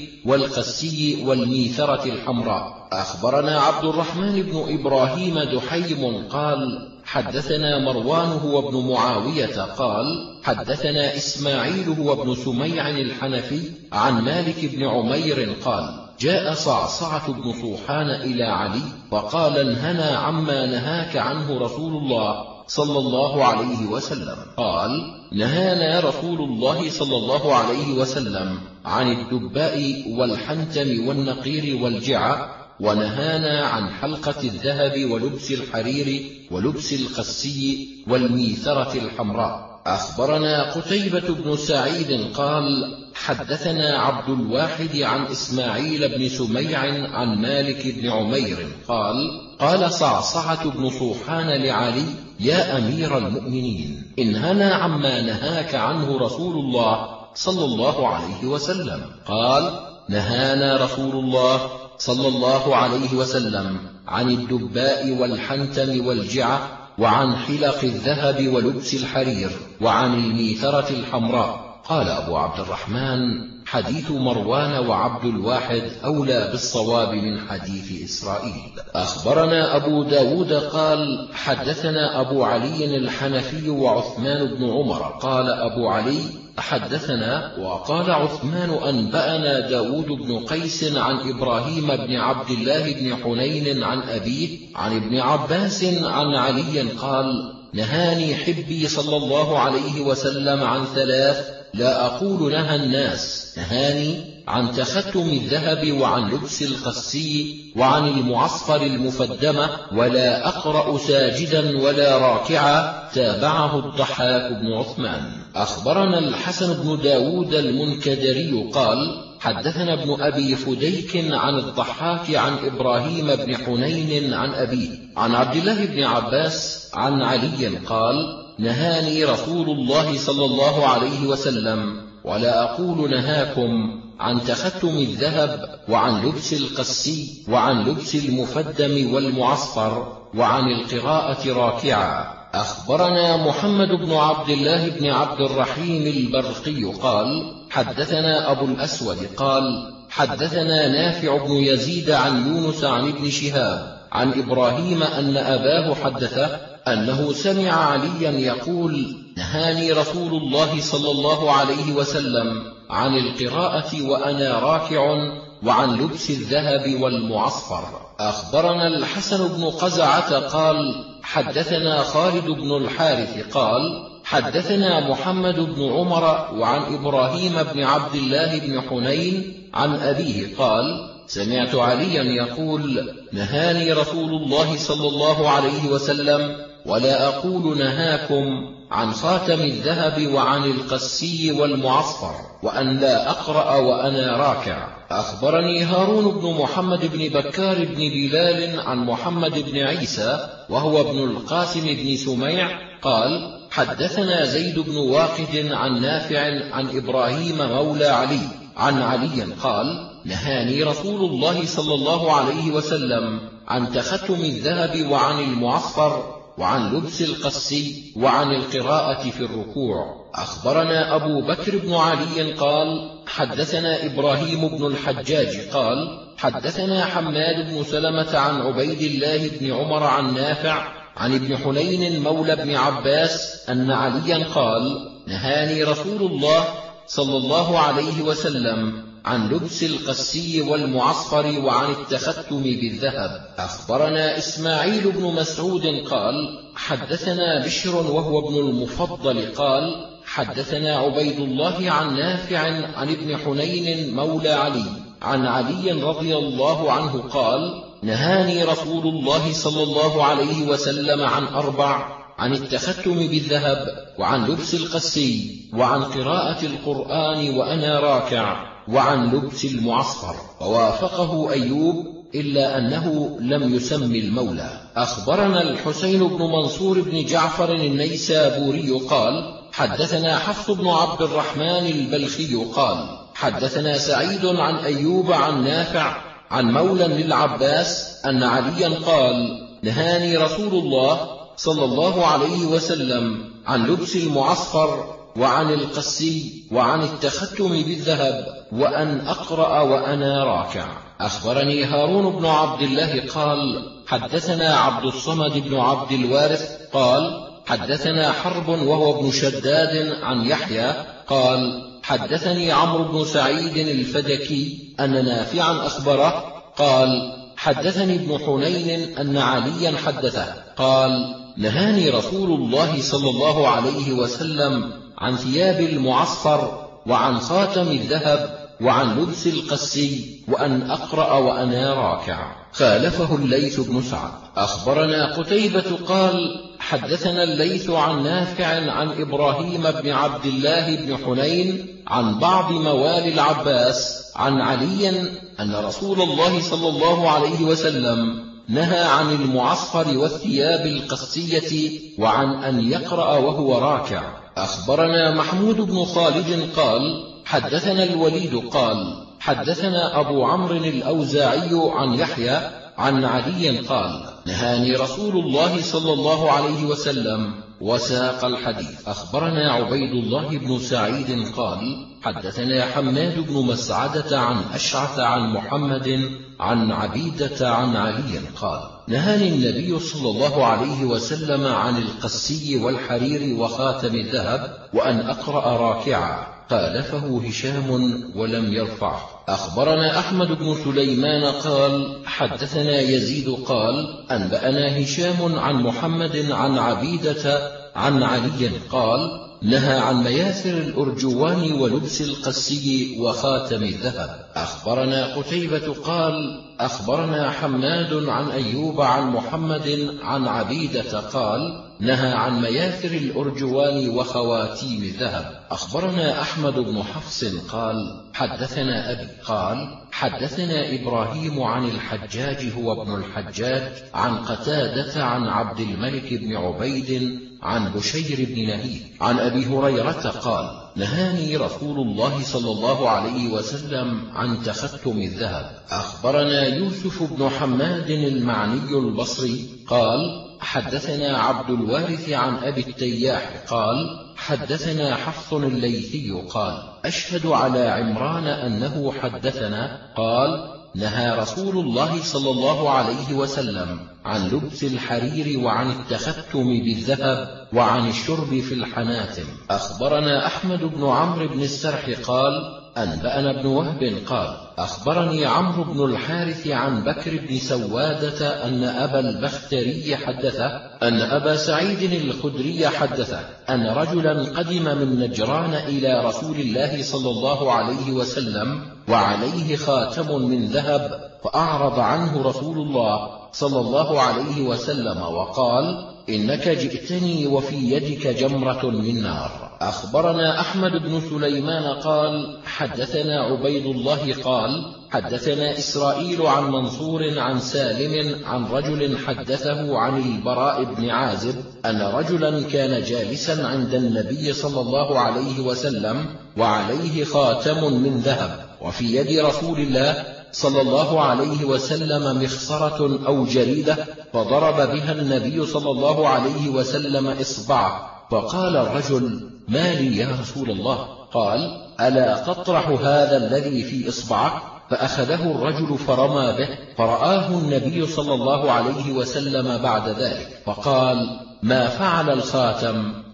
والقسي والميثرة الحمراء. أخبرنا عبد الرحمن بن إبراهيم دحيم قال حدثنا مروان هو ابن معاوية قال حدثنا إسماعيل هو ابن سميع الحنفي عن مالك بن عمير قال جاء صعصعة بن صوحان إلى علي وقال انهنا عما نهاك عنه رسول الله صلى الله عليه وسلم. قال نهانا رسول الله صلى الله عليه وسلم عن الدباء والحنتم والنقير والجعة ونهانا عن حلقة الذهب ولبس الحرير ولبس القسي والميثرة الحمراء. أخبرنا قتيبة بن سعيد قال حدثنا عبد الواحد عن إسماعيل بن سميع عن مالك بن عمير قال قال صعصعة بن صوحان لعلي يا أمير المؤمنين انهنا عما نهاك عنه رسول الله صلى الله عليه وسلم. قال نهانا رسول الله صلى الله عليه وسلم عن الدباء والحنتم والجعة وعن حلق الذهب ولبس الحرير وعن الميثرة الحمراء. قال أبو عبد الرحمن حديث مروان وعبد الواحد أولى بالصواب من حديث إسرائيل. أخبرنا أبو داود قال حدثنا أبو علي الحنفي وعثمان بن عمر. قال أبو علي حدثنا وقال عثمان أنبأنا داود بن قيس عن إبراهيم بن عبد الله بن حنين عن أبيه عن ابن عباس عن علي قال نهاني حبي صلى الله عليه وسلم عن ثلاث لا أقول نهى الناس. نهاني عن تختم الذهب وعن لبس القسي وعن المعصفر المفدمة ولا أقرأ ساجدا ولا راكعا. تابعه الضحاك بن عثمان. أخبرنا الحسن بن داود المنكدري قال حدثنا ابن أبي فديك عن الضحاك عن إبراهيم بن حنين عن أبيه عن عبد الله بن عباس عن علي قال نهاني رسول الله صلى الله عليه وسلم ولا أقول نهاكم عن تختم الذهب وعن لبس القسي وعن لبس المفدم والمعصفر وعن القراءة راكعا. أخبرنا محمد بن عبد الله بن عبد الرحيم البرقي قال حدثنا أبو الأسود قال حدثنا نافع بن يزيد عن يونس عن ابن شهاب عن إبراهيم أن أباه حدثه أنه سمع عليا يقول نهاني رسول الله صلى الله عليه وسلم عن القراءة وأنا راكع وعن لبس الذهب والمعصفر. أخبرنا الحسن بن قزعة قال حدثنا خالد بن الحارث قال حدثنا محمد بن عمر وعن إبراهيم بن عبد الله بن حنين عن أبيه قال سمعت عليا يقول نهاني رسول الله صلى الله عليه وسلم ولا أقول نهاكم عن خاتم الذهب وعن القسي والمعصفر وأن لا أقرأ وأنا راكع. أخبرني هارون بن محمد بن بكار بن بلال عن محمد بن عيسى وهو ابن القاسم بن سميع قال حدثنا زيد بن واقد عن نافع عن إبراهيم مولى علي عن علي قال نهاني رسول الله صلى الله عليه وسلم عن تختم الذهب وعن المعصفر وعن لبس القسي وعن القراءة في الركوع. أخبرنا أبو بكر بن علي قال حدثنا إبراهيم بن الحجاج قال حدثنا حماد بن سلمة عن عبيد الله بن عمر عن نافع عن ابن حنين مولى بن عباس أن عليا قال نهاني رسول الله صلى الله عليه وسلم عن لبس القسي والمعصفر وعن التختم بالذهب. أخبرنا إسماعيل بن مسعود قال حدثنا بشر وهو ابن المفضل قال حدثنا عبيد الله عن نافع عن ابن حنين مولى علي عن علي رضي الله عنه قال نهاني رسول الله صلى الله عليه وسلم عن 4: عن التختم بالذهب، وعن لبس القسي، وعن قراءة القرآن وأنا راكع، وعن لبس المعصفر. ووافقه أيوب إلا أنه لم يسم المولى. أخبرنا الحسين بن منصور بن جعفر النيسابوري قال حدثنا حفص بن عبد الرحمن البلخي قال حدثنا سعيد عن أيوب عن نافع عن مولى للعباس أن عليا قال نهاني رسول الله صلى الله عليه وسلم عن لبس المعصفر وعن القسي وعن التختم بالذهب وأن أقرأ وأنا راكع. أخبرني هارون بن عبد الله قال حدثنا عبد الصمد بن عبد الوارث قال حدثنا حرب وهو ابن شداد عن يحيى قال حدثني عمرو بن سعيد الفدكي أن نافعا أخبره قال حدثني ابن حنين أن عليا حدثه قال نهاني رسول الله صلى الله عليه وسلم عن ثياب المعصفر وعن خاتم الذهب وعن لبس القسي وأن أقرأ وأنا راكع. خالفه الليث بن سعد. أخبرنا قتيبة قال حدثنا الليث عن نافع عن إبراهيم بن عبد الله بن حنين عن بعض موالي العباس عن علي أن رسول الله صلى الله عليه وسلم نهى عن المعصفر والثياب القسية وعن أن يقرأ وهو راكع. أخبرنا محمود بن خالد قال حدثنا الوليد قال حدثنا أبو عمرو الأوزاعي عن يحيى عن علي قال نهاني رسول الله صلى الله عليه وسلم وساق الحديث. أخبرنا عبيد الله بن سعيد قال حدثنا حماد بن مسعدة عن أشعث عن محمد عن عبيدة عن علي قال نهاني النبي صلى الله عليه وسلم عن القسي والحرير وخاتم الذهب وأن أقرأ راكعا. خالفه هشام ولم يرفعه. أخبرنا أحمد بن سليمان قال حدثنا يزيد قال أنبأنا هشام عن محمد عن عبيدة عن علي قال نهى عن مياثر الأرجوان ولبس القسي وخاتم الذهب. أخبرنا قتيبة قال أخبرنا حماد عن أيوب عن محمد عن عبيدة قال نهى عن مياثر الأرجوان وخواتيم الذهب. أخبرنا أحمد بن حفص قال حدثنا أبي قال حدثنا إبراهيم عن الحجاج هو ابن الحجاج عن قتادة عن عبد الملك بن عبيد عن بشير بن نهيد عن أبي هريرة قال نهاني رسول الله صلى الله عليه وسلم عن تختم الذهب. أخبرنا يوسف بن حماد المعني البصري قال حدثنا عبد الوارث عن أبي التياح قال حدثنا حفص الليثي قال أشهد على عمران أنه حدثنا قال نهى رسول الله صلى الله عليه وسلم عن لبس الحرير وعن التختم بالذهب وعن الشرب في الحناتم. أخبرنا أحمد بن عمرو بن السرح قال أنبأنا ابن وهب قال أخبرني عمرو بن الحارث عن بكر بن سوادة أن أبا البختري حدثه أن أبا سعيد الخدري حدثه أن رجلا قدم من نجران إلى رسول الله صلى الله عليه وسلم وعليه خاتم من ذهب فأعرض عنه رسول الله صلى الله عليه وسلم وقال إنك جئتني وفي يدك جمرة من نار. أخبرنا أحمد بن سليمان قال حدثنا عبيد الله قال حدثنا إسرائيل عن منصور عن سالم عن رجل حدثه عن البراء بن عازب أن رجلا كان جالسا عند النبي صلى الله عليه وسلم وعليه خاتم من ذهب وفي يد رسول الله صلى الله عليه وسلم مخصرة أو جريدة فضرب بها النبي صلى الله عليه وسلم إصبعه فقال الرجل ما لي يا رسول الله؟ قال ألا تطرح هذا الذي في إصبعك؟ فأخذه الرجل فرمى به فرآه النبي صلى الله عليه وسلم بعد ذلك فقال ما فعل الخاتم؟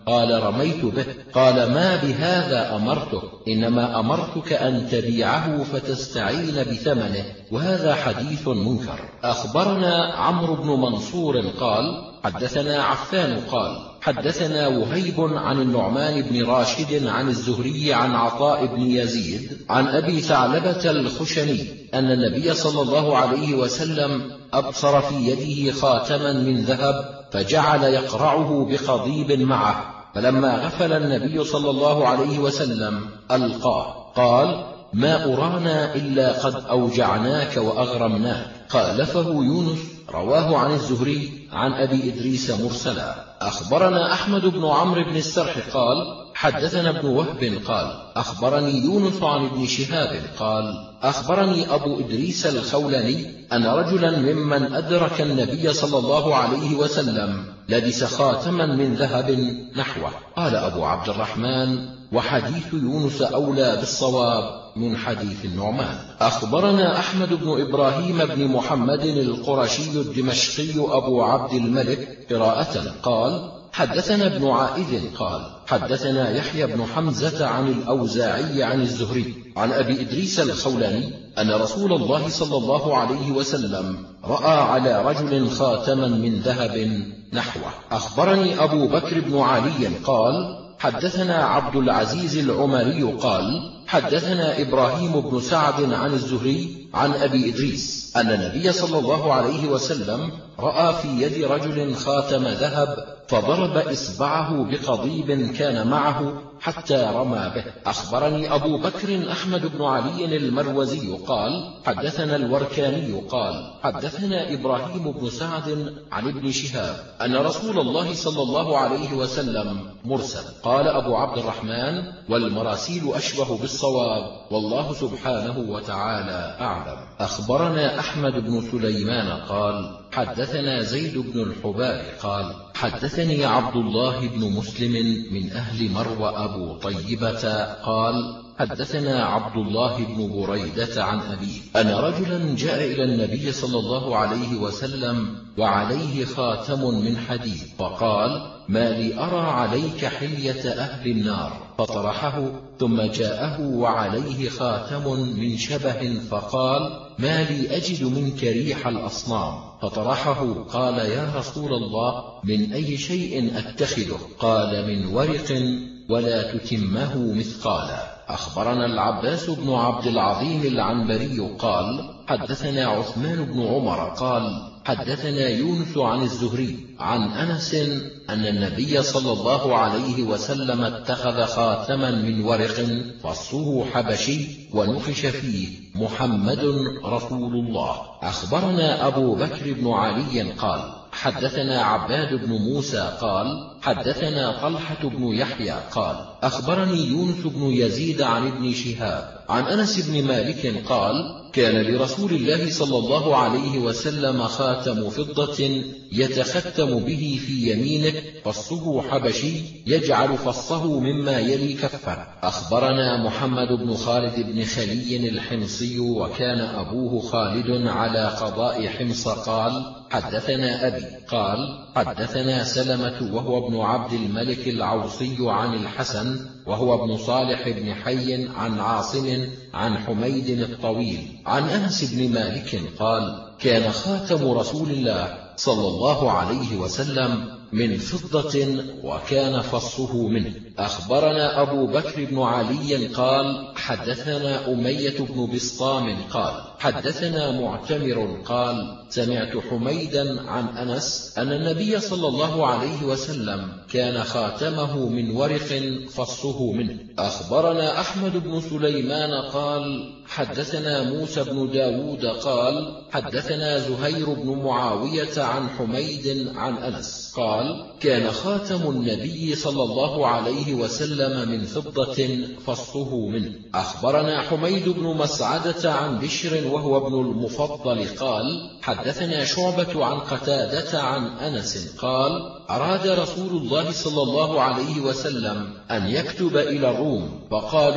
قال رميت به. قال ما بهذا أمرته، إنما أمرتك أن تبيعه فتستعين بثمنه، وهذا حديث منكر. أخبرنا عمرو بن منصور قال حدثنا عفان قال حدثنا وهيب عن النعمان بن راشد عن الزهري عن عطاء بن يزيد عن أبي ثعلبة الخشني أن النبي صلى الله عليه وسلم أبصر في يده خاتما من ذهب فجعل يقرعه بقضيب معه، فلما غفل النبي صلى الله عليه وسلم ألقاه. قال ما أرانا إلا قد أوجعناك وأغرمناك. خالفه يونس رواه عن الزهري عن أبي إدريس مرسلا. أخبرنا أحمد بن عمرو بن السرح قال حدثنا ابن وهب قال أخبرني يونس عن ابن شهاب قال أخبرني أبو إدريس الخولاني أن رجلا ممن أدرك النبي صلى الله عليه وسلم لبس خاتما من ذهب نحوه. قال أبو عبد الرحمن وحديث يونس أولى بالصواب من حديث النعمان. أخبرنا أحمد بن إبراهيم بن محمد القرشي الدمشقي أبو عبد الملك قراءة قال حدثنا ابن عائذ قال حدثنا يحيى بن حمزة عن الأوزاعي عن الزهري عن أبي إدريس الخولاني أن رسول الله صلى الله عليه وسلم رأى على رجل خاتما من ذهب نحوه. أخبرني أبو بكر بن علي قال حدثنا عبد العزيز العمري قال حدثنا إبراهيم بن سعد عن الزهري عن أبي إدريس أن النبي صلى الله عليه وسلم رأى في يد رجل خاتم ذهب فضرب إصبعه بقضيب كان معه حتى رمى به. أخبرني أبو بكر أحمد بن علي المروزي قال حدثنا الوركاني قال حدثنا إبراهيم بن سعد عن ابن شهاب أن رسول الله صلى الله عليه وسلم مرسل. قال أبو عبد الرحمن والمراسيل أشبه بالصواب، والله سبحانه وتعالى أعلم. أخبرنا أحمد بن سليمان قال حدثنا زيد بن الحباب قال حدثني عبد الله بن مسلم من أهل مروى أبو طيبة قال حدثنا عبد الله بن بريدة عن أبيه أن رجلا جاء إلى النبي صلى الله عليه وسلم وعليه خاتم من حديد، فقال ما لي أرى عليك حلية أهل النار، فطرحه، ثم جاءه وعليه خاتم من شبه فقال ما لي أجد منك ريح الأصنام، فطرحه. قال يا رسول الله من أي شيء أتخذه؟ قال من ورق ولا تتمه مثقالا. أخبرنا العباس بن عبد العظيم العنبري قال حدثنا عثمان بن عمر قال حدثنا يونس عن الزهري عن أنس أن النبي صلى الله عليه وسلم اتخذ خاتما من ورق فصه حبشي ونقش فيه محمد رسول الله. أخبرنا أبو بكر بن علي قال حدثنا عباد بن موسى قال حدثنا طلحة بن يحيى قال أخبرني يونس بن يزيد عن ابن شهاب عن أنس بن مالك قال كان لرسول الله صلى الله عليه وسلم خاتم فضة يتختم به في يمينه، فصه حبشي يجعل فصه مما يلي كفه. أخبرنا محمد بن خالد بن خلي الحمصي وكان أبوه خالد على قضاء حمص قال حدثنا أبي قال حدثنا سلمة وهو ابن عبد الملك العوصي عن الحسن وهو ابن صالح بن حي عن عاصم عن حميد الطويل عن أنس بن مالك قال كان خاتم رسول الله صلى الله عليه وسلم من فضة وكان فصه منه. أخبرنا أبو بكر بن علي قال حدثنا أمية بن بسطام قال حدثنا معتمر قال سمعت حميدا عن أنس أن النبي صلى الله عليه وسلم كان خاتمه من ورق فصه منه. أخبرنا أحمد بن سليمان قال حدثنا موسى بن داود قال حدثنا زهير بن معاوية عن حميد عن أنس قال كان خاتم النبي صلى الله عليه وسلم من فضة فصه منه. أخبرنا حميد بن مسعدة عن بشر وهو ابن المفضل قال حدثنا شعبة عن قتادة عن أنس قال أراد رسول الله صلى الله عليه وسلم أن يكتب إلى الروم، فقالوا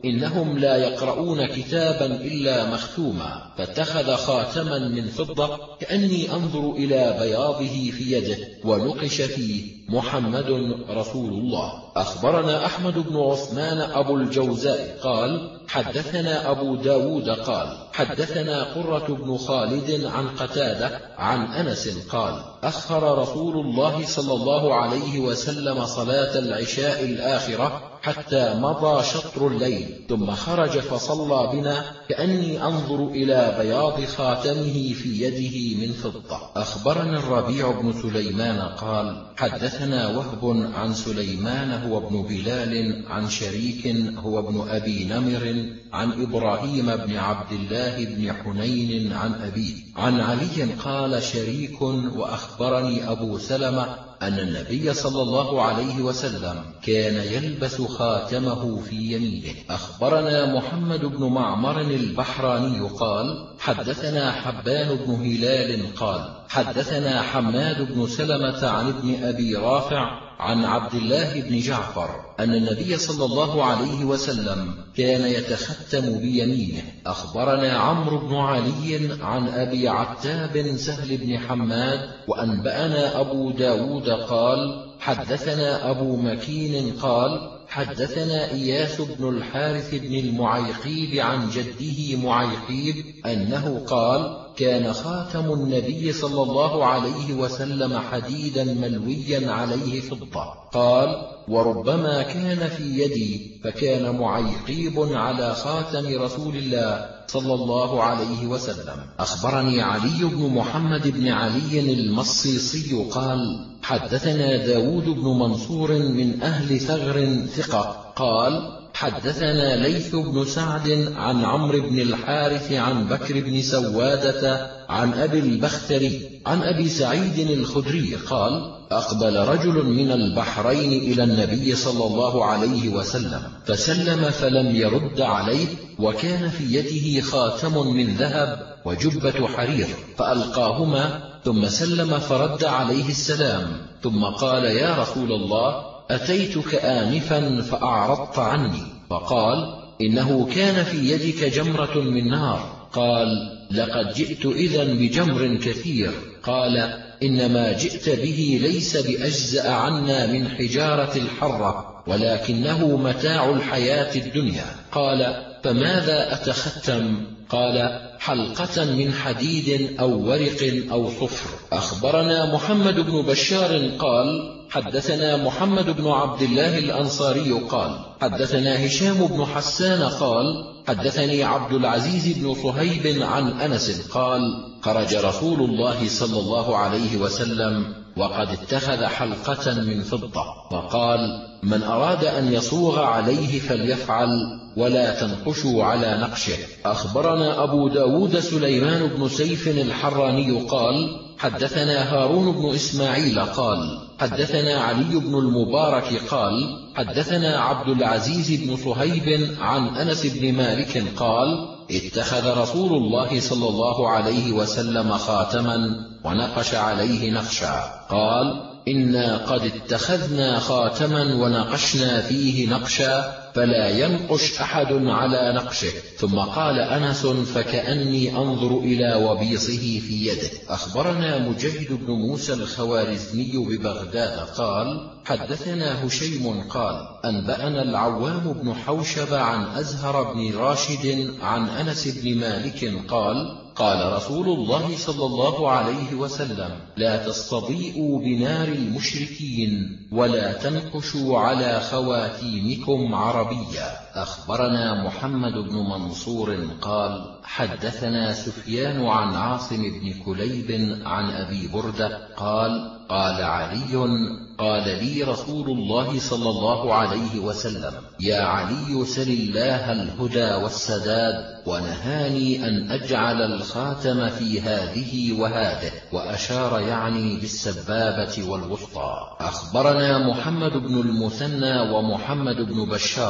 إنهم لا يقرؤون كتابا إلا مختوما، فاتخذ خاتما من فضة كأني أنظر إلى بياضه في يده، ونقش فيه محمد رسول الله. أخبرنا أحمد بن عثمان أبو الجوزاء قال حدثنا أبو داود قال حدثنا قرة بن خالد عن قتادة عن أنس قال أخر رسول الله صلى الله عليه وسلم صلاة العشاء الآخرة حتى مضى شطر الليل، ثم خرج فصلى بنا كأني أنظر إلى بياض خاتمه في يده من فضة. أخبرنا الربيع بن سليمان قال حدثنا وهب عن سليمان هو ابن بلال عن شريك هو ابن أبي نمر عن إبراهيم بن عبد الله بن حنين عن أبيه عن علي قال شريك وأخبرني أبو سلمة أن النبي صلى الله عليه وسلم كان يلبس خاتمه في يمينه. أخبرنا محمد بن معمر البحراني قال حدثنا حبان بن هلال قال حدثنا حماد بن سلمة عن ابن أبي رافع عن عبد الله بن جعفر أن النبي صلى الله عليه وسلم كان يتختم بيمينه. أخبرنا عمرو بن علي عن أبي عتاب سهل بن حماد وأنبأنا أبو داود قال حدثنا أبو مكين قال حدثنا إياس بن الحارث بن المعيقيب عن جده معيقيب أنه قال كان خاتم النبي صلى الله عليه وسلم حديدا ملويا عليه فضة. قال وربما كان في يدي، فكان معيقيب على خاتم رسول الله صلى الله عليه وسلم. أخبرني علي بن محمد بن علي المصيصي قال حدثنا داود بن منصور من أهل ثغر ثقة قال حدثنا ليث بن سعد عن عمرو بن الحارث عن بكر بن سوادة عن أبي البختري عن أبي سعيد الخدري قال أقبل رجل من البحرين إلى النبي صلى الله عليه وسلم فسلم فلم يرد عليه، وكان في يده خاتم من ذهب وجبة حرير، فألقاهما ثم سلم فرد عليه السلام، ثم قال يا رسول الله أتيتك آنفا فأعرضت عني، فقال إنه كان في يدك جمرة من نار. قال لقد جئت إذن بجمر كثير. قال إنما جئت به ليس بأجزأ عنا من حجارة الحرة، ولكنه متاع الحياة الدنيا. قال فماذا أتختم؟ قال حلقة من حديد أو ورق أو صفر. أخبرنا محمد بن بشار قال حدثنا محمد بن عبد الله الأنصاري قال حدثنا هشام بن حسان قال حدثني عبد العزيز بن صهيب عن أنس قال خرج رسول الله صلى الله عليه وسلم وقد اتخذ حلقة من فضة، فقال من أراد أن يصوغ عليه فليفعل ولا تنقشوا على نقشه. أخبرنا أبو داود سليمان بن سيف الحراني قال حدثنا هارون بن إسماعيل قال حدثنا علي بن المبارك قال حدثنا عبد العزيز بن صهيب عن أنس بن مالك قال اتخذ رسول الله صلى الله عليه وسلم خاتما ونقش عليه نقشا. قال إنا قد اتخذنا خاتما ونقشنا فيه نقشا فلا ينقش أحد على نقشه. ثم قال أنس فكأني أنظر إلى وبيصه في يده. أخبرنا مجاهد بن موسى الخوارزمي ببغداد قال حدثنا هشيم قال أنبأنا العوام بن حوشب عن أزهر بن راشد عن أنس بن مالك قال قال رسول الله صلى الله عليه وسلم لا تستضيئوا بنار المشركين ولا تنقشوا على خواتيمكم عربيا. أخبرنا محمد بن منصور قال حدثنا سفيان عن عاصم بن كليب عن أبي بردة قال قال علي قال لي رسول الله صلى الله عليه وسلم يا علي سل الله الهدى والسداد، ونهاني أن أجعل الخاتم في هذه وهذه، وأشار يعني بالسبابة والوسطى. أخبرنا محمد بن المثنى ومحمد بن بشار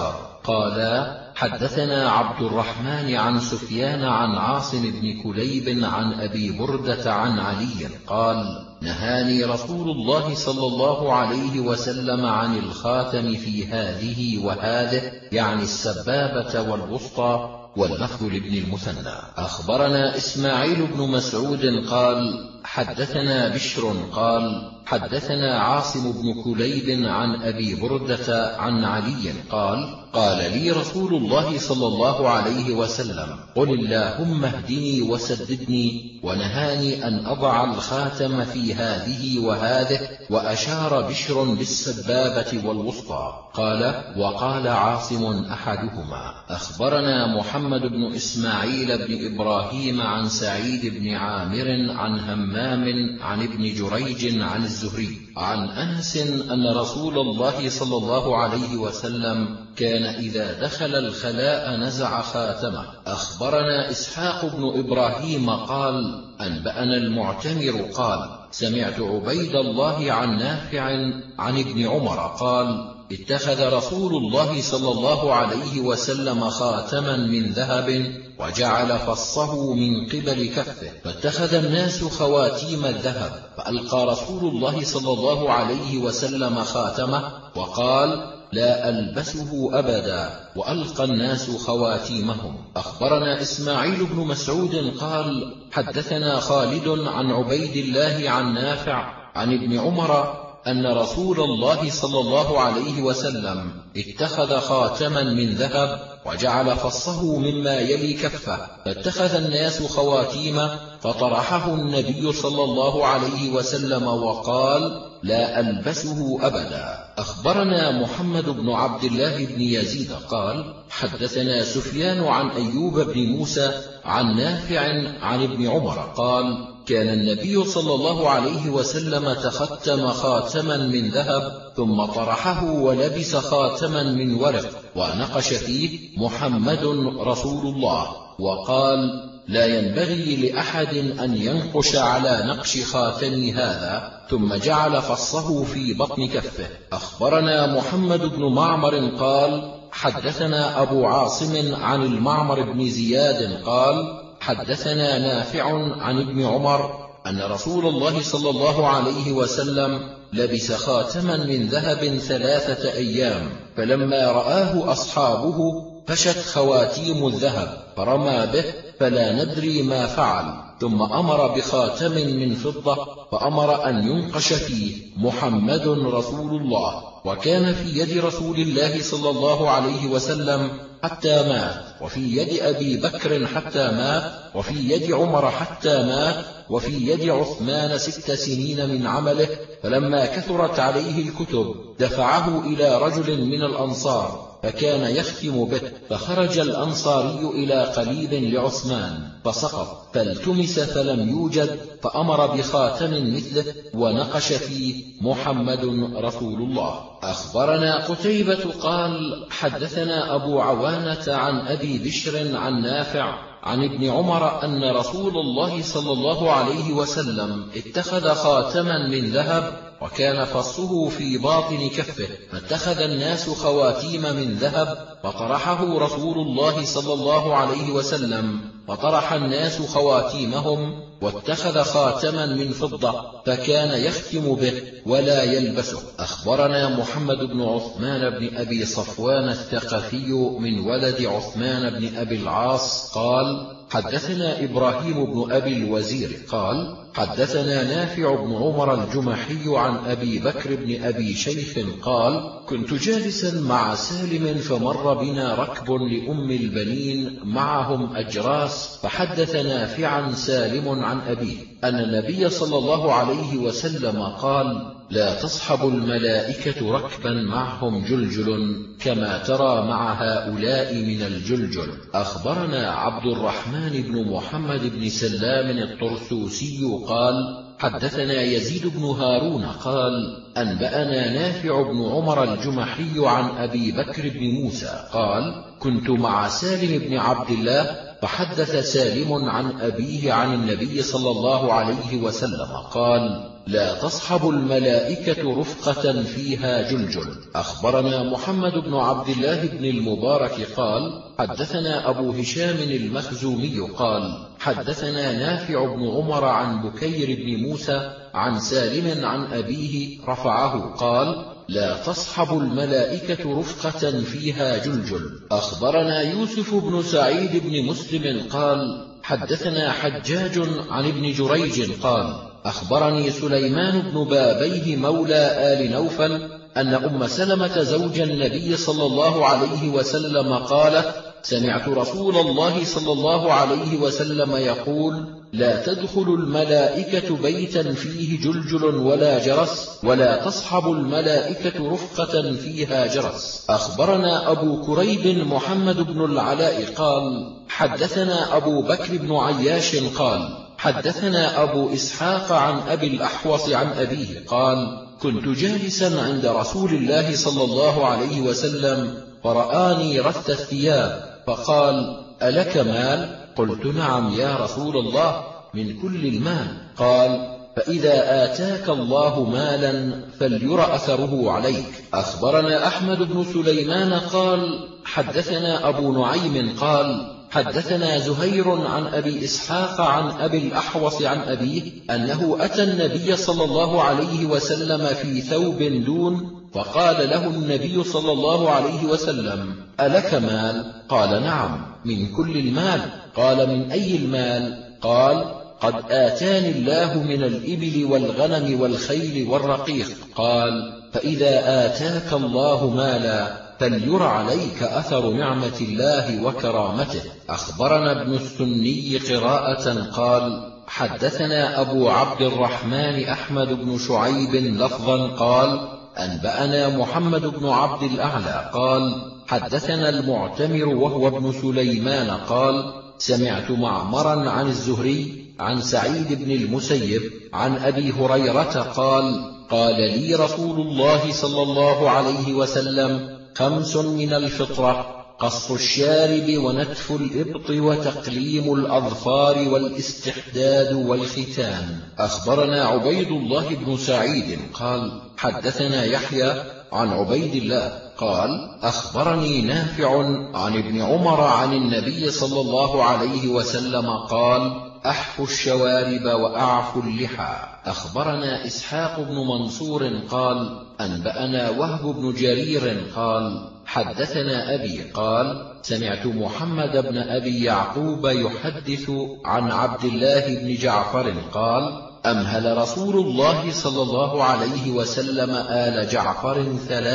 قالا: حدثنا عبد الرحمن عن سفيان عن عاصم بن كليب عن أبي بردة عن علي قال: نهاني رسول الله صلى الله عليه وسلم عن الخاتم في هذه وهذه، يعني السبابة والوسطى. واللفظ لابن المثنى. أخبرنا إسماعيل بن مسعود قال: حدثنا بشر قال: حدثنا عاصم بن كليب عن أبي بردة عن علي قال: قال لي رسول الله صلى الله عليه وسلم: قل اللهم اهدني وسددني. ونهاني أن أضع الخاتم في هذه وهذه. وأشار بشر بالسبابة والوسطى. قال: وقال عاصم أحدهما. أخبرنا محمد بن إسماعيل بن إبراهيم عن سعيد بن عامر عن همام عن ابن جريج عن الزهري عن أنس أن رسول الله صلى الله عليه وسلم كان إذا دخل الخلاء نزع خاتمه. أخبرنا إسحاق بن إبراهيم قال: أنبأنا المعتمر قال: سمعت عبيد الله عن نافع عن ابن عمر قال: اتخذ رسول الله صلى الله عليه وسلم خاتما من ذهب وجعل فصه من قبل كفه، فاتخذ الناس خواتيم الذهب، فألقى رسول الله صلى الله عليه وسلم خاتمه وقال: لا ألبسه أبدا، وألقى الناس خواتيمهم. أخبرنا إسماعيل بن مسعود قال: حدثنا خالد عن عبيد الله عن نافع عن ابن عمر أن رسول الله صلى الله عليه وسلم اتخذ خاتما من ذهب وجعل فصه مما يلي كفه، فاتخذ الناس خواتيم، فطرحه النبي صلى الله عليه وسلم وقال: لا ألبسه أبدا. أخبرنا محمد بن عبد الله بن يزيد قال: حدثنا سفيان عن أيوب بن موسى عن نافع عن ابن عمر قال: كان النبي صلى الله عليه وسلم تختم خاتما من ذهب ثم طرحه ولبس خاتما من ورق ونقش فيه: محمد رسول الله، وقال: لا ينبغي لأحد أن ينقش على نقش خاتمي هذا، ثم جعل فصه في بطن كفه. أخبرنا محمد بن معمر قال: حدثنا أبو عاصم عن المعمر بن زياد قال: حدثنا نافع عن ابن عمر أن رسول الله صلى الله عليه وسلم لبس خاتما من ذهب 3 أيام، فلما رآه أصحابه فشت خواتيم الذهب فرمى به، فلا ندري ما فعل، ثم أمر بخاتم من فضة فأمر أن ينقش فيه: محمد رسول الله. وكان في يد رسول الله صلى الله عليه وسلم حتى مات، وفي يد أبي بكر حتى مات، وفي يد عمر حتى مات، وفي يد عثمان 6 سنين من عمله. فلما كثرت عليه الكتب دفعه إلى رجل من الأنصار فكان يختم به، فخرج الأنصاري إلى قليب لعثمان فسقط، فالتمس فلم يوجد، فأمر بخاتم مثله ونقش فيه: محمد رسول الله. أخبرنا قتيبة قال: حدثنا أبو عوانة عن أبي بشر عن نافع عن ابن عمر أن رسول الله صلى الله عليه وسلم اتخذ خاتما من ذهب وكان فصه في باطن كفه، فاتخذ الناس خواتيم من ذهب فطرحه رسول الله صلى الله عليه وسلم، فطرح الناس خواتيمهم، واتخذ خاتما من فضة فكان يختم به ولا يلبسه. أخبرنا محمد بن عثمان بن أبي صفوان الثقفي من ولد عثمان بن أبي العاص قال: حدثنا إبراهيم بن أبي الوزير قال: حدثنا نافع بن عمر الجمحي عن أبي بكر بن أبي شيخ قال: كنت جالسا مع سالم فمر بنا ركب لأم البنين معهم أجراس، فحدث نافعا سالم عن أبيه أن النبي صلى الله عليه وسلم قال: لا تصحب الملائكة ركبا معهم جلجل كما ترى مع هؤلاء من الجلجل. أخبرنا عبد الرحمن بن محمد بن سلام الطرسوسي قال: حدثنا يزيد بن هارون قال: أنبأنا نافع بن عمر الجمحي عن أبي بكر بن موسى قال: كنت مع سالم بن عبد الله فحدث سالم عن أبيه عن النبي صلى الله عليه وسلم قال: لا تصحب الملائكة رفقة فيها جلجل. أخبرنا محمد بن عبد الله بن المبارك قال: حدثنا أبو هشام المخزومي قال: حدثنا نافع بن عمر عن بكير بن موسى عن سالم عن أبيه رفعه قال: لا تصحب الملائكة رفقة فيها جلجل. أخبرنا يوسف بن سعيد بن مسلم قال: حدثنا حجاج عن ابن جريج قال: أخبرني سليمان بن بابيه مولى آل نوفل أن أم سلمة زوج النبي صلى الله عليه وسلم قالت: سمعت رسول الله صلى الله عليه وسلم يقول: لا تدخل الملائكة بيتا فيه جلجل ولا جرس، ولا تصحب الملائكة رفقة فيها جرس. أخبرنا أبو كريب محمد بن العلاء قال: حدثنا أبو بكر بن عياش قال: حدثنا أبو إسحاق عن أبي الأحوص عن أبيه قال: كنت جالسا عند رسول الله صلى الله عليه وسلم فرآني رث الثياب فقال: ألك مال؟ قلت: نعم يا رسول الله، من كل المال. قال: فإذا آتاك الله مالا فلير أثره عليك. أخبرنا أحمد بن سليمان قال: حدثنا أبو نعيم قال: حدثنا زهير عن أبي إسحاق عن أبي الأحوص عن أبيه أنه أتى النبي صلى الله عليه وسلم في ثوب دون، فقال له النبي صلى الله عليه وسلم: ألك مال؟ قال: نعم، من كل المال. قال: من أي المال؟ قال: قد آتاني الله من الإبل والغنم والخيل والرقيق. قال: فإذا آتاك الله مالا فلير عليك أثر نعمة الله وكرامته. أخبرنا ابن السني قراءة قال: حدثنا أبو عبد الرحمن أحمد بن شعيب لفظا قال: أنبأنا محمد بن عبد الأعلى قال: حدثنا المعتمر وهو ابن سليمان قال: سمعت معمرا عن الزهري عن سعيد بن المسيب عن أبي هريرة قال: قال لي رسول الله صلى الله عليه وسلم: 5 من الفطرة: قص الشارب ونتف الإبط وتقليم الأظفار والاستحداد والختان. أخبرنا عبيد الله بن سعيد قال: حدثنا يحيى عن عبيد الله قال: أخبرني نافع عن ابن عمر عن النبي صلى الله عليه وسلم قال: أحفوا الشوارب وأعفوا اللحى. أخبرنا إسحاق بن منصور قال: أنبأنا وهب بن جرير قال: حدثنا أبي قال: سمعت محمد بن أبي يعقوب يحدث عن عبد الله بن جعفر قال: أمهل رسول الله صلى الله عليه وسلم آل جعفر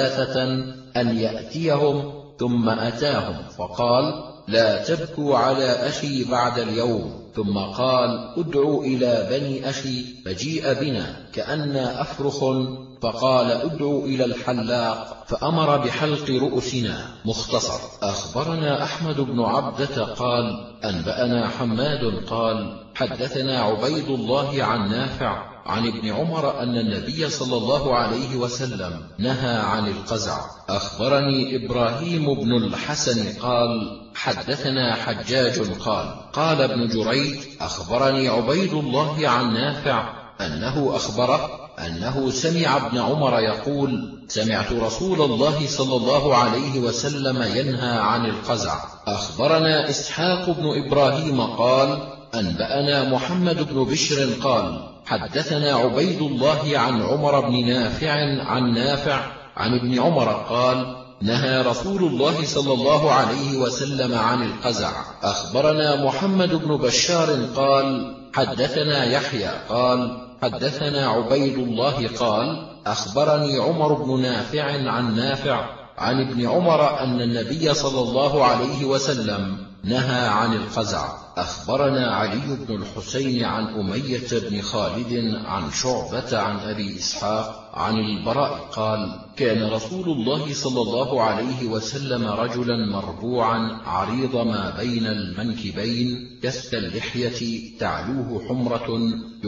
3 أن يأتيهم، ثم أتاهم فقال: لا تبكوا على أخي بعد اليوم. ثم قال: ادعوا إلى بني أخي، فجيء بنا كأننا أفرخ، فقال: ادعوا إلى الحلاق، فأمر بحلق رؤوسنا. مختصر. أخبرنا أحمد بن عبدة قال: أنبأنا حماد قال: حدثنا عبيد الله عن نافع عن ابن عمر أن النبي صلى الله عليه وسلم نهى عن القزع. أخبرني إبراهيم بن الحسن قال: حدثنا حجاج قال: قال ابن جريج: أخبرني عبيد الله عن نافع أنه أخبره أنه سمع ابن عمر يقول: سمعت رسول الله صلى الله عليه وسلم ينهى عن القزع. أخبرنا إسحاق بن إبراهيم قال: أنبأنا محمد بن بشر قال: حدثنا عبيد الله عن عمر بن نافع عن نافع عن ابن عمر قال: نهى رسول الله صلى الله عليه وسلم عن القزع. أخبرنا محمد بن بشار قال: حدثنا يحيى قال: حدثنا عبيد الله قال: أخبرني عمر بن نافع عن نافع عن ابن عمر أن النبي صلى الله عليه وسلم نهى عن القزع. أخبرنا علي بن الحسين عن أمية بن خالد عن شعبة عن أبي إسحاق عن البراء قال: كان رسول الله صلى الله عليه وسلم رجلا مربوعا عريض ما بين المنكبين كست اللحية تعلوه حمرة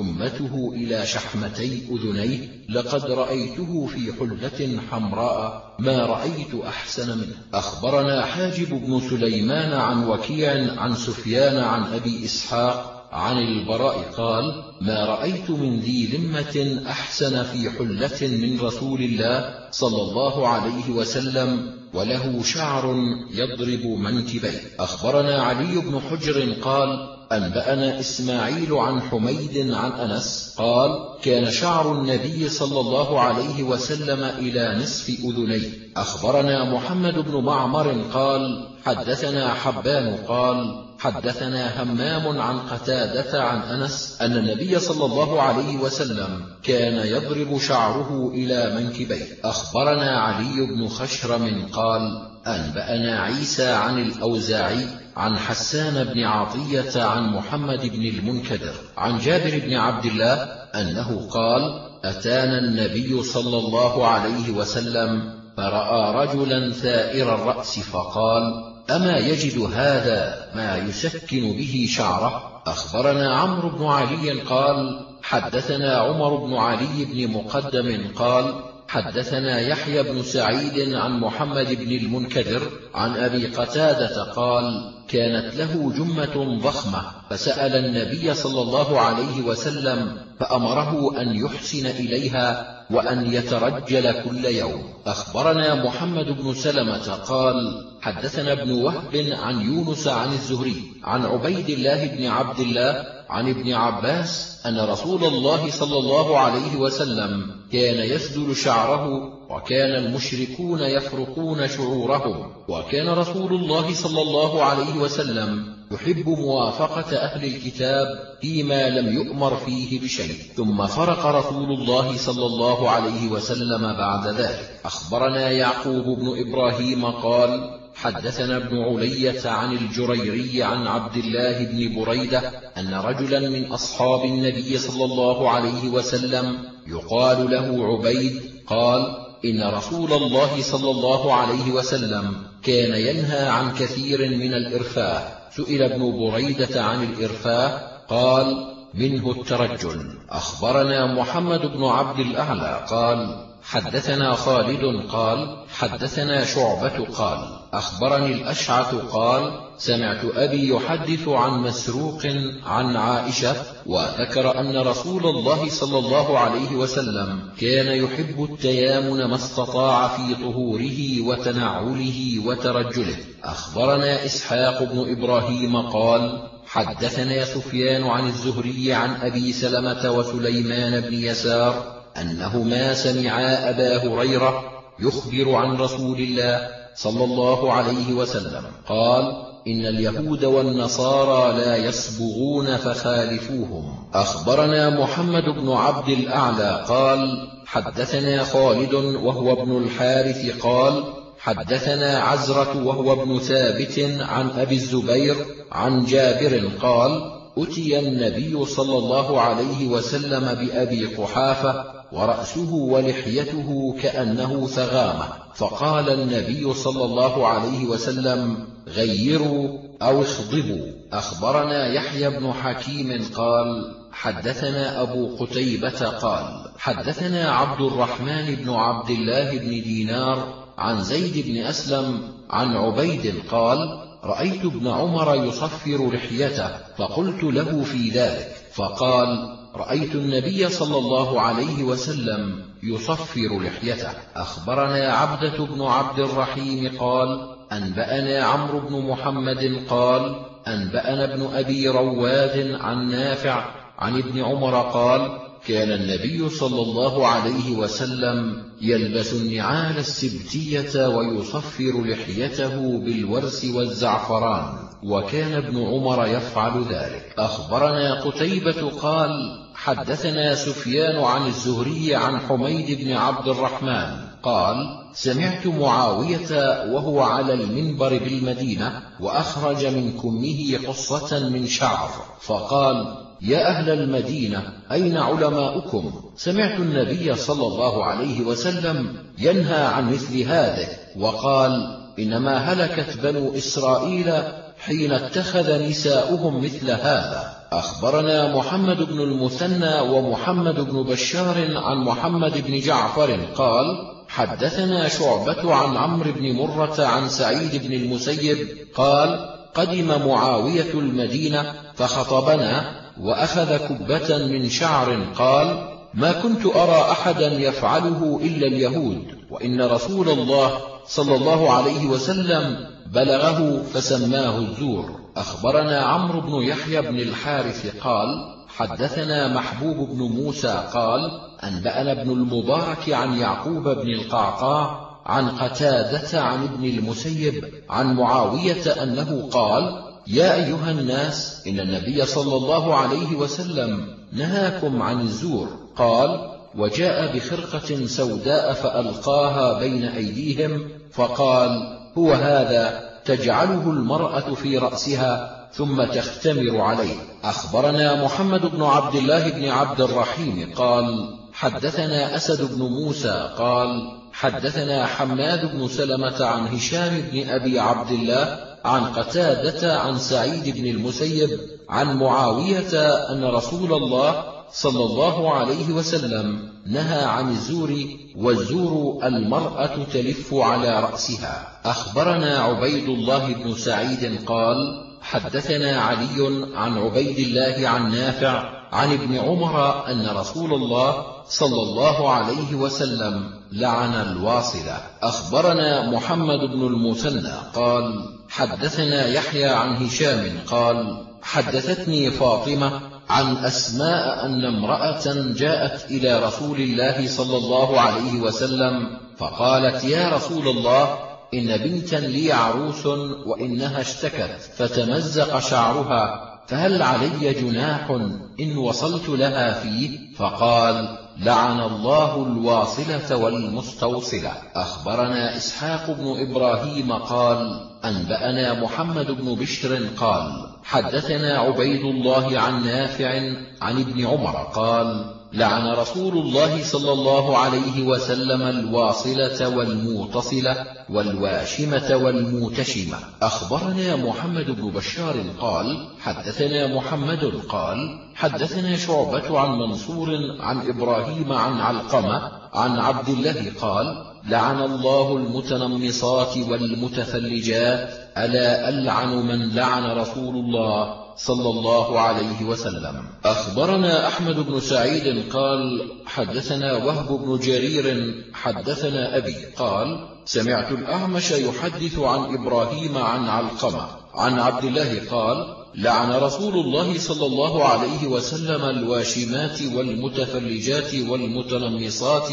جمته إلى شحمتي أذنيه، لقد رأيته في حلة حمراء ما رأيت أحسن منه. أخبرنا حاجب بن سليمان عن وكيع عن سفيان عن أبي إسحاق عن البراء قال: ما رأيت من ذي لمة أحسن في حلة من رسول الله صلى الله عليه وسلم، وله شعر يضرب منكبيه. أخبرنا علي بن حجر قال: أنبأنا إسماعيل عن حميد عن أنس قال: كان شعر النبي صلى الله عليه وسلم إلى نصف أذنيه. أخبرنا محمد بن معمر قال: حدثنا حبان قال: حدثنا همام عن قتادة عن أنس أن النبي صلى الله عليه وسلم كان يضرب شعره إلى منكبيه. أخبرنا علي بن خشرم قال: أنبأنا عيسى عن الأوزاعي عن حسان بن عطية عن محمد بن المنكدر عن جابر بن عبد الله أنه قال: أتانا النبي صلى الله عليه وسلم فرأى رجلا ثائر الرأس فقال: أما يجد هذا ما يسكن به شعره؟ أخبرنا عمرو بن علي قال: حدثنا عمر بن علي بن مقدم قال: حدثنا يحيى بن سعيد عن محمد بن المنكدر عن أبي قتادة قال: كانت له جمة ضخمة فسأل النبي صلى الله عليه وسلم فأمره أن يحسن إليها وأن يترجل كل يوم. أخبرنا محمد بن سلمة قال: حدثنا ابن وهب عن يونس عن الزهري عن عبيد الله بن عبد الله عن ابن عباس أن رسول الله صلى الله عليه وسلم كان يسدل شعره، وكان المشركون يفرقون شعورهم، وكان رسول الله صلى الله عليه وسلم يحب موافقة أهل الكتاب فيما لم يؤمر فيه بشيء. ثم فرق رسول الله صلى الله عليه وسلم بعد ذلك. أخبرنا يعقوب بن إبراهيم قال: حدثنا ابن علية عن الجريري عن عبد الله بن بريدة أن رجلا من أصحاب النبي صلى الله عليه وسلم يقال له عبيد قال: إن رسول الله صلى الله عليه وسلم كان ينهى عن كثير من الإرفاه. سئل ابن بريدة عن الإرفاه قال: منه الترجل. أخبرنا محمد بن عبد الأعلى قال: حدثنا خالد قال: حدثنا شعبة قال: أخبرني الأشعث قال: سمعت أبي يحدث عن مسروق عن عائشة، وذكر أن رسول الله صلى الله عليه وسلم كان يحب التيامن ما استطاع في طهوره وتنعله وترجله. أخبرنا إسحاق بن إبراهيم قال: حدثنا سفيان عن الزهري عن أبي سلمة وسليمان بن يسار أنهما سمعا أبا هريرة يخبر عن رسول الله صلى الله عليه وسلم قال: إن اليهود والنصارى لا يصبغون فخالفوهم. أخبرنا محمد بن عبد الأعلى قال: حدثنا خالد وهو ابن الحارث قال: حدثنا عزرة وهو ابن ثابت عن أبي الزبير عن جابر قال: أتي النبي صلى الله عليه وسلم بأبي قحافة ورأسه ولحيته كأنه ثغامة، فقال النبي صلى الله عليه وسلم: غيروا أو اخضبوا. أخبرنا يحيى بن حكيم قال: حدثنا أبو قتيبة قال: حدثنا عبد الرحمن بن عبد الله بن دينار عن زيد بن أسلم عن عبيد قال: رأيت ابن عمر يصفر لحيته، فقلت له في ذلك، فقال: رأيت النبي صلى الله عليه وسلم يصفر لحيته. أخبرنا عبدة بن عبد الرحيم قال: أنبأنا عمرو بن محمد قال: أنبأنا ابن أبي رواد عن نافع عن ابن عمر قال: كان النبي صلى الله عليه وسلم يلبس النعال السبتية ويصفر لحيته بالورس والزعفران، وكان ابن عمر يفعل ذلك. أخبرنا قتيبة قال: حدثنا سفيان عن الزهري عن حميد بن عبد الرحمن قال: سمعت معاوية وهو على المنبر بالمدينة وأخرج من كمه قصة من شعر فقال: يا أهل المدينة، أين علماؤكم؟ سمعت النبي صلى الله عليه وسلم ينهى عن مثل هذه، وقال: إنما هلكت بنو إسرائيل حين اتخذ نساؤهم مثل هذا. أخبرنا محمد بن المثنى ومحمد بن بشار عن محمد بن جعفر قال: حدثنا شعبة عن عمرو بن مرة عن سعيد بن المسيب قال: قدم معاوية المدينة فخطبنا وأخذ كبة من شعر قال: ما كنت أرى أحدا يفعله إلا اليهود، وإن رسول الله صلى الله عليه وسلم بلغه فسماه الزور. أخبرنا عمرو بن يحيى بن الحارث قال: حدثنا محبوب بن موسى قال: أنبأنا ابن المبارك عن يعقوب بن القعقاع عن قتادة عن ابن المسيب عن معاوية أنه قال: يا أيها الناس، إن النبي صلى الله عليه وسلم نهاكم عن الزور. قال: وجاء بخرقة سوداء فألقاها بين أيديهم فقال: هو هذا تجعله المرأة في رأسها ثم تختمر عليه. أخبرنا محمد بن عبد الله بن عبد الرحيم قال: حدثنا أسد بن موسى قال: حدثنا حماد بن سلمة عن هشام بن أبي عبد الله عن قتادة عن سعيد بن المسيب عن معاوية أن رسول الله صلى الله عليه وسلم نهى عن الزور، والزور المرأة تلف على رأسها. أخبرنا عبيد الله بن سعيد قال: حدثنا علي عن عبيد الله عن نافع عن ابن عمر أن رسول الله صلى الله عليه وسلم لعن الواصلة. أخبرنا محمد بن المثنى قال: حدثنا يحيى عن هشام قال: حدثتني فاطمة عن أسماء أن امرأة جاءت إلى رسول الله صلى الله عليه وسلم فقالت: يا رسول الله، إن بنتا لي عروس وإنها اشتكت فتمزق شعرها، فهل علي جناح إن وصلت لها فيه؟ فقال: لعن الله الواصلة والمستوصلة. أخبرنا إسحاق بن إبراهيم قال: أنبأنا محمد بن بشر قال: حدثنا عبيد الله عن نافع عن ابن عمر قال: لعن رسول الله صلى الله عليه وسلم الواصلة والموتصلة والواشمة والموتشمة. أخبرنا محمد بن بشار قال: حدثنا محمد قال: حدثنا شعبة عن منصور عن إبراهيم عن علقمة عن عبد الله قال: لعن الله المتنمصات والمتفلجات، ألا ألعن من لعن رسول الله صلى الله عليه وسلم. أخبرنا أحمد بن سعيد قال: حدثنا وهب بن جرير حدثنا أبي قال: سمعت الأعمش يحدث عن إبراهيم عن علقمة عن عبد الله قال: لعن رسول الله صلى الله عليه وسلم الواشمات والمتفلجات والمتنمصات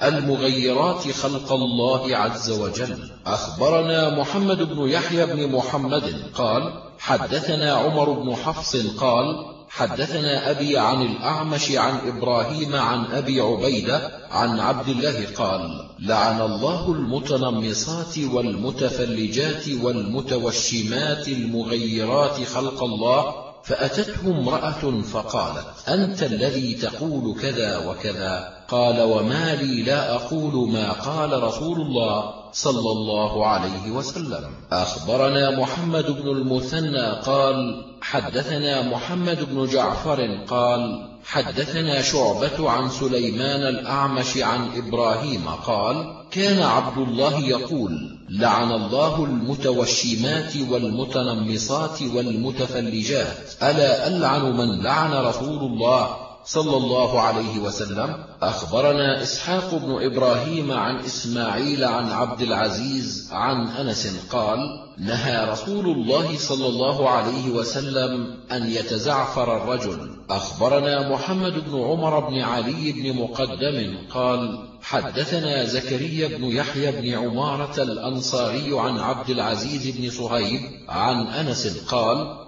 المغيرات خلق الله عز وجل. أخبرنا محمد بن يحيى بن محمد قال: حدثنا عمر بن حفص قال: حدثنا أبي عن الأعمش عن إبراهيم عن أبي عبيدة عن عبد الله قال: لعن الله المتنمصات والمتفلجات والمتوشمات المغيرات خلق الله. فأتته امرأة فقالت: أنت الذي تقول كذا وكذا؟ قال: وما لي لا أقول ما قال رسول الله صلى الله عليه وسلم. أخبرنا محمد بن المثنى قال: حدثنا محمد بن جعفر قال: حدثنا شعبة عن سليمان الأعمش عن إبراهيم قال: كان عبد الله يقول: لعن الله المتوشمات والمتنمصات والمتفلجات، ألا ألعن من لعن رسول الله صلى الله عليه وسلم. أخبرنا إسحاق بن إبراهيم عن إسماعيل عن عبد العزيز عن أنس قال: نهى رسول الله صلى الله عليه وسلم أن يتزعفر الرجل. أخبرنا محمد بن عمر بن علي بن مقدم قال: حدثنا زكريا بن يحيى بن عمارة الأنصاري عن عبد العزيز بن صهيب عن أنس قال: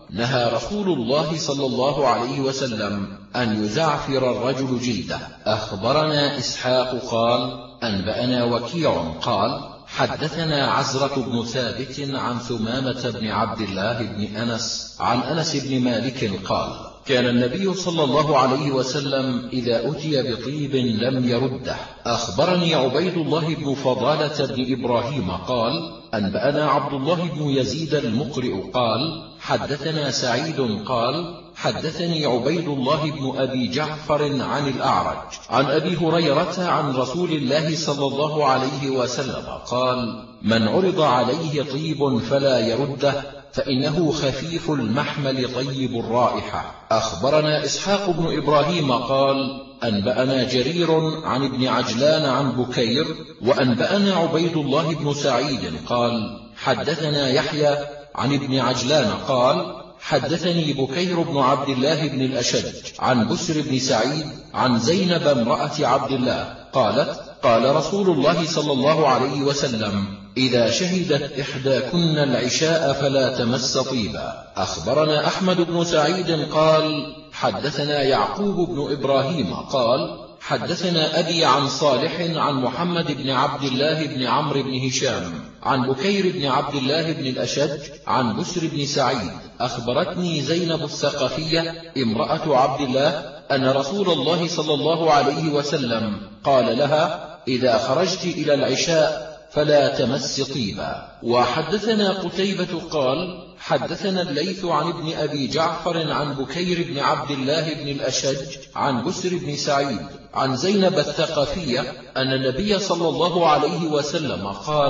نهى رسول الله صلى الله عليه وسلم أن يزعفر الرجل جلده. أخبرنا إسحاق قال أنبأنا وكيع قال حدثنا عزرة بن ثابت عن ثمامة بن عبد الله بن أنس عن أنس بن مالك قال كان النبي صلى الله عليه وسلم إذا أتي بطيب لم يرده. أخبرني عبيد الله بن فضالة بن إبراهيم قال أنبأنا عبد الله بن يزيد المقرئ قال حدثنا سعيد قال حدثني عبيد الله بن أبي جعفر عن الأعرج عن أبي هريرة عن رسول الله صلى الله عليه وسلم قال من عرض عليه طيب فلا يرده فإنه خفيف المحمل طيب الرائحة. أخبرنا إسحاق بن إبراهيم قال أنبأنا جرير عن ابن عجلان عن بكير وأنبأنا عبيد الله بن سعيد قال حدثنا يحيى عن ابن عجلان قال حدثني بكير بن عبد الله بن الأشج عن بسر بن سعيد عن زينب امرأة عبد الله قالت قال رسول الله صلى الله عليه وسلم إذا شهدت إحداكن العشاء فلا تمس طيبا. أخبرنا أحمد بن سعيد قال حدثنا يعقوب بن إبراهيم قال حدثنا أبي عن صالح عن محمد بن عبد الله بن عمرو بن هشام عن بكير بن عبد الله بن الأشج عن بسر بن سعيد أخبرتني زينب الثقفية امرأة عبد الله أن رسول الله صلى الله عليه وسلم قال لها إذا خرجت إلى العشاء فلا تمس طيبا. وحدثنا قتيبة قال حدثنا الليث عن ابن أبي جعفر عن بكير بن عبد الله بن الأشج عن بسر بن سعيد عن زينب الثقفية أن النبي صلى الله عليه وسلم قال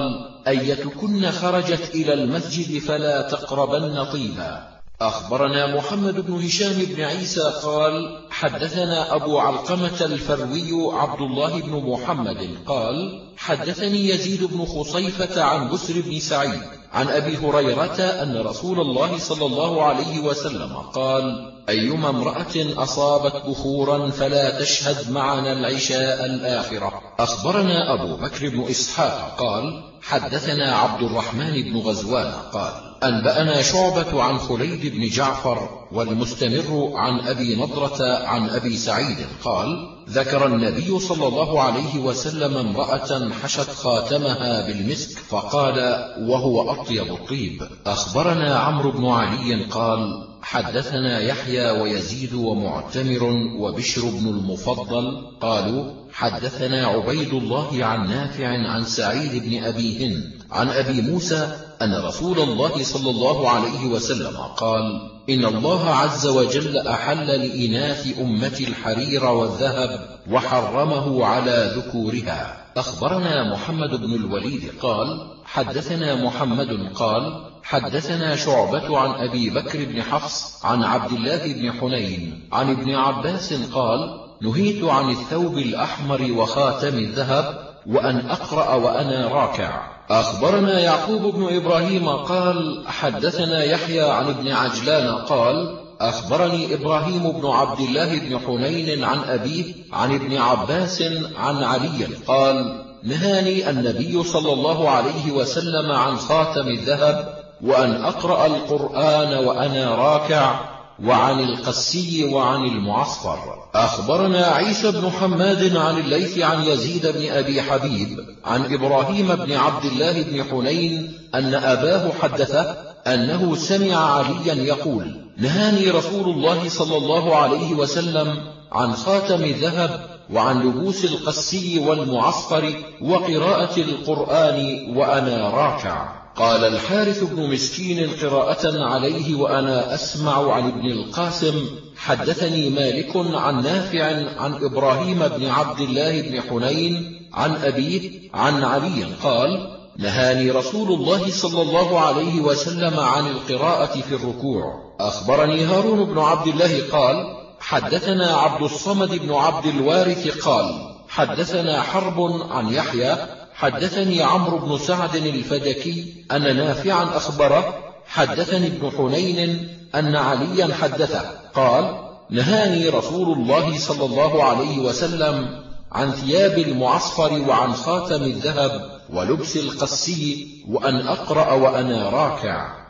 أيتكن خرجت إلى المسجد فلا تقربن طيبا. أخبرنا محمد بن هشام بن عيسى قال حدثنا أبو علقمة الفروي عبد الله بن محمد قال حدثني يزيد بن خصيفة عن بسر بن سعيد عن أبي هريرة أن رسول الله صلى الله عليه وسلم قال أيما امرأة أصابت بخورا فلا تشهد معنا العشاء الآخرة. أخبرنا أبو بكر بن إسحاق قال حدثنا عبد الرحمن بن غزوان قال أنبأنا شعبة عن خليد بن جعفر والمستمر عن أبي نضرة عن أبي سعيد قال ذكر النبي صلى الله عليه وسلم امرأة حشت خاتمها بالمسك فقال وهو أطيب الطيب. أخبرنا عمرو بن علي قال حدثنا يحيى ويزيد ومعتمر وبشر بن المفضل قالوا حدثنا عبيد الله عن نافع عن سعيد بن أبي هند عن أبي موسى أن رسول الله صلى الله عليه وسلم قال إن الله عز وجل أحل لإناث أمة الحرير والذهب وحرمه على ذكورها. أخبرنا محمد بن الوليد قال حدثنا محمد قال حدثنا شعبة عن أبي بكر بن حفص عن عبد الله بن حنين عن ابن عباس قال نهيت عن الثوب الأحمر وخاتم الذهب وأن أقرأ وأنا راكع. أخبرنا يعقوب بن إبراهيم قال حدثنا يحيى عن ابن عجلان قال أخبرني إبراهيم بن عبد الله بن حنين عن أبيه عن ابن عباس عن علي قال نهاني النبي صلى الله عليه وسلم عن خاتم الذهب وأن أقرأ القرآن وأنا راكع وعن القسي وعن المعصفر. أخبرنا عيسى بن حماد عن الليث عن يزيد بن أبي حبيب عن إبراهيم بن عبد الله بن حنين أن أباه حدثه أنه سمع عليا يقول نهاني رسول الله صلى الله عليه وسلم عن خاتم الذهب وعن لبوس القسي والمعصفر وقراءة القرآن وأنا راكع. قال الحارث بن مسكين قراءة عليه وأنا أسمع عن ابن القاسم حدثني مالك عن نافع عن إبراهيم بن عبد الله بن حنين عن أبيه عن علي قال نهاني رسول الله صلى الله عليه وسلم عن القراءة في الركوع. أخبرني هارون بن عبد الله قال حدثنا عبد الصمد بن عبد الوارث قال حدثنا حرب عن يحيى حدثني عمرو بن سعد الفدكي أن نافعا أخبره حدثني ابن حنين أن عليا حدثه قال نهاني رسول الله صلى الله عليه وسلم عن ثياب المعصفر وعن خاتم الذهب ولبس القسي وأن أقرأ وأنا راكع.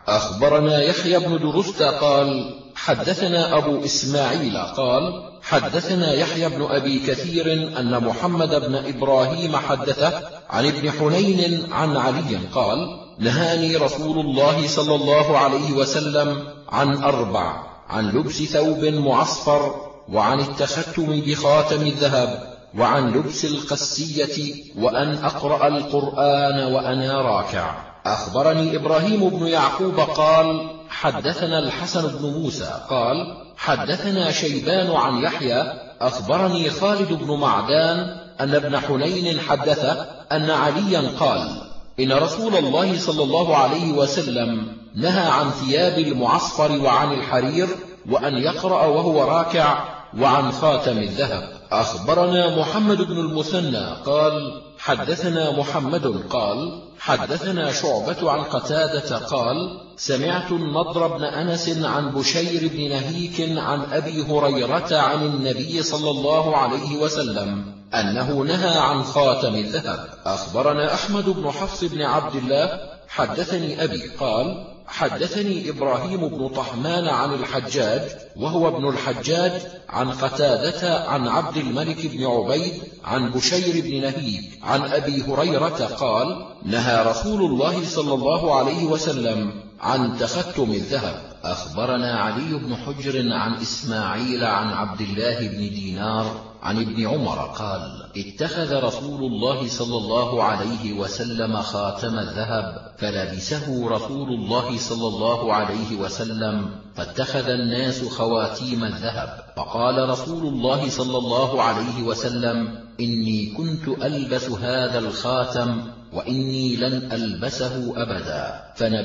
أخبرنا يحيى بن درست قال حدثنا أبو إسماعيل قال حدثنا يحيى بن أبي كثير أن محمد بن إبراهيم حدثه عن ابن حنين عن علي قال نهاني رسول الله صلى الله عليه وسلم عن 4: عن لبس ثوب معصفر، وعن التختم بخاتم الذهب، وعن لبس القسية، وأن أقرأ القرآن وأنا راكع. أخبرني إبراهيم بن يعقوب قال حدثنا الحسن بن موسى قال حدثنا شيبان عن يحيى أخبرني خالد بن معدان أن ابن حنين حدثه أن عليا قال إن رسول الله صلى الله عليه وسلم نهى عن ثياب المعصفر وعن الحرير، وأن يقرأ وهو راكع، وعن خاتم الذهب. أخبرنا محمد بن المثنى قال حدثنا محمد قال حدثنا شعبة عن قتادة قال سمعت النضر بن أنس عن بشير بن نهيك عن أبي هريرة عن النبي صلى الله عليه وسلم أنه نهى عن خاتم الذهب. أخبرنا أحمد بن حفص بن عبد الله حدثني أبي قال حدثني إبراهيم بن طهمان عن الحجاج وهو ابن الحجاج عن قتادة عن عبد الملك بن عبيد عن بشير بن نهيك عن أبي هريرة قال نهى رسول الله صلى الله عليه وسلم عن تختم الذهب. أخبرنا علي بن حجر عن إسماعيل عن عبد الله بن دينار عن ابن عمر قال اتخذ رسول الله صلى الله عليه وسلم خاتم الذهب فلبسه رسول الله صلى الله عليه وسلم، فاتخذ الناس خواتيم الذهب، فقال رسول الله صلى الله عليه وسلم إني كنت ألبس هذا الخاتم وإني لن ألبسه أبدا،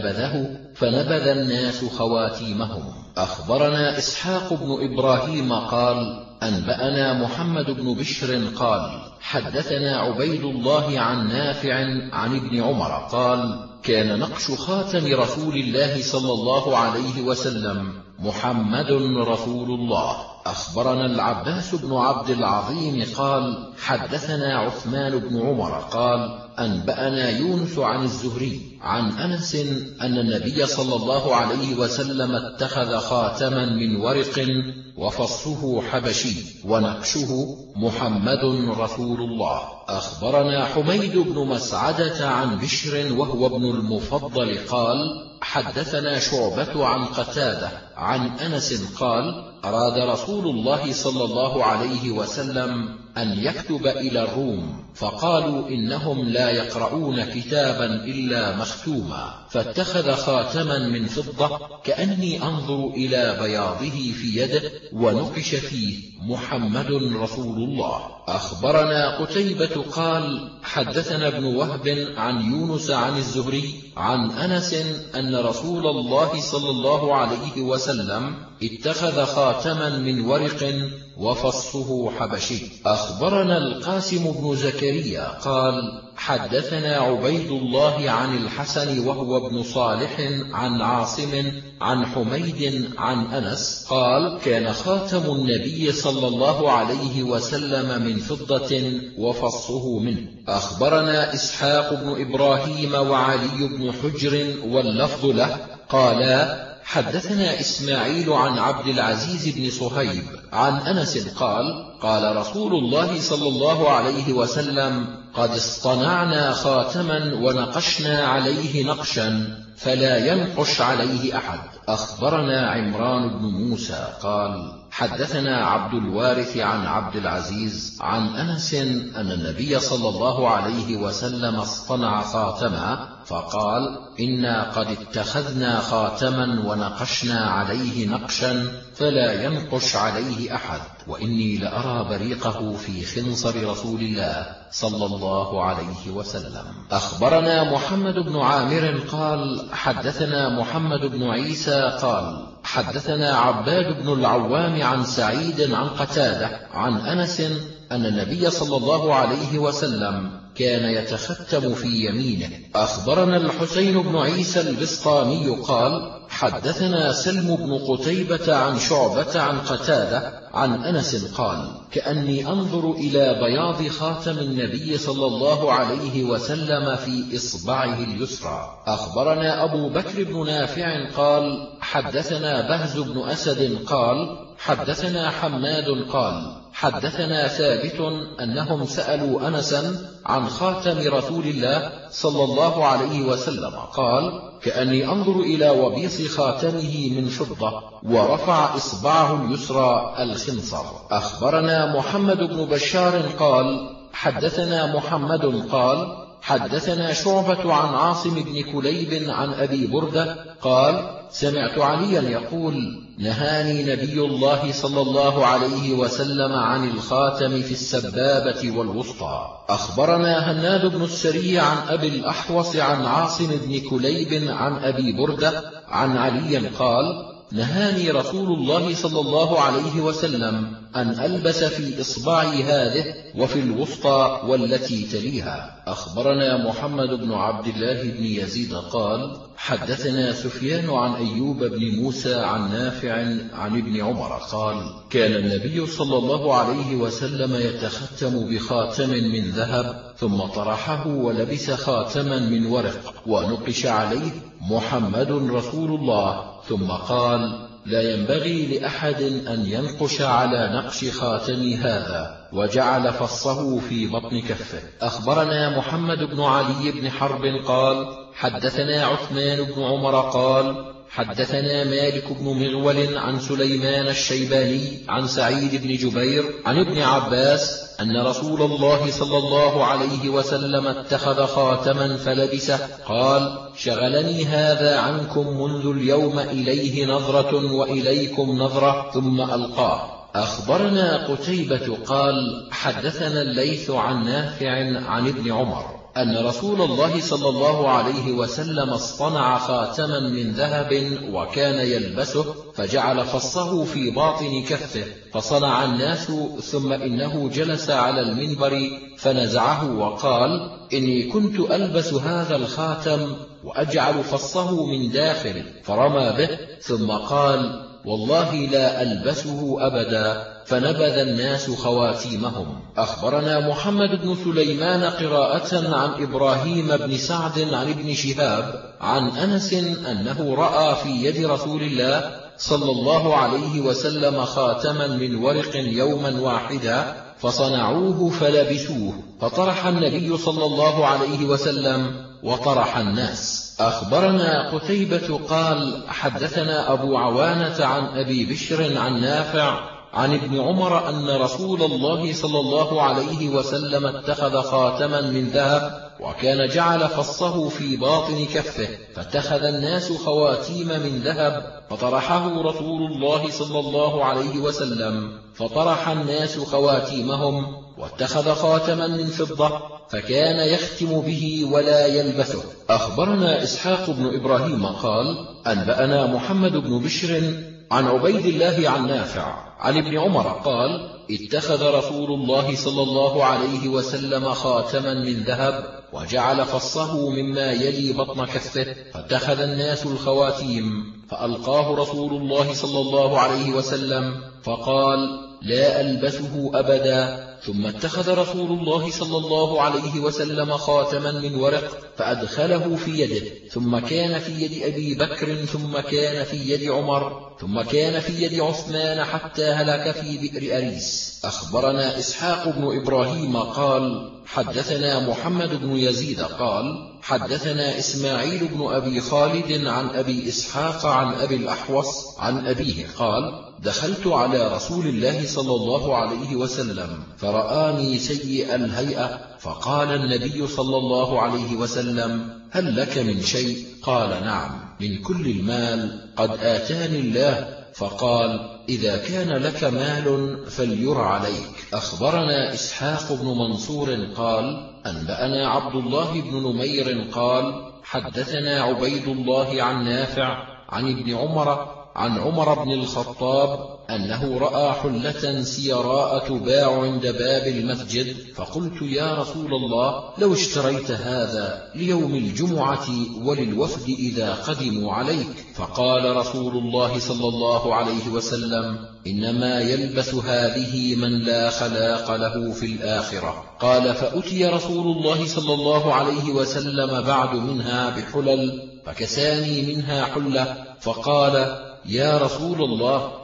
فنبذ الناس خواتيمهم. أخبرنا إسحاق بن إبراهيم قال أنبأنا محمد بن بشر قال حدثنا عبيد الله عن نافع عن ابن عمر قال كان نقش خاتم رسول الله صلى الله عليه وسلم محمد رسول الله. أخبرنا العباس بن عبد العظيم قال حدثنا عثمان بن عمر قال أنبأنا يونس عن الزهري عن أنس أن النبي صلى الله عليه وسلم اتخذ خاتما من ورق وفصه حبشي ونقشه محمد رسول الله. أخبرنا حميد بن مسعدة عن بشر وهو ابن المفضل قال حدثنا شعبة عن قتادة عن أنس قال أراد رسول الله صلى الله عليه وسلم أن يكتب إلى الروم، فقالوا إنهم لا يقرؤون كتابا إلا مختوما، فاتخذ خاتما من فضة كأني أنظر إلى بياضه في يده ونقش فيه محمد رسول الله. أخبرنا قتيبة قال حدثنا ابن وهب عن يونس عن الزهري عن أنس أن رسول الله صلى الله عليه وسلم اتخذ خاتما من ورق وفصه حبشي. أخبرنا القاسم بن زكريا قال حدثنا عبيد الله عن الحسن وهو ابن صالح عن عاصم عن حميد عن أنس قال كان خاتم النبي صلى الله عليه وسلم من فضة وفصه منه. أخبرنا إسحاق بن إبراهيم وعلي بن حجر واللفظ له قالا حدثنا إسماعيل عن عبد العزيز بن صهيب عن أنس قال قال رسول الله صلى الله عليه وسلم قد اصطنعنا خاتما ونقشنا عليه نقشا فلا ينقش عليه أحد. أخبرنا عمران بن موسى قال حدثنا عبد الوارث عن عبد العزيز عن أنس أن النبي صلى الله عليه وسلم اصطنع خاتما فقال إنا قد اتخذنا خاتما ونقشنا عليه نقشا فلا ينقش عليه أحد، وإني لأرى بريقه في خنصر رسول الله صلى الله عليه وسلم. أخبرنا محمد بن عامر قال حدثنا محمد بن عيسى قال حدثنا عباد بن العوام عن سعيد عن قتادة عن أنس أن النبي صلى الله عليه وسلم كان يتختم في يمينه. أخبرنا الحسين بن عيسى البسطامي قال حدثنا سلم بن قتيبة عن شعبة عن قتادة عن أنس قال كأني أنظر إلى بياض خاتم النبي صلى الله عليه وسلم في إصبعه اليسرى. أخبرنا أبو بكر بن نافع قال حدثنا بهز بن أسد قال حدثنا حماد قال حدثنا ثابت أنهم سألوا أنسا عن خاتم رسول الله صلى الله عليه وسلم قال كأني أنظر إلى وبيص خاتمه من فضة ورفع إصبعه اليسرى الخنصر. أخبرنا محمد بن بشار قال حدثنا محمد قال حدثنا شعبة عن عاصم بن كليب عن أبي بردة قال سمعت عليا يقول نهاني نبي الله صلى الله عليه وسلم عن الخاتم في السبابة والوسطى. أخبرنا هناد بن السري عن أبي الأحوص عن عاصم بن كليب عن أبي بردة عن علي قال نهاني رسول الله صلى الله عليه وسلم أن ألبس في إصبعي هذه وفي الوسطى والتي تليها. أخبرنا محمد بن عبد الله بن يزيد قال حدثنا سفيان عن أيوب بن موسى عن نافع عن ابن عمر قال كان النبي صلى الله عليه وسلم يتختم بخاتم من ذهب ثم طرحه ولبس خاتما من ورق ونقش عليه محمد رسول الله ثم قال لا ينبغي لأحد أن ينقش على نقش خاتم هذا وجعل فصه في بطن كفه. أخبرنا محمد بن علي بن حرب قال حدثنا عثمان بن عمر قال حدثنا مالك بن مغول عن سليمان الشيباني عن سعيد بن جبير عن ابن عباس أن رسول الله صلى الله عليه وسلم اتخذ خاتما فلبسه قال شغلني هذا عنكم منذ اليوم إليه نظرة وإليكم نظرة ثم ألقاه. أخبرنا قتيبة قال حدثنا الليث عن نافع عن ابن عمر أن رسول الله صلى الله عليه وسلم اصطنع خاتما من ذهب وكان يلبسه فجعل فصه في باطن كفه فصنع الناس ثم إنه جلس على المنبر فنزعه وقال إني كنت ألبس هذا الخاتم وأجعل فصه من داخل فرمى به ثم قال والله لا ألبسه أبدا فنبذ الناس خواتيمهم. أخبرنا محمد بن سليمان قراءة عن إبراهيم بن سعد عن ابن شهاب عن أنس أنه رأى في يد رسول الله صلى الله عليه وسلم خاتما من ورق يوما واحدا فصنعوه فلبسوه فطرح النبي صلى الله عليه وسلم وطرح الناس. أخبرنا قتيبة قال حدثنا أبو عوانة عن أبي بشر عن نافع عن ابن عمر أن رسول الله صلى الله عليه وسلم اتخذ خاتما من ذهب وكان جعل فصه في باطن كفه فاتخذ الناس خواتيم من ذهب فطرحه رسول الله صلى الله عليه وسلم فطرح الناس خواتيمهم واتخذ خاتما من فضة فكان يختم به ولا يلبسه. أخبرنا إسحاق بن إبراهيم قال أنبأنا محمد بن بشر عن عبيد الله عن نافع عن ابن عمر قال اتخذ رسول الله صلى الله عليه وسلم خاتما من ذهب وجعل فصه مما يلي بطن كفه فاتخذ الناس الخواتيم فألقاه رسول الله صلى الله عليه وسلم فقال لا ألبسه أبدا. ثم اتخذ رسول الله صلى الله عليه وسلم خاتما من ورق فأدخله في يده ثم كان في يد أبي بكر ثم كان في يد عمر ثم كان في يد عثمان حتى هلك في بئر أريس. أخبرنا إسحاق بن إبراهيم قال حدثنا محمد بن يزيد قال حدثنا إسماعيل بن أبي خالد عن أبي إسحاق عن أبي الأحوص عن أبيه قال دخلت على رسول الله صلى الله عليه وسلم فرآني سيء الهيئة فقال النبي صلى الله عليه وسلم هل لك من شيء؟ قال نعم من كل المال قد آتاني الله. فقال إذا كان لك مال فلير عليك. أخبرنا إسحاق بن منصور قال أنبأنا عبد الله بن نمير قال حدثنا عبيد الله عن نافع عن ابن عمر عن عمر بن الخطاب أنه رأى حلة سيراء تباع عند باب المسجد، فقلت يا رسول الله لو اشتريت هذا ليوم الجمعة وللوفد إذا قدموا عليك. فقال رسول الله صلى الله عليه وسلم إنما يلبس هذه من لا خلاق له في الآخرة. قال فأتي رسول الله صلى الله عليه وسلم بعد منها بحلل، فكساني منها حلة، فقال يا رسول الله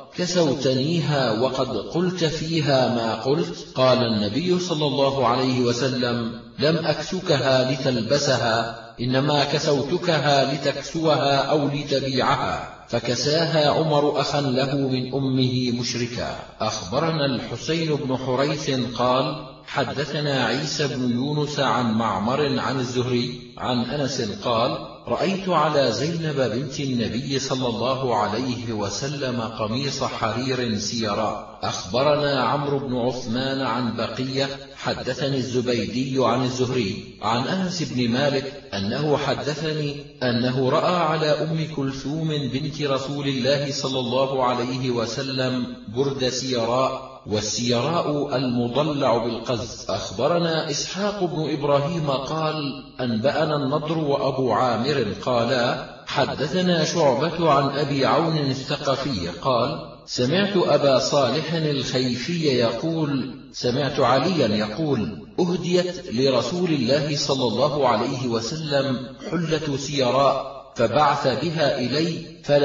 كسوتنيها وقد قلت فيها ما قلت؟ قال النبي صلى الله عليه وسلم لم أكسكها لتلبسها، إنما كسوتكها لتكسوها أو لتبيعها. فكساها عمر أخا له من أمه مشركا. أخبرنا الحسين بن حريث قال حدثنا عيسى بن يونس عن معمر عن الزهري عن أنس قال رأيت على زينب بنت النبي صلى الله عليه وسلم قميص حرير سيراء. أخبرنا عمرو بن عثمان عن بقية حدثني الزبيدي عن الزهري عن أنس بن مالك أنه حدثني أنه رأى على أم كلثوم بنت رسول الله صلى الله عليه وسلم برد سيراء، والسيراء المضلع بالقز. أخبرنا إسحاق بن إبراهيم قال أنبأنا النضر وأبو عامر قالا حدثنا شعبة عن أبي عون الثقفي قال سمعت أبا صالح الخيفي يقول سمعت عليا يقول أهديت لرسول الله صلى الله عليه وسلم حلة سيراء فبعث بها إلي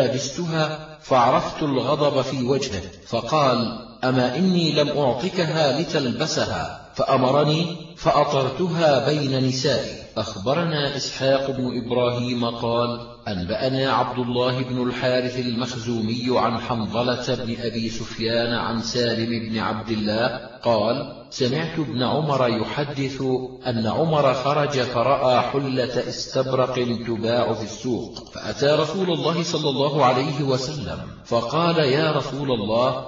فلبستها فعرفت الغضب في وجهه، فقال أما إني لم أعطكها لتلبسها، فأمرني فأطرتها بين نسائي. أخبرنا إسحاق بن إبراهيم قال أنبأنا عبد الله بن الحارث المخزومي عن حنظلة بن أبي سفيان عن سالم بن عبد الله قال سمعت ابن عمر يحدث أن عمر خرج فرأى حلة استبرق تباع في السوق، فأتى رسول الله صلى الله عليه وسلم فقال يا رسول الله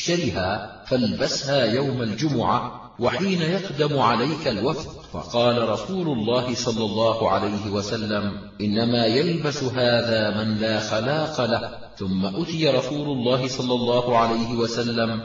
اشترها فالبسها يوم الجمعة وحين يقدم عليك الوفد. فقال رسول الله صلى الله عليه وسلم إنما يلبس هذا من لا خلاق له. ثم أتي رسول الله صلى الله عليه وسلم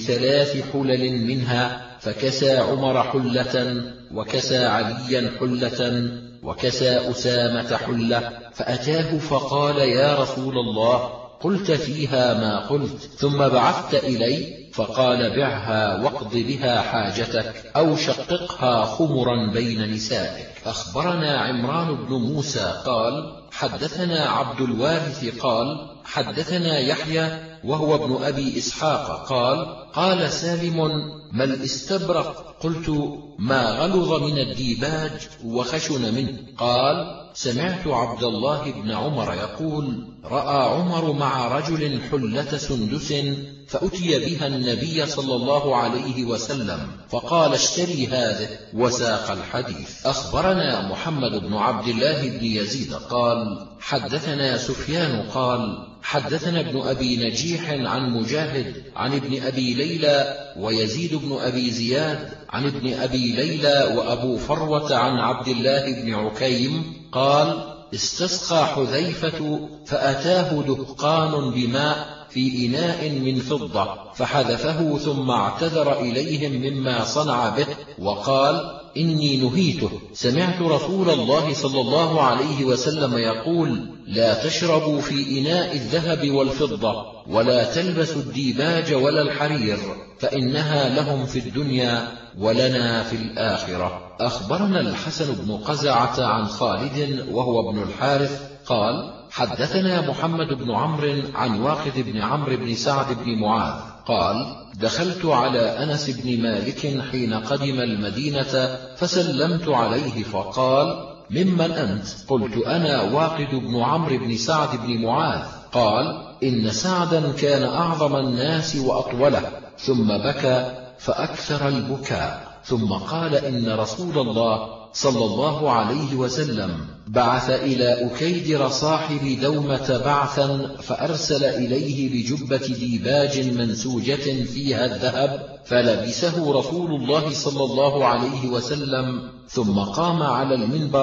ب3 حلل منها، فكسى عمر حلة وكسى عليا حلة وكسى أسامة حلة، فأتاه فقال يا رسول الله قلت فيها ما قلت، ثم بعثت إلي فقال بعها واقض بها حاجتك أو شققها خمرا بين نسائك. أخبرنا عمران بن موسى قال حدثنا عبد الوارث قال حدثنا يحيى وهو ابن أبي إسحاق قال قال سالم ما الاستبرق؟ قلت ما غلظ من الديباج وخشن منه. قال سمعت عبد الله بن عمر يقول رأى عمر مع رجل حلة سندس فأتي بها النبي صلى الله عليه وسلم فقال اشتري هذه، وساق الحديث. أخبرنا محمد بن عبد الله بن يزيد قال حدثنا سفيان قال حدثنا ابن أبي نجيح عن مجاهد عن ابن أبي ليلى ويزيد بن أبي زياد عن ابن أبي ليلى وأبو فروة عن عبد الله بن عكيم قال استسقى حذيفة فأتاه دهقان بماء في إناء من فضة فحذفه ثم اعتذر إليهم مما صنع به وقال إني نهيته. سمعت رسول الله صلى الله عليه وسلم يقول لا تشربوا في إناء الذهب والفضة ولا تلبسوا الديباج ولا الحرير فإنها لهم في الدنيا ولنا في الآخرة. أخبرنا الحسن بن قزعة عن خالد وهو ابن الحارث قال حدثنا محمد بن عمرو عن واقد بن عمرو بن سعد بن معاذ قال دخلت على أنس بن مالك حين قدم المدينة فسلمت عليه فقال ممن أنت؟ قلت أنا واقد بن عمرو بن سعد بن معاذ. قال إن سعدا كان أعظم الناس وأطوله، ثم بكى فأكثر البكاء، ثم قال إن رسول الله صلى الله عليه وسلم بعث إلى أكيدر صاحب دومة بعثا فأرسل إليه بجبة ديباج منسوجة فيها الذهب فلبسه رسول الله صلى الله عليه وسلم ثم قام على المنبر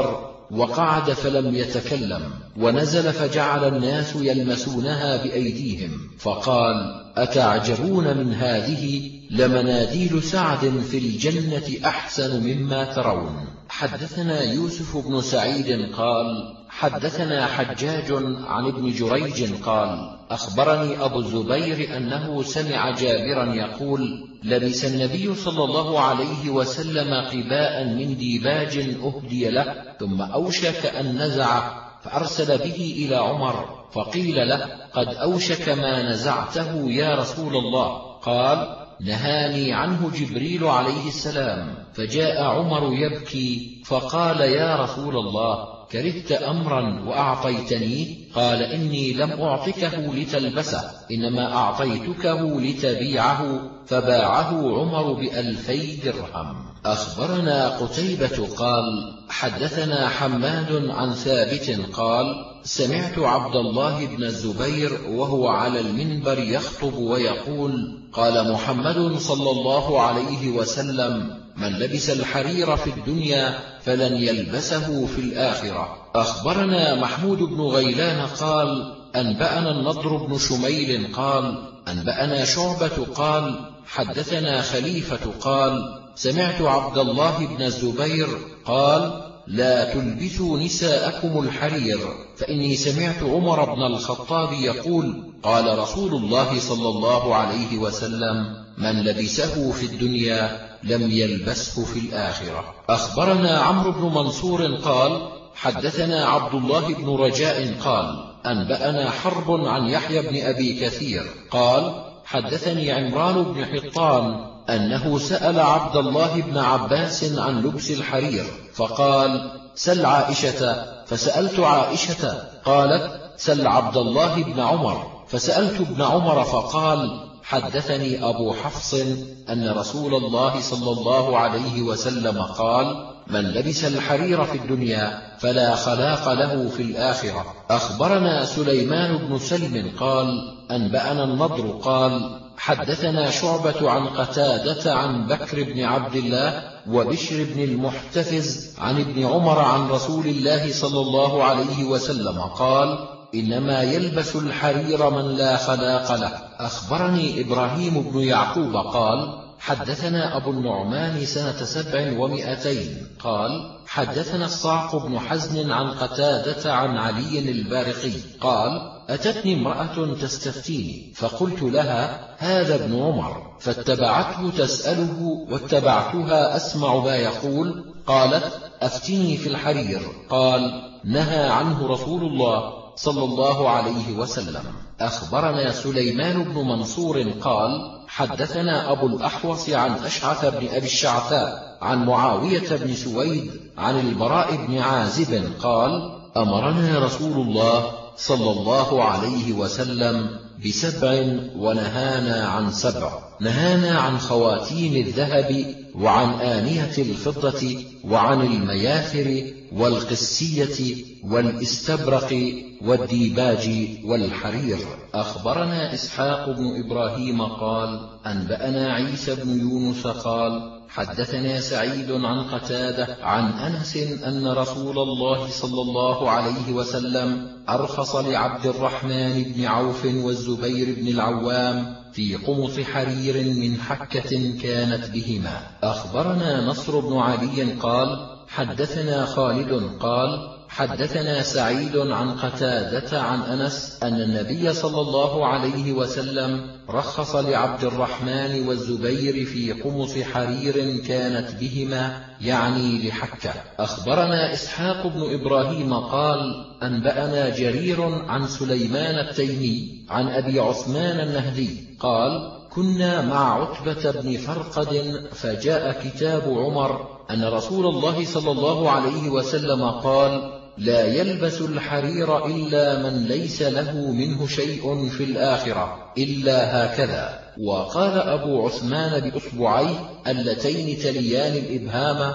وقعد فلم يتكلم، ونزل فجعل الناس يلمسونها بأيديهم، فقال: أتعجبون من هذه؟ لمناديل سعد في الجنة أحسن مما ترون. حدثنا يوسف بن سعيد قال: حدثنا حجاج عن ابن جريج قال: أخبرني أبو الزبير أنه سمع جابرا يقول: لبس النبي صلى الله عليه وسلم قباء من ديباج أهدي له، ثم أوشك أن نزعه، فأرسل به إلى عمر، فقيل له: قد أوشك ما نزعته يا رسول الله. قال: نهاني عنه جبريل عليه السلام. فجاء عمر يبكي، فقال: يا رسول الله، كرهت أمرا وأعطيتنيه؟ قال: إني لم أعطكه لتلبسه، إنما أعطيتكه لتبيعه. فباعه عمر ب2000 درهم. أخبرنا قتيبة قال: حدثنا حماد عن ثابت قال: سمعت عبد الله بن الزبير وهو على المنبر يخطب ويقول: قال محمد صلى الله عليه وسلم: من لبس الحرير في الدنيا فلن يلبسه في الآخرة. أخبرنا محمود بن غيلان قال: أنبأنا النضر بن شميل قال: أنبأنا شعبة قال: حدثنا خليفة قال: سمعت عبد الله بن الزبير قال: لا تلبسوا نساءكم الحرير، فإني سمعت عمر بن الخطاب يقول: قال رسول الله صلى الله عليه وسلم: من لبسه في الدنيا لم يلبسه في الآخرة. أخبرنا عمرو بن منصور قال: حدثنا عبد الله بن رجاء قال: أنبأنا حرب عن يحيى بن أبي كثير قال: حدثني عمران بن حطان أنه سأل عبد الله بن عباس عن لبس الحرير، فقال: سل عائشة. فسألت عائشة، قالت: سل عبد الله بن عمر. فسألت ابن عمر، فقال: حدثني أبو حفص أن رسول الله صلى الله عليه وسلم قال: من لبس الحرير في الدنيا فلا خلاق له في الآخرة. أخبرنا سليمان بن سلم قال: أنبأنا النضر قال: حدثنا شعبة عن قتادة عن بكر بن عبد الله وبشر بن المحتفز عن ابن عمر عن رسول الله صلى الله عليه وسلم قال: إنما يلبس الحرير من لا خلاق له. أخبرني إبراهيم بن يعقوب قال: حدثنا أبو النعمان سنة 700 قال: حدثنا الصعق بن حزن عن قتادة عن علي البارقي قال: أتتني امرأة تستفتيني، فقلت لها: هذا ابن عمر، فاتبعته تسأله واتبعتها أسمع ما يقول. قالت: أفتني في الحرير. قال: نهى عنه رسول الله صلى الله عليه وسلم. أخبرنا سليمان بن منصور قال: حدثنا أبو الأحوص عن أشعث بن أبي الشعثاء عن معاوية بن سويد عن البراء بن عازب قال: أمرنا رسول الله صلى الله عليه وسلم ب7 ونهانا عن 7. نهانا عن خواتيم الذهب، وعن آنية الفضة، وعن المياثر والقسية والاستبرق والديباج والحرير. أخبرنا إسحاق بن إبراهيم قال: أنبأنا عيسى بن يونس قال: حدثنا سعيد عن قتادة عن أنس أن رسول الله صلى الله عليه وسلم أرخص لعبد الرحمن بن عوف والزبير بن العوام في قمص حرير من حكة كانت بهما. أخبرنا نصر بن علي قال: حدثنا خالد قال: حدثنا سعيد عن قتادة عن أنس أن النبي صلى الله عليه وسلم رخص لعبد الرحمن والزبير في قمص حرير كانت بهما، يعني لحكة. أخبرنا إسحاق بن إبراهيم قال: أنبأنا جرير عن سليمان التيمي عن أبي عثمان النهدي قال: كنا مع عتبة بن فرقد، فجاء كتاب عمر أن رسول الله صلى الله عليه وسلم قال: لا يلبس الحرير إلا من ليس له منه شيء في الآخرة إلا هكذا. وقال أبو عثمان بأصبعيه اللتين تليان الإبهام،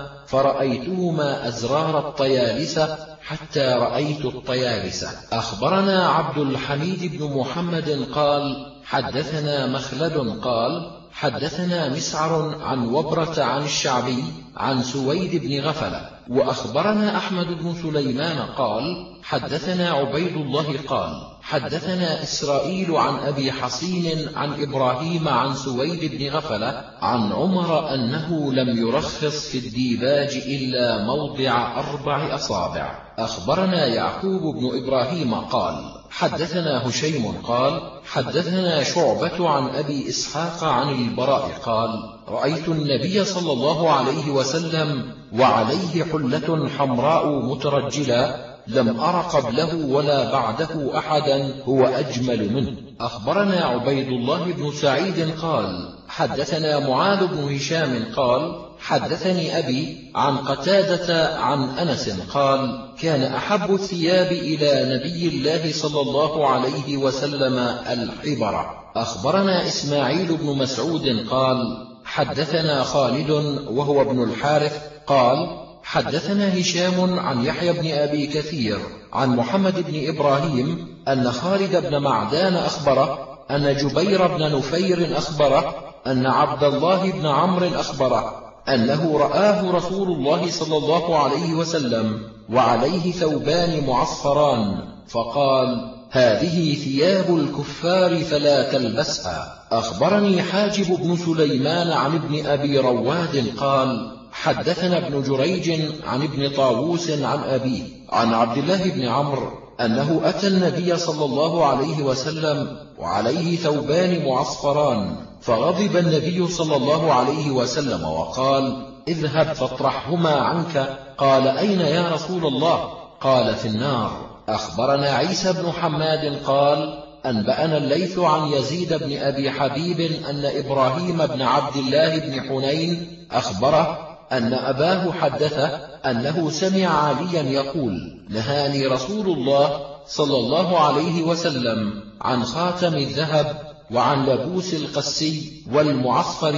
فرأيتهما أزرار الطيالسة حتى رأيت الطيالسة. أخبرنا عبد الحميد بن محمد قال: حدثنا مخلد قال: حدثنا مسعر عن وبرة عن الشعبي عن سويد بن غفلة وأخبرنا أحمد بن سليمان قال حدثنا عبيد الله قال حدثنا إسرائيل عن أبي حصين عن إبراهيم عن سويد بن غفلة عن عمر أنه لم يرخص في الديباج إلا موضع 4 أصابع. أخبرنا يعقوب بن إبراهيم قال حدثنا هشيم قال حدثنا شعبة عن أبي إسحاق عن البراء قال رأيت النبي صلى الله عليه وسلم وعليه حلة حمراء مترجلة لم أر قبله ولا بعده أحدا هو أجمل منه. أخبرنا عبيد الله بن سعيد قال حدثنا معاذ بن هشام قال حدثني أبي عن قتادة عن أنس قال كان أحب الثياب إلى نبي الله صلى الله عليه وسلم الحبرة. أخبرنا إسماعيل بن مسعود قال حدثنا خالد وهو ابن الحارث قال حدثنا هشام عن يحيى بن أبي كثير عن محمد بن إبراهيم أن خالد بن معدان أخبره أن جبير بن نفير أخبره أن عبد الله بن عمرو أخبره أنه رآه رسول الله صلى الله عليه وسلم وعليه ثوبان معصفران فقال هذه ثياب الكفار فلا تلبسها. أخبرني حاجب بن سليمان عن ابن أبي رواد قال حدثنا ابن جريج عن ابن طاووس عن أبيه عن عبد الله بن عمرو أنه أتى النبي صلى الله عليه وسلم وعليه ثوبان معصفران فغضب النبي صلى الله عليه وسلم وقال اذهب فاطرحهما عنك. قال أين يا رسول الله؟ قال في النار. أخبرنا عيسى بن حماد قال أنبأنا الليث عن يزيد بن أبي حبيب أن إبراهيم بن عبد الله بن حنين أخبره أن أباه حدثه أنه سمع عليا يقول نهاني رسول الله صلى الله عليه وسلم عن خاتم الذهب وعن لبوس القسي والمعصفر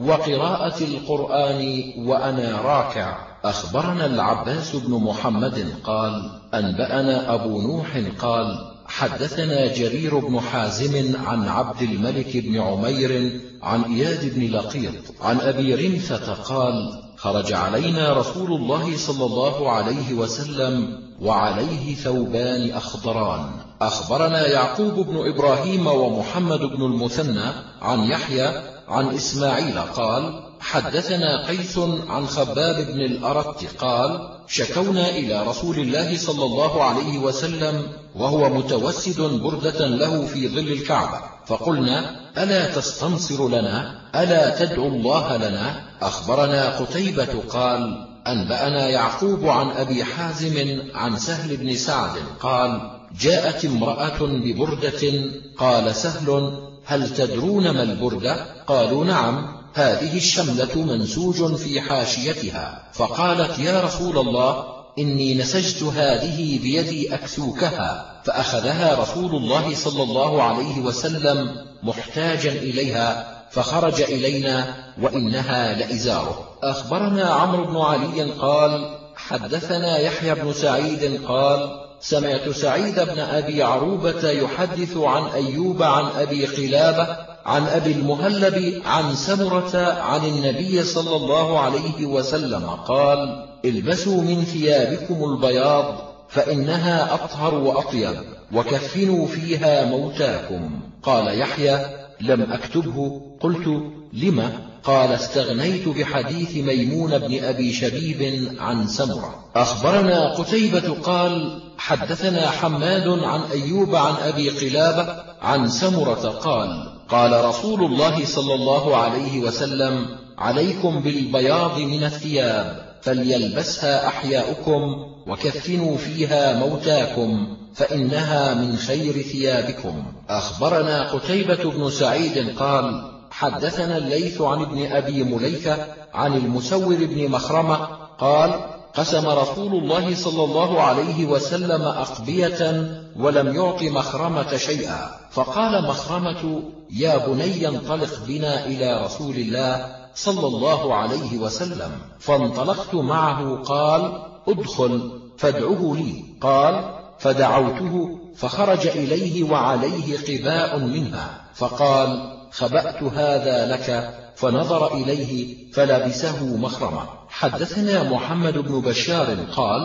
وقراءة القرآن وأنا راكع. أخبرنا العباس بن محمد قال أنبأنا أبو نوح قال حدثنا جرير بن حازم عن عبد الملك بن عمير عن إياد بن لقيط عن أبي رمثة قال خرج علينا رسول الله صلى الله عليه وسلم وعليه ثوبان أخضران. أخبرنا يعقوب بن إبراهيم ومحمد بن المثنى عن يحيى عن إسماعيل قال حدثنا قيس عن خباب بن الأرت قال شكونا إلى رسول الله صلى الله عليه وسلم وهو متوسد بردة له في ظل الكعبة فقلنا ألا تستنصر لنا ألا تدعو الله لنا. أخبرنا قتيبة قال أنبأنا يعقوب عن أبي حازم عن سهل بن سعد قال جاءت امرأة ببردة قال سهل هل تدرون ما البردة؟ قالوا نعم هذه الشملة منسوج في حاشيتها. فقالت يا رسول الله إني نسجت هذه بيدي أكسوكها. فأخذها رسول الله صلى الله عليه وسلم محتاجا إليها فخرج إلينا وإنها لإزاره. أخبرنا عمرو بن علي قال حدثنا يحيى بن سعيد قال سمعت سعيد بن أبي عروبة يحدث عن أيوب عن أبي قلابة عن أبي المهلب عن سمرة عن النبي صلى الله عليه وسلم قال البسوا من ثيابكم البياض فإنها أطهر وأطيب وكفنوا فيها موتاكم. قال يحيى لم أكتبه. قلت لم؟ قال استغنيت بحديث ميمون بن أبي شبيب عن سمرة. أخبرنا قتيبة قال حدثنا حماد عن أيوب عن أبي قلابة عن سمرة قال قال رسول الله صلى الله عليه وسلم عليكم بالبياض من الثياب فليلبسها أحياؤكم وكفنوا فيها موتاكم فإنها من خير ثيابكم. أخبرنا قتيبة بن سعيد قال حدثنا الليث عن ابن أبي مليكة عن المسور بن مخرمة قال قسم رسول الله صلى الله عليه وسلم أقبية ولم يعط مخرمة شيئا فقال مخرمة يا بني انطلق بنا إلى رسول الله صلى الله عليه وسلم. فانطلقت معه. قال ادخل فادعه لي. قال فدعوته فخرج إليه وعليه قباء منها فقال خبأت هذا لك. فنظر إليه فلبسه مخرمة حدثنا محمد بن بشار قال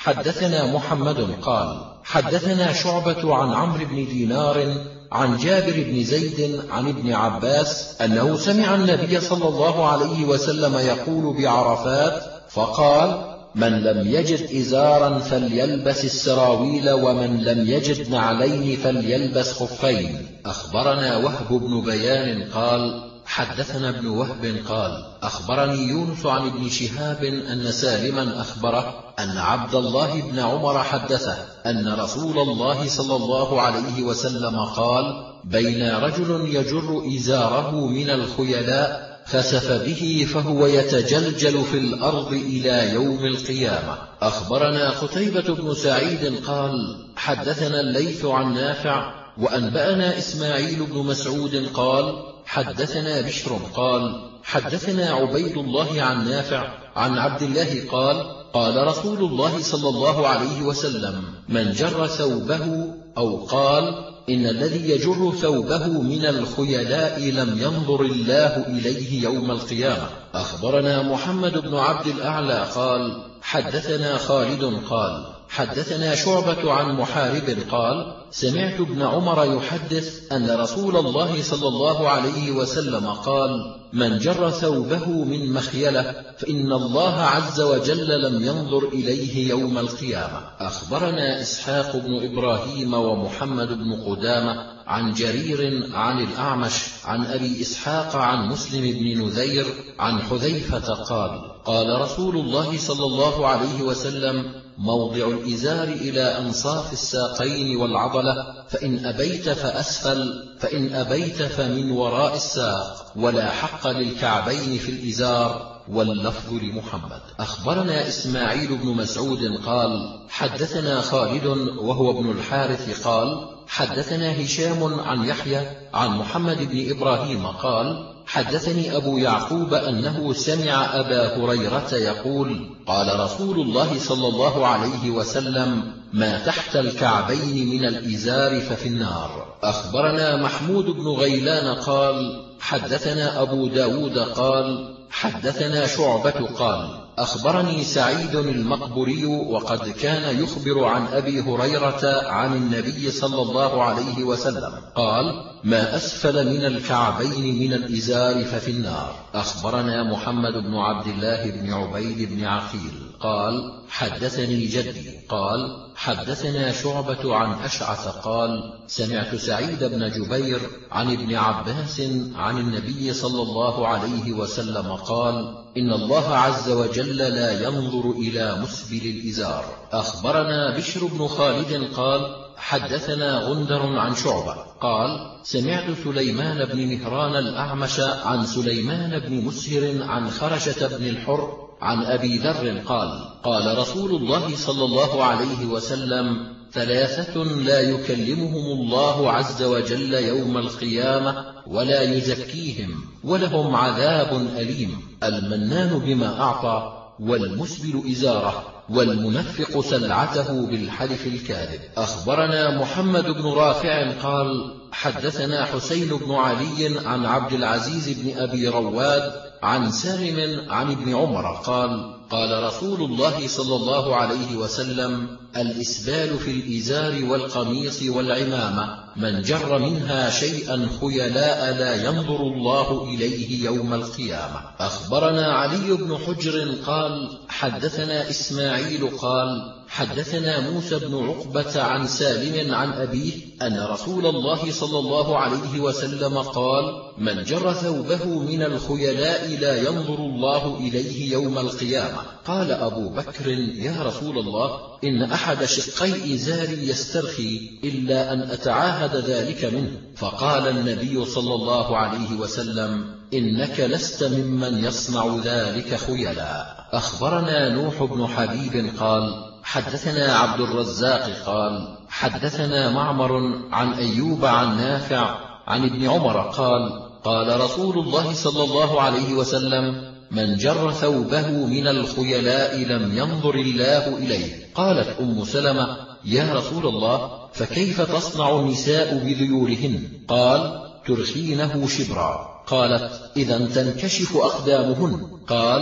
حدثنا محمد قال حدثنا شعبة عن عمرو بن دينار عن جابر بن زيد عن ابن عباس أنه سمع النبي صلى الله عليه وسلم يقول بعرفات فقال: من لم يجد إزارا فليلبس السراويل، ومن لم يجد نعلين فليلبس خفين. أخبرنا وهب بن بيان قال حدثنا ابن وهب قال أخبرني يونس عن ابن شهاب أن سالما أخبره أن عبد الله بن عمر حدثه أن رسول الله صلى الله عليه وسلم قال: بين رجل يجر إزاره من الخيلاء خسف به فهو يتجلجل في الأرض إلى يوم القيامة. أخبرنا قتيبة بن سعيد قال حدثنا الليث عن نافع وأنبأنا إسماعيل بن مسعود قال حدثنا بشر قال حدثنا عبيد الله عن نافع عن عبد الله قال قال رسول الله صلى الله عليه وسلم: من جر ثوبه، أو قال: إن الذي يجر ثوبه من الخيلاء لم ينظر الله إليه يوم القيامة. أخبرنا محمد بن عبد الأعلى قال حدثنا خالد قال حدثنا شعبة عن محارب قال سمعت ابن عمر يحدث أن رسول الله صلى الله عليه وسلم قال: من جر ثوبه من مخيلة فإن الله عز وجل لم ينظر إليه يوم القيامة. أخبرنا إسحاق بن إبراهيم ومحمد بن قدامة عن جرير عن الأعمش عن أبي إسحاق عن مسلم بن نذير عن حذيفة قال: قال رسول الله صلى الله عليه وسلم: موضع الإزار إلى أنصاف الساقين والعضلة، فإن أبيت فأسفل، فإن أبيت فمن وراء الساق، ولا حق للكعبين في الإزار. واللفظ لمحمد. أخبرنا إسماعيل بن مسعود قال حدثنا خالد وهو ابن الحارث قال حدثنا هشام عن يحيى عن محمد بن إبراهيم قال حدثني أبو يعقوب أنه سمع أبا هريرة يقول: قال رسول الله صلى الله عليه وسلم: ما تحت الكعبين من الإزار ففي النار. أخبرنا محمود بن غيلان قال حدثنا أبو داود قال حدثنا شعبة قال أخبرني سعيد المقبري وقد كان يخبر عن أبي هريرة عن النبي صلى الله عليه وسلم قال: ما أسفل من الكعبين من الإزار ففي النار. أخبرنا محمد بن عبد الله بن عبيد بن عقيل قال حدثني جدي قال حدثنا شعبة عن أشعث قال سمعت سعيد بن جبير عن ابن عباس عن النبي صلى الله عليه وسلم قال: إن الله عز وجل لا ينظر إلى مسبل الإزار. أخبرنا بشر بن خالد قال حدثنا غندر عن شعبة قال سمعت سليمان بن مهران الأعمش عن سليمان بن مسهر عن خرشة بن الحر عن أبي ذر قال: قال رسول الله صلى الله عليه وسلم: ثلاثة لا يكلمهم الله عز وجل يوم القيامة ولا يزكيهم ولهم عذاب أليم: المنان بما أعطى، والمسبل إزاره، والمنفق سلعته بالحلف الكاذب. أخبرنا محمد بن رافع قال حدثنا حسين بن علي عن عبد العزيز بن أبي رواد عن سالم عن ابن عمر قال: قال رسول الله صلى الله عليه وسلم: الإسبال في الإزار والقميص والعمامة، من جر منها شيئا خيلاء لا ينظر الله إليه يوم القيامة. أخبرنا علي بن حجر قال حدثنا إسماعيل قال حدثنا موسى بن عقبة عن سالم عن أبيه أن رسول الله صلى الله عليه وسلم قال: من جر ثوبه من الخيلاء لا ينظر الله إليه يوم القيامة. قال أبو بكر: يا رسول الله، إن أحد شقي إزاري يسترخي إلا أن أتعاهد ذلك منه. فقال النبي صلى الله عليه وسلم: إنك لست ممن يصنع ذلك خيلاء. أخبرنا نوح بن حبيب قال حدثنا عبد الرزاق قال حدثنا معمر عن أيوب عن نافع عن ابن عمر قال: قال رسول الله صلى الله عليه وسلم: من جر ثوبه من الخيلاء لم ينظر الله إليه. قالت أم سلمة: يا رسول الله، فكيف تصنع النساء بذيولهن؟ قال: ترخينه شبرا. قالت: إذا تنكشف أقدامهن؟ قال: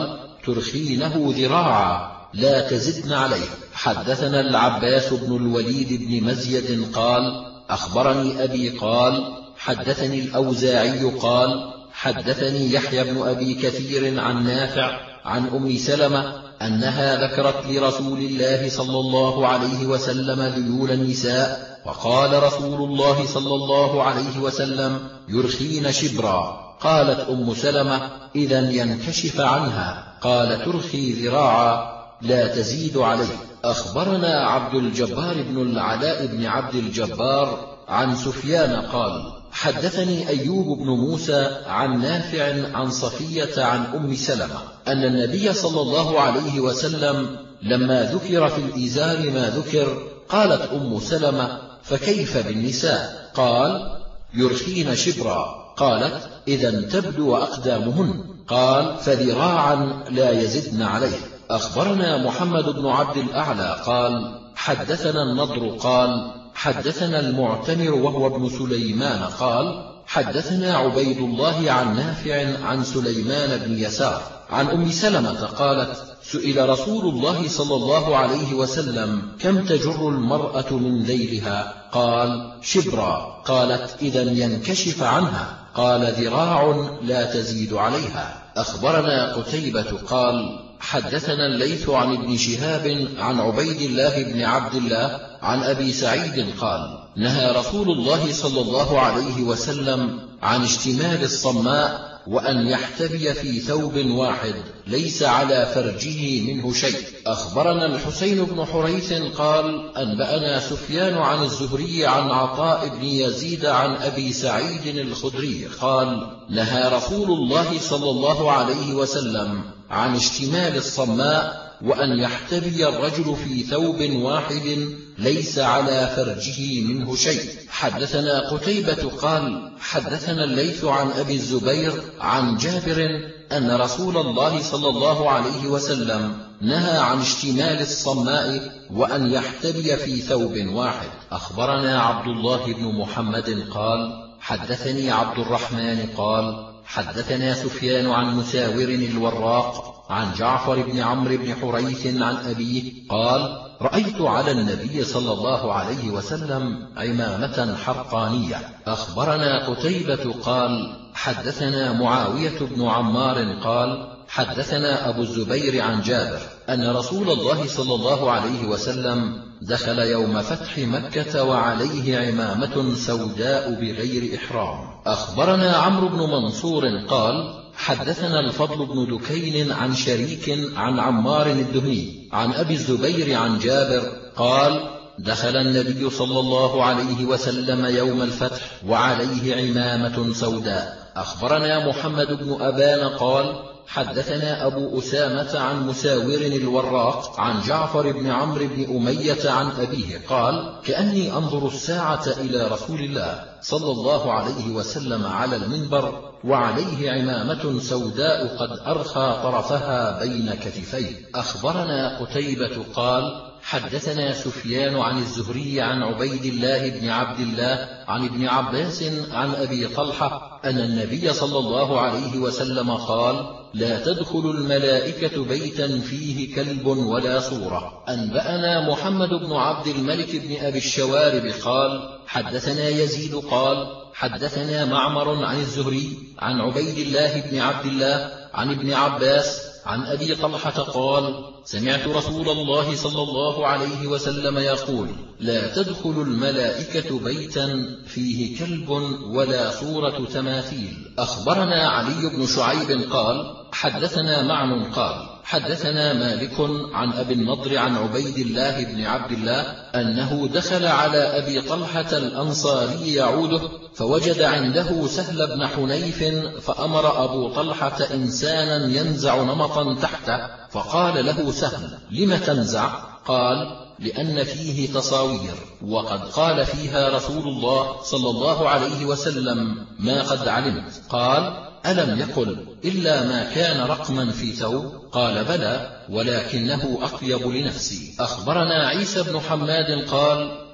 ترخينه ذراعا لا تزدن عليه. حدثنا العباس بن الوليد بن مزيد قال أخبرني أبي قال حدثني الأوزاعي قال حدثني يحيى بن أبي كثير عن نافع عن أم سلمة أنها ذكرت لرسول الله صلى الله عليه وسلم ذيول النساء، فقال رسول الله صلى الله عليه وسلم يرخين شبرا. قالت أم سلمة إذا ينكشف عنها، قال ترخي ذراعا لا تزيد عليه. أخبرنا عبد الجبار بن العلاء بن عبد الجبار عن سفيان قال حدثني أيوب بن موسى عن نافع عن صفية عن أم سلمة أن النبي صلى الله عليه وسلم لما ذكر في الإزار ما ذكر قالت أم سلمة فكيف بالنساء؟ قال يرخين شبرا. قالت إذا تبدو أقدامهن، قال فذراعا لا يزدن عليه. أخبرنا محمد بن عبد الأعلى قال حدثنا النضر قال حدثنا المعتمر وهو ابن سليمان قال حدثنا عبيد الله عن نافع عن سليمان بن يسار عن أم سلمة قالت سئل رسول الله صلى الله عليه وسلم كم تجر المرأة من ذيلها؟ قال شبرا. قالت إذا ينكشف عنها، قال ذراع لا تزيد عليها. أخبرنا قتيبة قال حدثنا الليث عن ابن شهاب عن عبيد الله بن عبد الله عن أبي سعيد قال نهى رسول الله صلى الله عليه وسلم عن اشتمال الصماء وأن يحتبي في ثوب واحد ليس على فرجه منه شيء. أخبرنا الحسين بن حريث قال أنبأنا سفيان عن الزهري عن عطاء بن يزيد عن أبي سعيد الخدري قال نهى رسول الله صلى الله عليه وسلم عن اشتمال الصماء وأن يحتبي الرجل في ثوب واحد ليس على فرجه منه شيء. حدثنا قتيبة قال حدثنا الليث عن أبي الزبير عن جابر أن رسول الله صلى الله عليه وسلم نهى عن اشتمال الصماء وأن يحتبي في ثوب واحد. أخبرنا عبد الله بن محمد قال حدثني عبد الرحمن قال حدثنا سفيان عن مساور الوراق عن جعفر بن عمرو بن حريث عن أبيه قال رأيت على النبي صلى الله عليه وسلم عمامة حرقانية. أخبرنا قتيبة قال حدثنا معاوية بن عمار قال حدثنا أبو الزبير عن جابر أن رسول الله صلى الله عليه وسلم دخل يوم فتح مكة وعليه عمامة سوداء بغير إحرام. أخبرنا عمرو بن منصور قال حدثنا الفضل بن دكين عن شريك عن عمار الدهني عن أبي الزبير عن جابر قال دخل النبي صلى الله عليه وسلم يوم الفتح وعليه عمامة سوداء. أخبرنا محمد بن أبان قال حدثنا أبو أسامة عن مساور الوراق عن جعفر بن عمرو بن أمية عن أبيه قال كأني أنظر الساعة إلى رسول الله صلى الله عليه وسلم على المنبر وعليه عمامة سوداء قد أرخى طرفها بين كتفيه. أخبرنا قتيبة قال حدثنا سفيان عن الزهري عن عبيد الله بن عبد الله عن ابن عباس عن أبي طلحة أن النبي صلى الله عليه وسلم قال لا تدخل الملائكة بيتا فيه كلب ولا صورة. أنبأنا محمد بن عبد الملك بن أبي الشوارب قال حدثنا يزيد قال حدثنا معمر عن الزهري عن عبيد الله بن عبد الله عن ابن عباس عن أبي طلحة قال سمعت رسول الله صلى الله عليه وسلم يقول لا تدخل الملائكة بيتا فيه كلب ولا صورة تماثيل. أخبرنا علي بن شعيب قال حدثنا معن قال حدثنا مالك عن أبي النضر عن عبيد الله بن عبد الله أنه دخل على أبي طلحة الأنصاري يعوده فوجد عنده سهل بن حنيف فأمر أبو طلحة إنسانا ينزع نمطا تحته فقال له سهل لم تنزع؟ قال لأن فيه تصاوير وقد قال فيها رسول الله صلى الله عليه وسلم ما قد علمت. قال ألم يقل إلا ما كان رقما في ثوب؟ قال بلى ولكنه أطيب لنفسي. أخبرنا عيسى بن حماد قال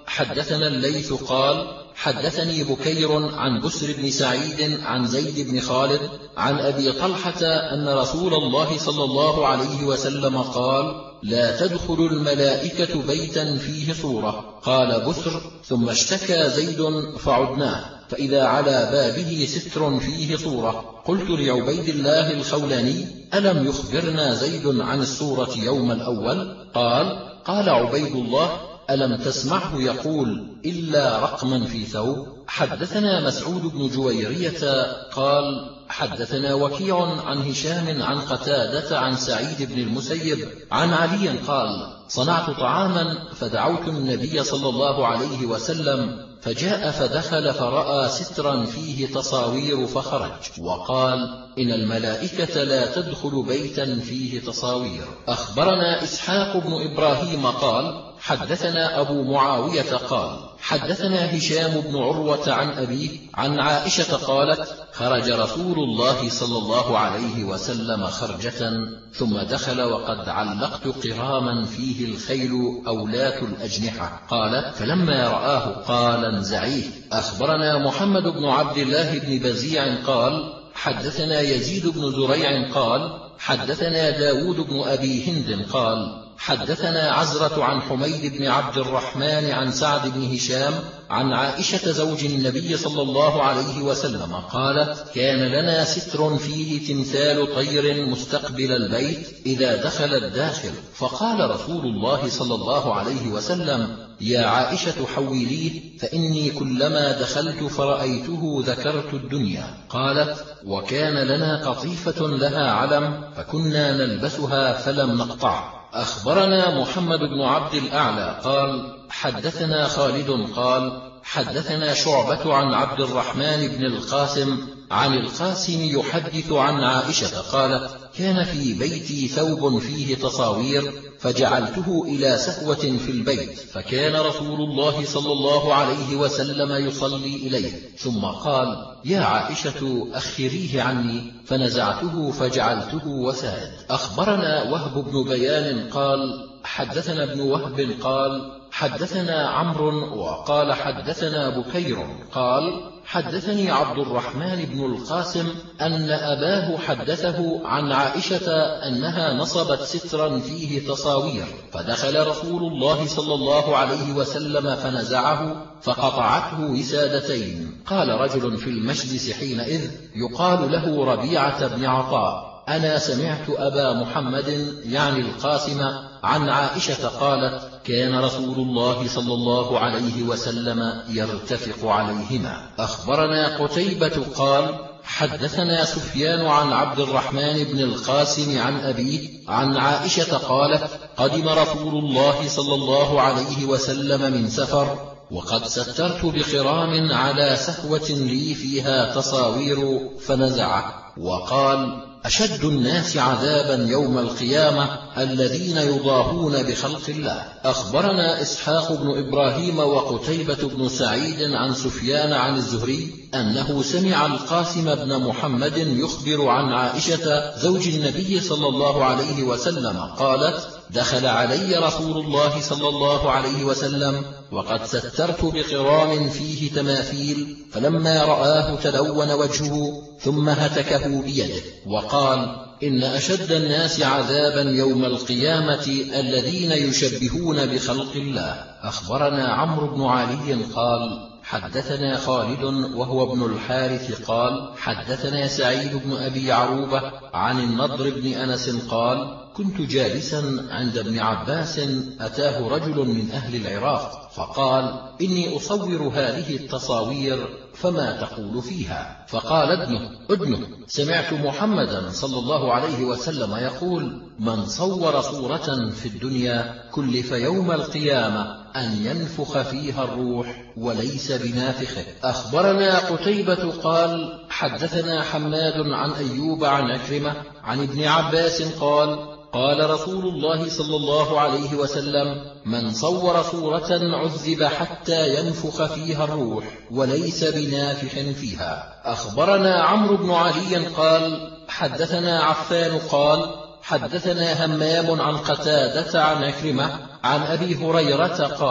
حدثنا الليث قال حدثني بكير عن بسر بن سعيد عن زيد بن خالد عن أبي طلحة أن رسول الله صلى الله عليه وسلم قال لا تدخل الملائكة بيتا فيه صورة. قال بسر ثم اشتكى زيد فعدناه فإذا على بابه ستر فيه صورة. قلت لعبيد الله الخولاني ألم يخبرنا زيد عن الصورة يوم الأول؟ قال عبيد الله ألم تسمعه يقول إلا رقما في ثوب؟ حدثنا مسعود بن جويرية قال حدثنا وكيع عن هشام عن قتادة عن سعيد بن المسيب عن علي قال صنعت طعاما فدعوت النبي صلى الله عليه وسلم فجاء فدخل فرأى سترا فيه تصاوير فخرج وقال إن الملائكة لا تدخل بيتا فيه تصاوير. أخبرنا إسحاق بن إبراهيم قال حدثنا أبو معاوية قال حدثنا هشام بن عروة عن أبيه عن عائشة قالت خرج رسول الله صلى الله عليه وسلم خرجة ثم دخل وقد علقت قراما فيه الخيل أولات الأجنحة. قالت فلما رآه قال انزعيه. أخبرنا محمد بن عبد الله بن بزيع قال حدثنا يزيد بن زريع قال حدثنا داود بن أبي هند قال حدثنا عزرة عن حميد بن عبد الرحمن عن سعد بن هشام عن عائشة زوج النبي صلى الله عليه وسلم قالت كان لنا ستر فيه تمثال طير مستقبل البيت إذا دخل الداخل فقال رسول الله صلى الله عليه وسلم يا عائشة حوليه فإني كلما دخلت فرأيته ذكرت الدنيا. قالت وكان لنا قطيفة لها علم فكنا نلبسها فلم نقطع. أخبرنا محمد بن عبد الأعلى قال حدثنا خالد قال حدثنا شعبة عن عبد الرحمن بن القاسم عن القاسم يحدث عن عائشة قالت كان في بيتي ثوب فيه تصاوير فجعلته إلى سهوة في البيت فكان رسول الله صلى الله عليه وسلم يصلي إليه ثم قال يا عائشة أخريه عني فنزعته فجعلته وسائد. أخبرنا وهب بن بيان قال حدثنا ابن وهب قال حدثنا عمرو وقال حدثنا بكير قال حدثني عبد الرحمن بن القاسم أن أباه حدثه عن عائشة أنها نصبت سترا فيه تصاوير فدخل رسول الله صلى الله عليه وسلم فنزعه فقطعته وسادتين. قال رجل في المجلس حينئذ يقال له ربيعة بن عطاء أنا سمعت أبا محمد يعني القاسم عن عائشة قالت كان رسول الله صلى الله عليه وسلم يرتفق عليهما. أخبرنا قتيبة قال حدثنا سفيان عن عبد الرحمن بن القاسم عن أبيه عن عائشة قالت قدم رسول الله صلى الله عليه وسلم من سفر وقد سترت بخرام على سهوة لي فيها تصاوير فنزعه وقال أشد الناس عذابا يوم القيامة الذين يضاهون بخلق الله. أخبرنا إسحاق بن إبراهيم وقتيبة بن سعيد عن سفيان عن الزهري أنه سمع القاسم بن محمد يخبر عن عائشة زوج النبي صلى الله عليه وسلم قالت دخل علي رسول الله صلى الله عليه وسلم وقد سترت بقرام فيه تماثيل فلما رآه تلون وجهه ثم هتكه بيده وقال إن أشد الناس عذابا يوم القيامة الذين يشبهون بخلق الله. أخبرنا عمرو بن علي قال حدثنا خالد وهو ابن الحارث قال حدثنا سعيد بن أبي عروبة عن النضر بن أنس قال كنت جالسا عند ابن عباس أتاه رجل من أهل العراق فقال إني أصور هذه التصاوير فما تقول فيها؟ فقال ابنه سمعت محمدا صلى الله عليه وسلم يقول من صور صورة في الدنيا كلف يوم القيامة أن ينفخ فيها الروح وليس بنافخه. أخبرنا قتيبة قال حدثنا حماد عن أيوب عن عكرمة عن ابن عباس قال قال رسول الله صلى الله عليه وسلم من صور صورة عذب حتى ينفخ فيها الروح وليس بنافخ فيها. أخبرنا عمرو بن علي قال حدثنا عفان قال حدثنا همام عن قتادة عن عكرمة عن أبي هريرة قال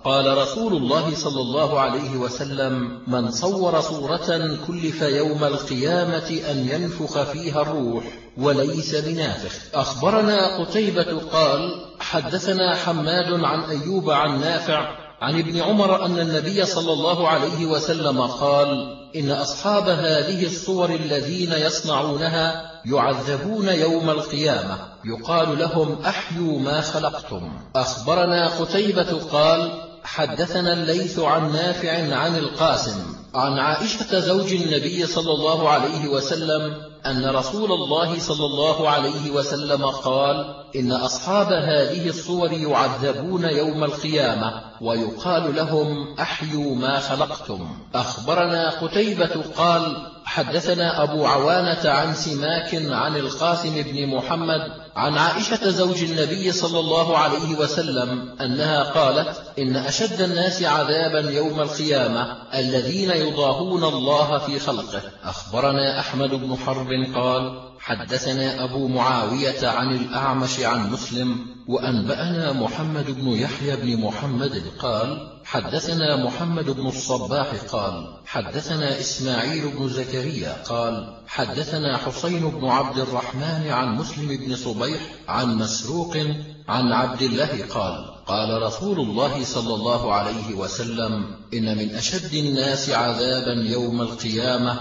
قال رسول الله صلى الله عليه وسلم: من صور صورة كلف يوم القيامة أن ينفخ فيها الروح وليس بنافخ. أخبرنا قتيبة قال: حدثنا حماد عن أيوب عن نافع عن ابن عمر أن النبي صلى الله عليه وسلم قال: إن أصحاب هذه الصور الذين يصنعونها يعذبون يوم القيامة، يقال لهم: أحيوا ما خلقتم. أخبرنا قتيبة قال: حدثنا الليث عن نافع عن القاسم عن عائشة زوج النبي صلى الله عليه وسلم أن رسول الله صلى الله عليه وسلم قال: إن أصحاب هذه الصور يعذبون يوم القيامة ويقال لهم: أحيوا ما خلقتم. أخبرنا قتيبة قال: حدثنا أبو عوانة عن سماك عن القاسم بن محمد عن عائشة زوج النبي صلى الله عليه وسلم أنها قالت: إن أشد الناس عذابا يوم القيامة الذين يضاهون الله في خلقه. أخبرنا أحمد بن حرب قال: حدثنا أبو معاوية عن الأعمش عن مسلم وأنبأنا محمد بن يحيى بن محمد قال: حدثنا محمد بن الصباح قال: حدثنا إسماعيل بن زكريا قال: حدثنا حسين بن عبد الرحمن عن مسلم بن صبيح عن مسروق عن عبد الله قال: قال رسول الله صلى الله عليه وسلم: إن من أشد الناس عذابا يوم القيامة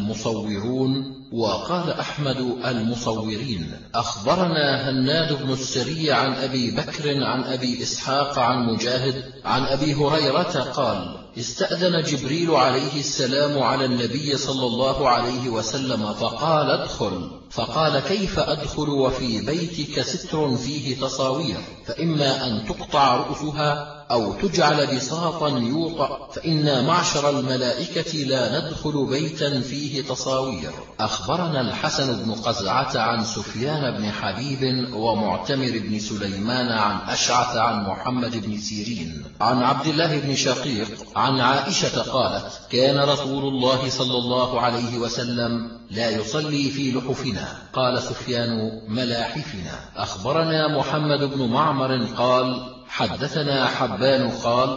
المصورون. وقال أحمد: المصورين. أخبرنا هناد بن السري عن أبي بكر عن أبي إسحاق عن مجاهد عن أبي هريرة قال: استأذن جبريل عليه السلام على النبي صلى الله عليه وسلم فقال: ادخل. فقال: كيف أدخل وفي بيتك ستر فيه تصاوير؟ فإما أن تقطع رؤوسها أو تجعل بساطا يوطأ، فإنا معشر الملائكة لا ندخل بيتا فيه تصاوير. أخبرنا الحسن بن قزعة عن سفيان بن حبيب ومعتمر بن سليمان عن أشعث عن محمد بن سيرين عن عبد الله بن شقيق عن عائشة قالت: كان رسول الله صلى الله عليه وسلم لا يصلي في لحفنا. قال سفيان: ملاحفنا. أخبرنا محمد بن معمر قال: حدثنا حبان قال: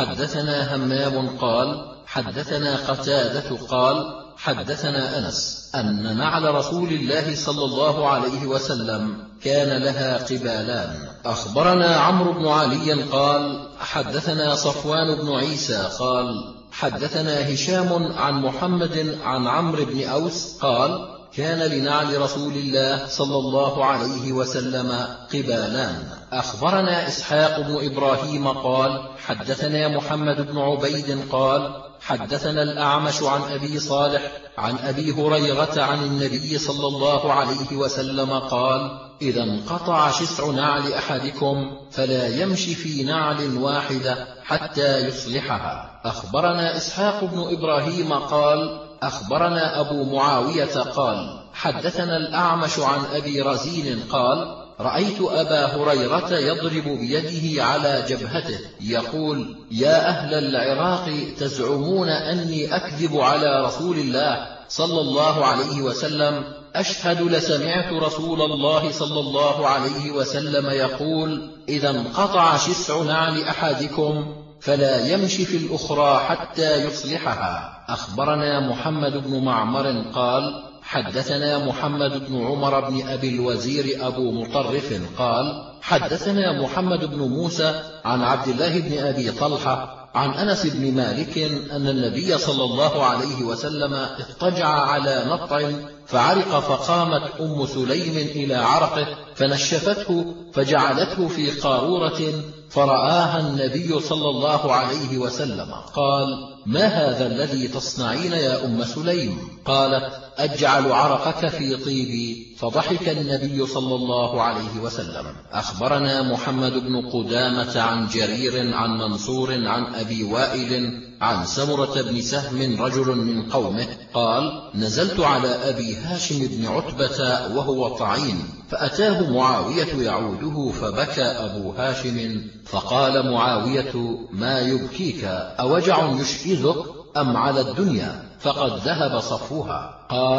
حدثنا همام قال: حدثنا قتادة قال: حدثنا أنس أن نعل رسول الله صلى الله عليه وسلم كان لها قبالان. أخبرنا عمرو بن علي قال: حدثنا صفوان بن عيسى قال: حدثنا هشام عن محمد عن عمرو بن أوس قال: كان لنعل رسول الله صلى الله عليه وسلم قبالان. أخبرنا إسحاق بن إبراهيم قال: حدثنا محمد بن عبيد قال: حدثنا الأعمش عن أبي صالح عن أبي هريرة عن النبي صلى الله عليه وسلم قال: إذا انقطع شسع نعل أحدكم فلا يمشي في نعل واحدة حتى يصلحها. أخبرنا إسحاق بن إبراهيم قال: أخبرنا أبو معاوية قال: حدثنا الأعمش عن أبي رزين قال: رأيت أبا هريرة يضرب بيده على جبهته يقول: يا أهل العراق تزعمون أني أكذب على رسول الله صلى الله عليه وسلم؟ أشهد لسمعت رسول الله صلى الله عليه وسلم يقول: إذا انقطع شسع نعل أحدكم فلا يمشي في الأخرى حتى يصلحها. أخبرنا محمد بن معمر قال: حدثنا محمد بن عمر بن أبي الوزير أبو مطرف قال: حدثنا محمد بن موسى عن عبد الله بن أبي طلحة عن أنس بن مالك أن النبي صلى الله عليه وسلم اضطجع على نطع فعرق، فقامت أم سليم إلى عرقه فنشفته فجعلته في قارورة فرآها النبي صلى الله عليه وسلم قال: ما هذا الذي تصنعين يا أم سليم؟ قالت: أجعل عرقك في طيبي. فضحك النبي صلى الله عليه وسلم. أخبرنا محمد بن قدامة عن جرير عن منصور عن أبي وائل عن سمرة بن سهم رجل من قومه قال: نزلت على أبي هاشم بن عتبة وهو طعين، فأتاه معاوية يعوده فبكى أبو هاشم، فقال معاوية: ما يبكيك؟ أوجع يشئذك أم على الدنيا؟ فقد ذهب صفوها. قال: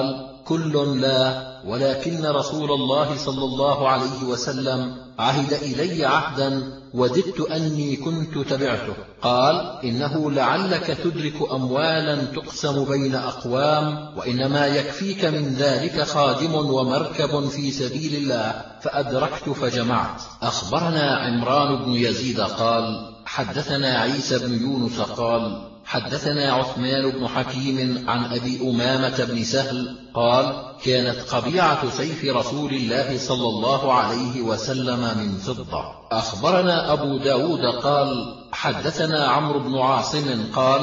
كل لا، ولكن رسول الله صلى الله عليه وسلم عهد إلي عهدا وددت أني كنت تبعته. قال: إنه لعلك تدرك أموالا تقسم بين أقوام، وإنما يكفيك من ذلك خادم ومركب في سبيل الله، فأدركت فجمعت. أخبرنا عمران بن يزيد قال: حدثنا عيسى بن يونس قال: حدثنا عثمان بن حكيم عن أبي أمامة بن سهل قال: كانت قبيعة سيف رسول الله صلى الله عليه وسلم من فضة. أخبرنا أبو داود قال: حدثنا عمرو بن عاصم قال: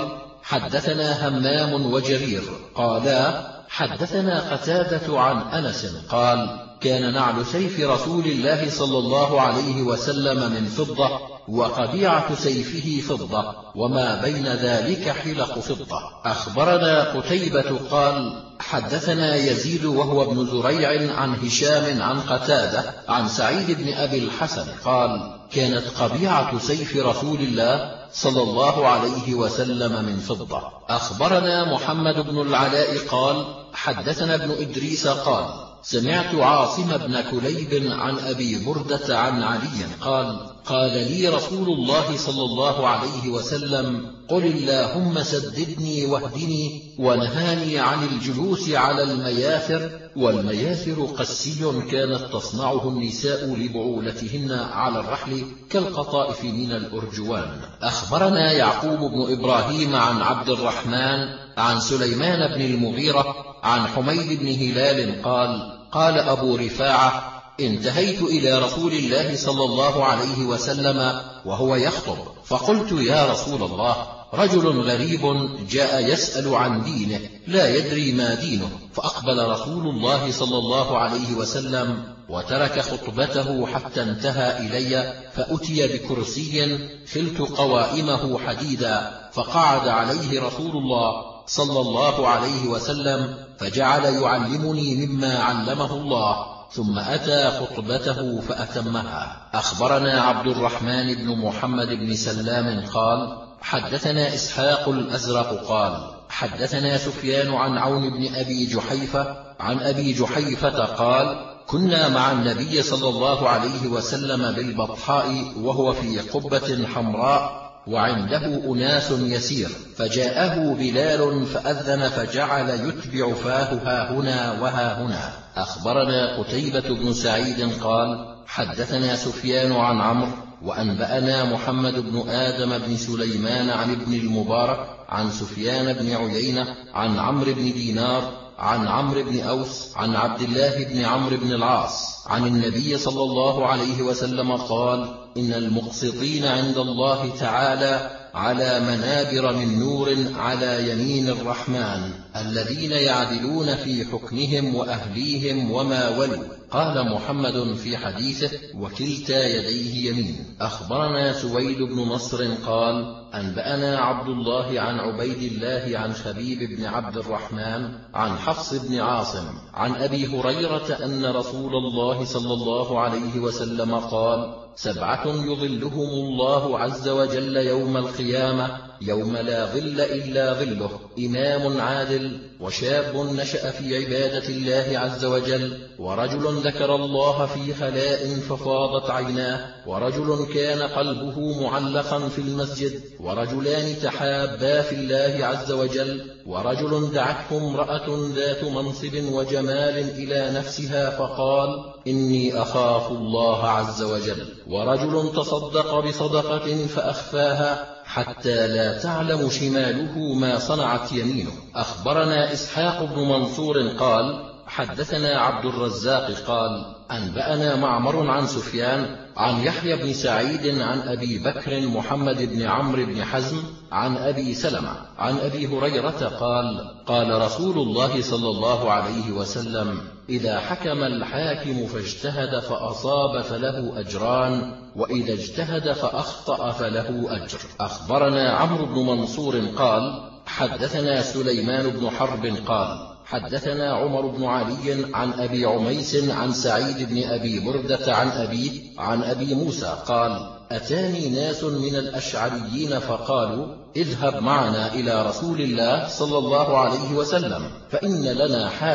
حدثنا همام وجرير قالا: حدثنا قتادة عن أنس قال: كان نعل سيف رسول الله صلى الله عليه وسلم من فضة، وقبيعة سيفه فضة، وما بين ذلك حلق فضة. أخبرنا قتيبة قال: حدثنا يزيد وهو ابن زريع عن هشام عن قتادة عن سعيد بن أبي الحسن قال: كانت قبيعة سيف رسول الله صلى الله عليه وسلم من فضة. أخبرنا محمد بن العلاء قال: حدثنا ابن إدريس قال: سمعت عاصم بن كليب عن أبي بردة عن علي قال: قال لي رسول الله صلى الله عليه وسلم: قل اللهم سددني واهدني، ونهاني عن الجلوس على المياثر، والمياثر قسي كانت تصنعه النساء لبعولتهن على الرحل كالقطائف من الأرجوان. أخبرنا يعقوب بن إبراهيم عن عبد الرحمن عن سليمان بن المغيرة عن حميد بن هلال قال: قال أبو رفاعة: انتهيت إلى رسول الله صلى الله عليه وسلم وهو يخطب، فقلت: يا رسول الله، رجل غريب جاء يسأل عن دينه لا يدري ما دينه. فأقبل رسول الله صلى الله عليه وسلم وترك خطبته حتى انتهى إلي، فأتي بكرسي خلت قوائمه حديدا، فقعد عليه رسول الله صلى الله عليه وسلم، فجعل يعلمني مما علمه الله، ثم أتى خطبته فأتمها. أخبرنا عبد الرحمن بن محمد بن سلام قال: حدثنا إسحاق الأزرق قال: حدثنا سفيان عن عون بن أبي جحيفة عن أبي جحيفة قال: كنا مع النبي صلى الله عليه وسلم بالبطحاء وهو في قبة حمراء، وعنده أناس يسير، فجاءه بلال فأذن، فجعل يتبع فاه ها هنا وها هنا. أخبرنا قتيبة بن سعيد قال: حدثنا سفيان عن عمرو، وأنبأنا محمد بن آدم بن سليمان عن ابن المبارك عن سفيان بن عيينة عن عمرو بن دينار عن عمرو بن أوس عن عبد الله بن عمرو بن العاص عن النبي صلى الله عليه وسلم قال: إن المقسطين عند الله تعالى على منابر من نور على يمين الرحمن، الذين يعدلون في حكمهم وأهليهم وما ولوا. قال محمد في حديثه: وكلتا يديه يمين. أخبرنا سويد بن نصر قال: أنبأنا عبد الله عن عبيد الله عن خبيب بن عبد الرحمن عن حفص بن عاصم عن أبي هريرة أن رسول الله صلى الله عليه وسلم قال: 7 يظلهم الله عز وجل يوم القيامة يوم لا ظل إلا ظله: إمام عادل، وشاب نشأ في عبادة الله عز وجل، ورجل ذكر الله في خلاء ففاضت عيناه، ورجل كان قلبه معلقا في المسجد، ورجلان تحابا في الله عز وجل، ورجل دعته امرأة ذات منصب وجمال إلى نفسها فقال: إني أخاف الله عز وجل، ورجل تصدق بصدقة فأخفاها حتى لا تعلم شماله ما صنعت يمينه. أخبرنا إسحاق بن منصور قال: حدثنا عبد الرزاق قال: أنبأنا معمر عن سفيان عن يحيى بن سعيد عن أبي بكر محمد بن عمرو بن حزم عن أبي سلمة عن أبي هريرة قال: قال رسول الله صلى الله عليه وسلم: إذا حكم الحاكم فاجتهد فأصاب فله أجران، وإذا اجتهد فأخطأ فله أجر. أخبرنا عمرو بن منصور قال: حدثنا سليمان بن حرب قال: حدثنا عمر بن علي عن أبي عميس عن سعيد بن أبي بردة عن أبيه عن أبي موسى قال: أتاني ناس من الأشعريين فقالوا: اذهب معنا إلى رسول الله صلى الله عليه وسلم، فإن لنا حاجة.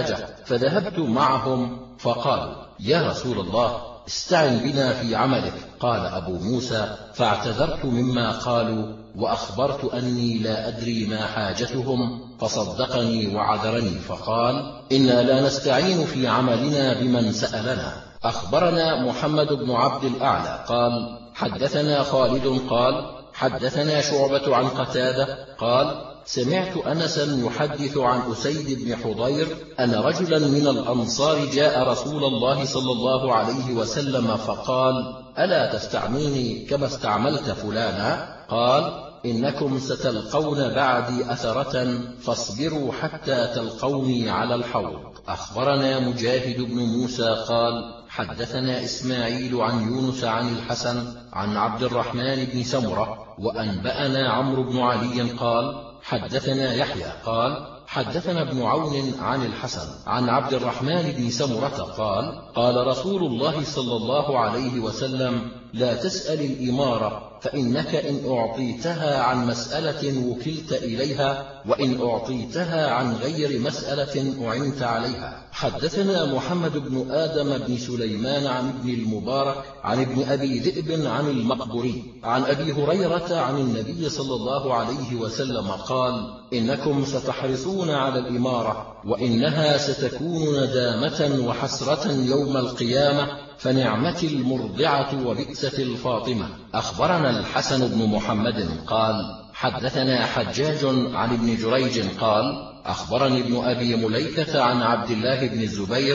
فذهبت معهم فقالوا: يا رسول الله، استعن بنا في عملك. قال أبو موسى: فاعتذرت مما قالوا وأخبرت أني لا أدري ما حاجتهم، فصدقني وعذرني، فقال: إنا لا نستعين في عملنا بمن سألنا. أخبرنا محمد بن عبد الأعلى قال: حدثنا خالد قال: حدثنا شعبة عن قتادة قال: سمعت أنسا يحدث عن أسيد بن حضير أن رجلا من الأنصار جاء رسول الله صلى الله عليه وسلم فقال: ألا تستعملني كما استعملت فلانا؟ قال: إنكم ستلقون بعدي أثرة، فاصبروا حتى تلقوني على الحوض. أخبرنا مجاهد بن موسى قال: حدثنا إسماعيل عن يونس عن الحسن عن عبد الرحمن بن سمرة، وأنبأنا عمرو بن علي قال: حدثنا يحيى قال: حدثنا ابن عون عن الحسن عن عبد الرحمن بن سمرة قال: قال رسول الله صلى الله عليه وسلم: لا تسأل الإمارة، فإنك إن أعطيتها عن مسألة وكلت إليها، وإن أعطيتها عن غير مسألة أعنت عليها. حدثنا محمد بن آدم بن سليمان عن ابن المبارك عن ابن أبي ذئب عن المقبري عن أبي هريرة عن النبي صلى الله عليه وسلم قال: إنكم ستحرصون على الإمارة، وإنها ستكون ندامة وحسرة يوم القيامة، فنعمة المرضعة وبئسة الفاطمة. أخبرنا الحسن بن محمد قال: حدثنا حجاج عن ابن جريج قال: أخبرني ابن أبي مليكة عن عبد الله بن الزبير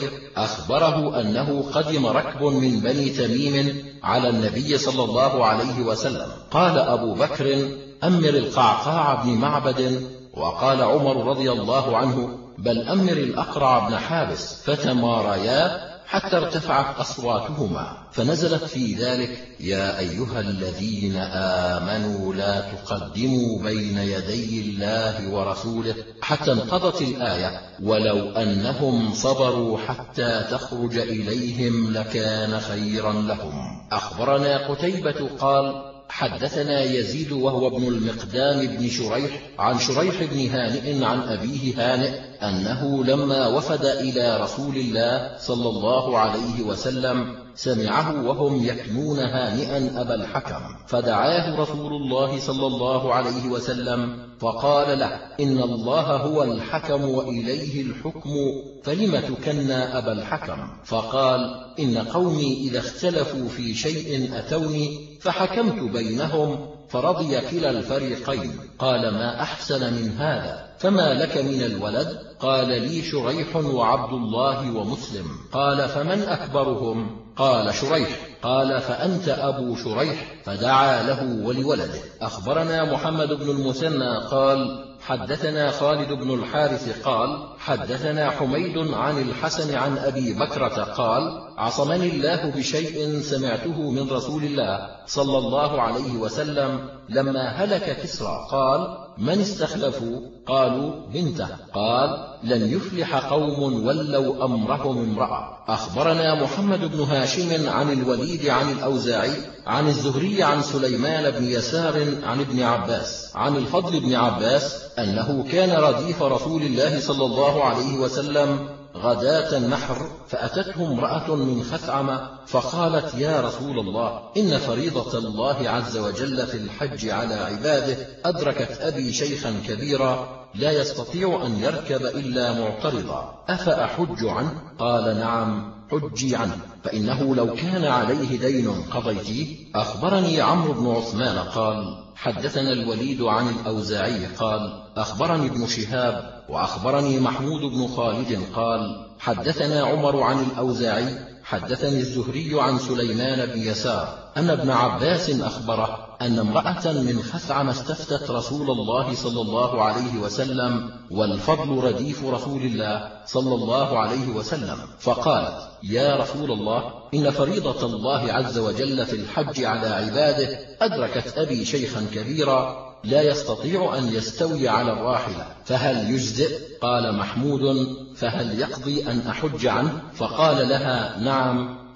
أخبره أنه قدم ركب من بني تميم على النبي صلى الله عليه وسلم. قال أبو بكر: أمر القعقاع بن معبد. وقال عمر رضي الله عنه: بل أمر الأقرع بن حابس. فتماريا حتى ارتفعت أصواتهما، فنزلت في ذلك: يا أيها الذين آمنوا لا تقدموا بين يدي الله ورسوله، حتى انقضت الآية: ولو أنهم صبروا حتى تخرج إليهم لكان خيرا لهم. أخبرنا قتيبة قال: حدثنا يزيد وهو ابن المقدام بن شريح عن شريح بن هانئ عن أبيه هانئ أنه لما وفد إلى رسول الله صلى الله عليه وسلم سمعه وهم يكنون هانئا أبا الحكم، فدعاه رسول الله صلى الله عليه وسلم فقال له: إن الله هو الحكم وإليه الحكم، فلم تكنى أبا الحكم؟ فقال: إن قومي إذا اختلفوا في شيء أتوني فحكمت بينهم، فرضي كلا الفريقين. قال: ما أحسن من هذا، فما لك من الولد؟ قال: لي شريح وعبد الله ومسلم. قال: فمن أكبرهم؟ قال: شريح. قال: فأنت أبو شريح. فدعا له ولولده. أخبرنا محمد بن المثنى قال: حدثنا خالد بن الحارث قال: حدثنا حميد عن الحسن عن أبي بكرة قال: عصمني الله بشيء سمعته من رسول الله صلى الله عليه وسلم لما هلك كسرى. قال: من استخلفوا؟ قالوا: بنته. قال: لن يفلح قوم ولوا أمرهم امرأة. أخبرنا محمد بن هاشم عن الوليد عن الأوزاعي عن الزهري عن سليمان بن يسار عن ابن عباس عن الفضل بن عباس أنه كان رديف رسول الله صلى الله عليه وسلم غداة النحر، فأتته امرأة من خثعم فقالت: يا رسول الله، إن فريضة الله عز وجل في الحج على عباده أدركت أبي شيخا كبيرا لا يستطيع أن يركب إلا معترضا، أفأحج عنه؟ قال: نعم، حجي عنه، فإنه لو كان عليه دين قضيتيه. أخبرني عمرو بن عثمان قال: حدثنا الوليد عن الأوزاعي قال: أخبرني ابن شهاب وأخبرني محمود بن خالد قال: حدثنا عمر عن الأوزاعي حدثني الزهري عن سليمان بن يسار أن ابن عباس أخبره أن امرأة من خثعم استفتت رسول الله صلى الله عليه وسلم والفضل رديف رسول الله صلى الله عليه وسلم، فقالت: يا رسول الله، إن فريضة الله عز وجل في الحج على عباده أدركت أبي شيخا كبيرا لا يستطيع أن يستوي على الراحلة، فهل يجزئ؟ قال محمود: فهل يقضي أن أحج عنه؟ فقال لها: نعم.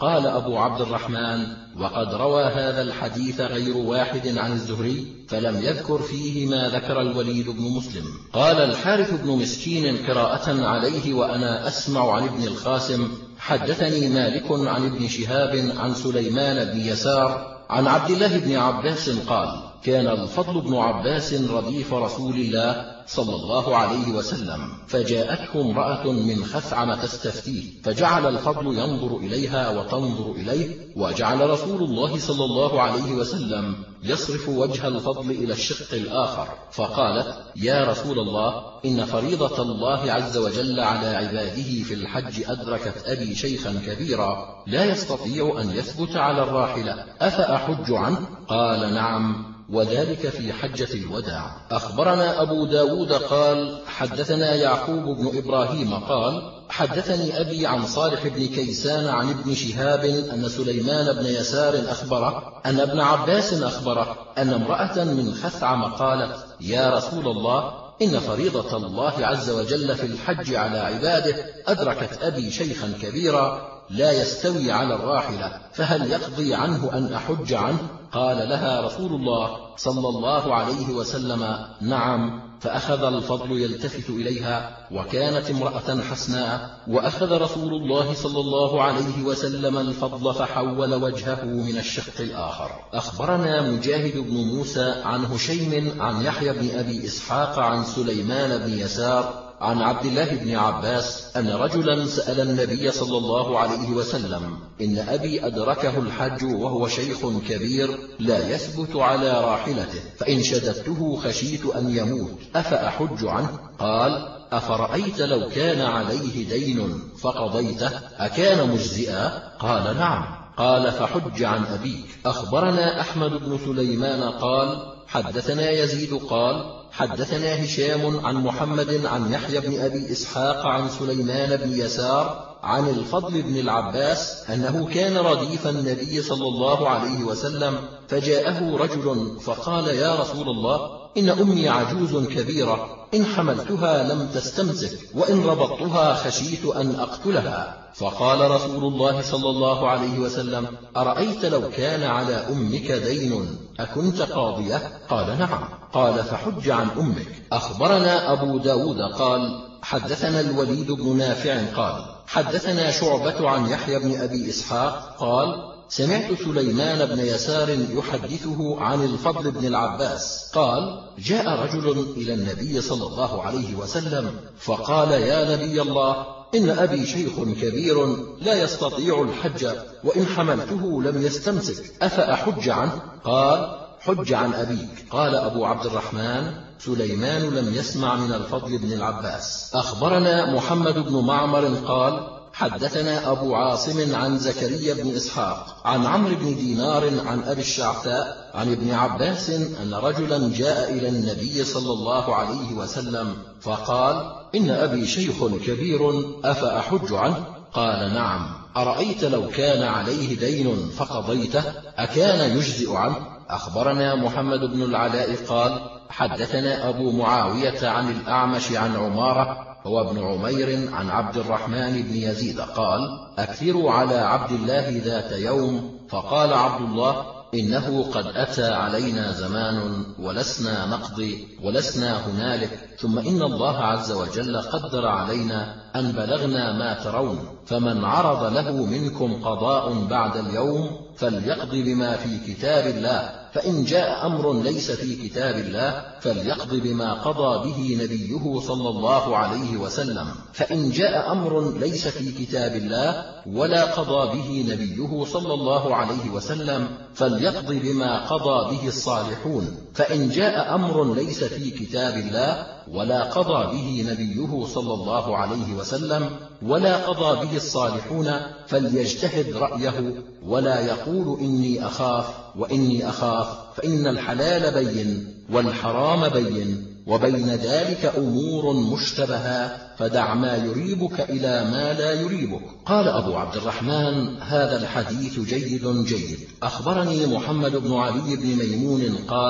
قال أبو عبد الرحمن: وقد روى هذا الحديث غير واحد عن الزهري، فلم يذكر فيه ما ذكر الوليد بن مسلم. قال الحارث بن مسكين قراءة عليه وأنا أسمع عن ابن القاسم: حدثني مالك عن ابن شهاب عن سليمان بن يسار عن عبد الله بن عباس قال: كان الفضل بن عباس رديف رسول الله صلى الله عليه وسلم، فجاءته امرأة من خثعم تستفتيه، فجعل الفضل ينظر إليها وتنظر إليه، وجعل رسول الله صلى الله عليه وسلم يصرف وجه الفضل إلى الشق الآخر، فقالت: يا رسول الله، إن فريضة الله عز وجل على عباده في الحج أدركت أبي شيخا كبيرا لا يستطيع أن يثبت على الراحلة، أفأحج عنه؟ قال: نعم، وذلك في حجة الوداع. أخبرنا أبو داود قال: حدثنا يعقوب بن إبراهيم قال: حدثني أبي عن صالح بن كيسان عن ابن شهاب أن سليمان بن يسار أخبره أن ابن عباس أخبره أن امرأة من خثعم قالت: يا رسول الله، إن فريضة الله عز وجل في الحج على عباده أدركت أبي شيخا كبيرا لا يستوي على الراحلة، فهل يقضي عنه أن أحج عنه؟ قال لها رسول الله صلى الله عليه وسلم: نعم. فأخذ الفضل يلتفت إليها، وكانت امرأة حسناء، وأخذ رسول الله صلى الله عليه وسلم الفضل فحول وجهه من الشق الآخر. أخبرنا مجاهد بن موسى عن هشيم عن يحيى بن أبي إسحاق عن سليمان بن يسار عن عبد الله بن عباس أن رجلا سأل النبي صلى الله عليه وسلم: إن أبي أدركه الحج وهو شيخ كبير لا يثبت على راحلته، فإن شددته خشيت أن يموت، أفأحج عنه؟ قال: أفرأيت لو كان عليه دين فقضيته أكان مجزئا؟ قال: نعم. قال: فحج عن أبيك. أخبرنا أحمد بن سليمان قال: حدثنا يزيد قال: حدثنا هشام عن محمد عن يحيى بن أبي إسحاق عن سليمان بن يسار عن الفضل بن العباس أنه كان رديف النبي صلى الله عليه وسلم، فجاءه رجل فقال: يا رسول الله، إن أمي عجوز كبيرة، إن حملتها لم تستمسك، وإن ربطتها خشيت أن أقتلها. فقال رسول الله صلى الله عليه وسلم: أرأيت لو كان على أمك دين أكنت قاضية؟ قال: نعم. قال: فحج عن أمك. أخبرنا أبو داود قال: حدثنا الوليد بن نافع قال: حدثنا شعبة عن يحيى بن أبي إسحاق قال: سمعت سليمان بن يسار يحدثه عن الفضل بن العباس قال: جاء رجل إلى النبي صلى الله عليه وسلم فقال: يا نبي الله، إن أبي شيخ كبير لا يستطيع الحج، وإن حملته لم يستمسك، أفأحج عنه؟ قال: حج عن أبيك. قال أبو عبد الرحمن: سليمان لم يسمع من الفضل بن العباس. أخبرنا محمد بن معمر قال: حدثنا أبو عاصم عن زكريا بن إسحاق عن عمرو بن دينار عن أبي الشعثاء عن ابن عباس أن رجلا جاء إلى النبي صلى الله عليه وسلم فقال: إن أبي شيخ كبير، أفأحج عنه؟ قال: نعم. أرأيت لو كان عليه دين فقضيته أكان يجزئ عنه؟ أخبرنا محمد بن العلاء قال: حدثنا أبو معاوية عن الأعمش عن عمارة هو ابن عمير عن عبد الرحمن بن يزيد قال: أكثروا على عبد الله ذات يوم، فقال عبد الله: إنه قد أتى علينا زمان ولسنا نقضي ولسنا هنالك، ثم إن الله عز وجل قدر علينا أن بلغنا ما ترون، فمن عرض له منكم قضاء بعد اليوم فليقض بما في كتاب الله، فإن جاء أمر ليس في كتاب الله فليقض بما قضى به نبيه صلى الله عليه وسلم، فإن جاء أمر ليس في كتاب الله ولا قضى به نبيه صلى الله عليه وسلم فليقض بما قضى به الصالحون، فإن جاء أمر ليس في كتاب الله ولا قضى به نبيه صلى الله عليه وسلم ولا قضى به الصالحون فليجتهد رأيه ولا يقول إني أخاف وإني أخاف، فإن الحلال بين والحرام بين، وبين ذلك أمور مشتبهات، فدع ما يريبك إلى ما لا يريبك. قال أبو عبد الرحمن: هذا الحديث جيد. أخبرني محمد بن علي بن ميمون قال: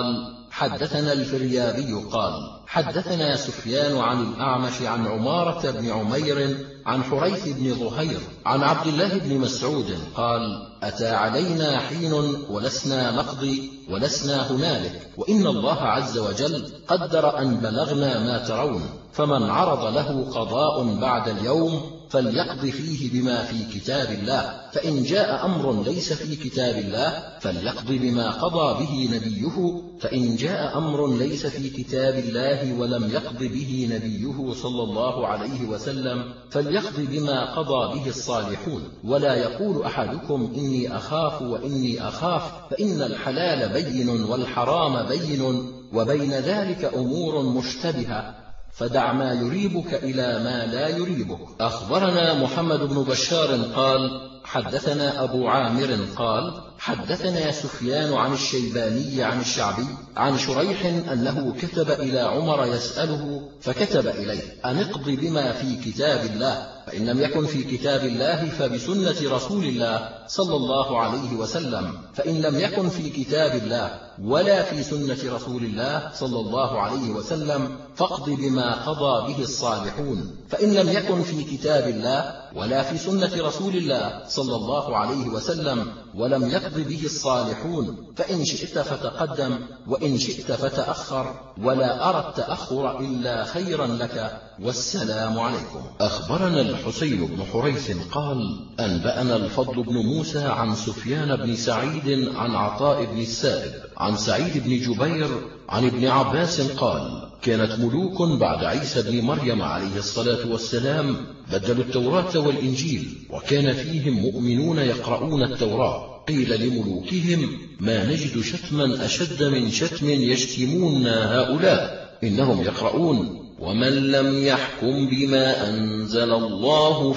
حدثنا الفريابي قال حدثنا سفيان عن الأعمش عن عمارة بن عمير عن حريث بن ظهير عن عبد الله بن مسعود قال أتى علينا حين ولسنا نقضي ولسنا هنالك، وإن الله عز وجل قدر أن بلغنا ما ترون، فمن عرض له قضاء بعد اليوم فليقض فيه بما في كتاب الله، فإن جاء أمر ليس في كتاب الله فليقض بما قضى به نبيه، فإن جاء أمر ليس في كتاب الله ولم يقض به نبيه صلى الله عليه وسلم فليقض بما قضى به الصالحون. ولا يقول أحدكم إني أخاف وإني أخاف، فإن الحلال بين والحرام بين، وبين ذلك أمور مشتبهة، فدع ما يريبك إلى ما لا يريبك. أخبرنا محمد بن بشار قال حدثنا أبو عامر قال حدثنا سفيان عن الشيباني عن الشعبي عن شريح أنه كتب إلى عمر يسأله فكتب إليه أن اقض بما في كتاب الله، فإن لم يكن في كتاب الله فبسنة رسول الله صلى الله عليه وسلم، فإن لم يكن في كتاب الله ولا في سنة رسول الله صلى الله عليه وسلم فاقض بما قضى به الصالحون، فإن لم يكن في كتاب الله ولا في سنة رسول الله صلى الله عليه وسلم ولم يقض به الصالحون، فإن شئت فتقدم وإن شئت فتأخر، ولا أرى التأخر إلا خيرا لك، والسلام عليكم. أخبرنا الحسين بن حريث قال أنبأنا الفضل بن موسى عن سفيان بن سعيد عن عطاء بن السائب عن سعيد بن جبير عن ابن عباس قال كانت ملوك بعد عيسى بن مريم عليه الصلاة والسلام بدلوا التوراة والإنجيل، وكان فيهم مؤمنون يقرؤون التوراة، قيل لملوكهم ما نجد شتما أشد من شتم يشتمون هؤلاء، إنهم يقرؤون ومن لم يحكم بما أنزل الله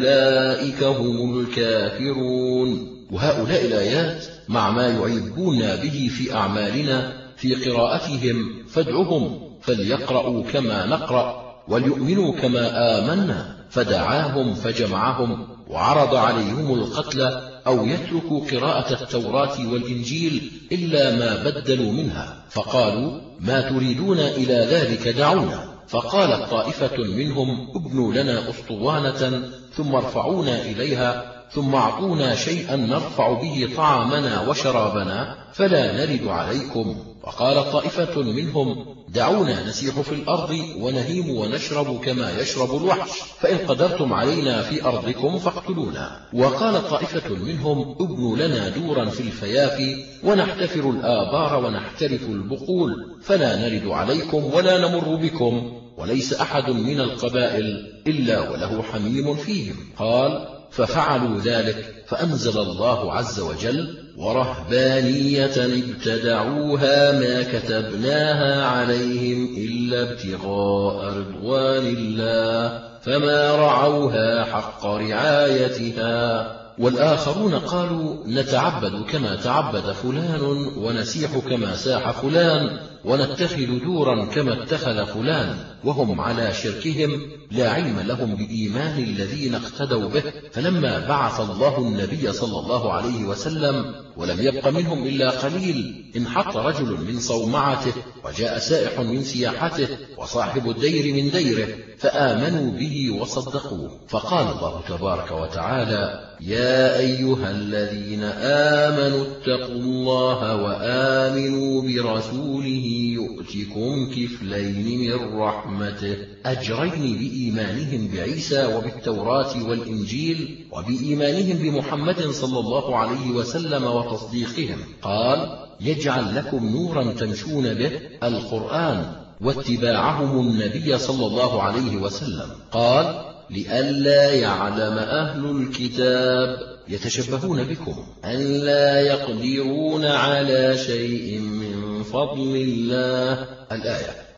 فأولئك هم الكافرون. وهؤلاء الآيات مع ما يعيبون به في أعمالنا في قراءتهم فادعهم فليقرأوا كما نقرأ وليؤمنوا كما آمنا، فدعاهم فجمعهم وعرض عليهم القتل أو يتركوا قراءة التوراة والإنجيل إلا ما بدلوا منها، فقالوا ما تريدون إلى ذلك دعونا. فقالت طائفة منهم ابنوا لنا أسطوانة ثم ارفعونا إليها ثم أعطونا شيئا نرفع به طعامنا وشرابنا فلا نرد عليكم. وقالت طائفة منهم دعونا نسيح في الأرض ونهيم ونشرب كما يشرب الوحش، فإن قدرتم علينا في أرضكم فاقتلونا. وقالت طائفة منهم ابنوا لنا دورا في الفيافي ونحتفر الآبار ونحترف البقول فلا نرد عليكم ولا نمر بكم، وليس أحد من القبائل إلا وله حميم فيهم. قال ففعلوا ذلك فأنزل الله عز وجل ورهبانية ابتدعوها ما كتبناها عليهم إلا ابتغاء رضوان الله فما رعوها حق رعايتها. والآخرون قالوا نتعبد كما تعبد فلان ونسيح كما ساح فلان ونتخذ دورا كما اتخذ فلان، وهم على شركهم لا علم لهم بإيمان الذين اقتدوا به. فلما بعث الله النبي صلى الله عليه وسلم ولم يبق منهم إلا قليل انحط رجل من صومعته وجاء سائح من سياحته وصاحب الدير من ديره فآمنوا به وصدقوه. فقال الله تبارك وتعالى يا أيها الذين آمنوا اتقوا الله وآمنوا برسوله يؤتكم كفلين من رحمته، أجرين بإيمانهم بعيسى وبالتوراة والإنجيل وبإيمانهم بمحمد صلى الله عليه وسلم وتصديقهم. قال يجعل لكم نورا تمشون به القرآن واتباعهم النبي صلى الله عليه وسلم. قال لئلا يعلم أهل الكتاب يتشبهون بكم أن لا يقدرون على شيء من فضل الله. الآية.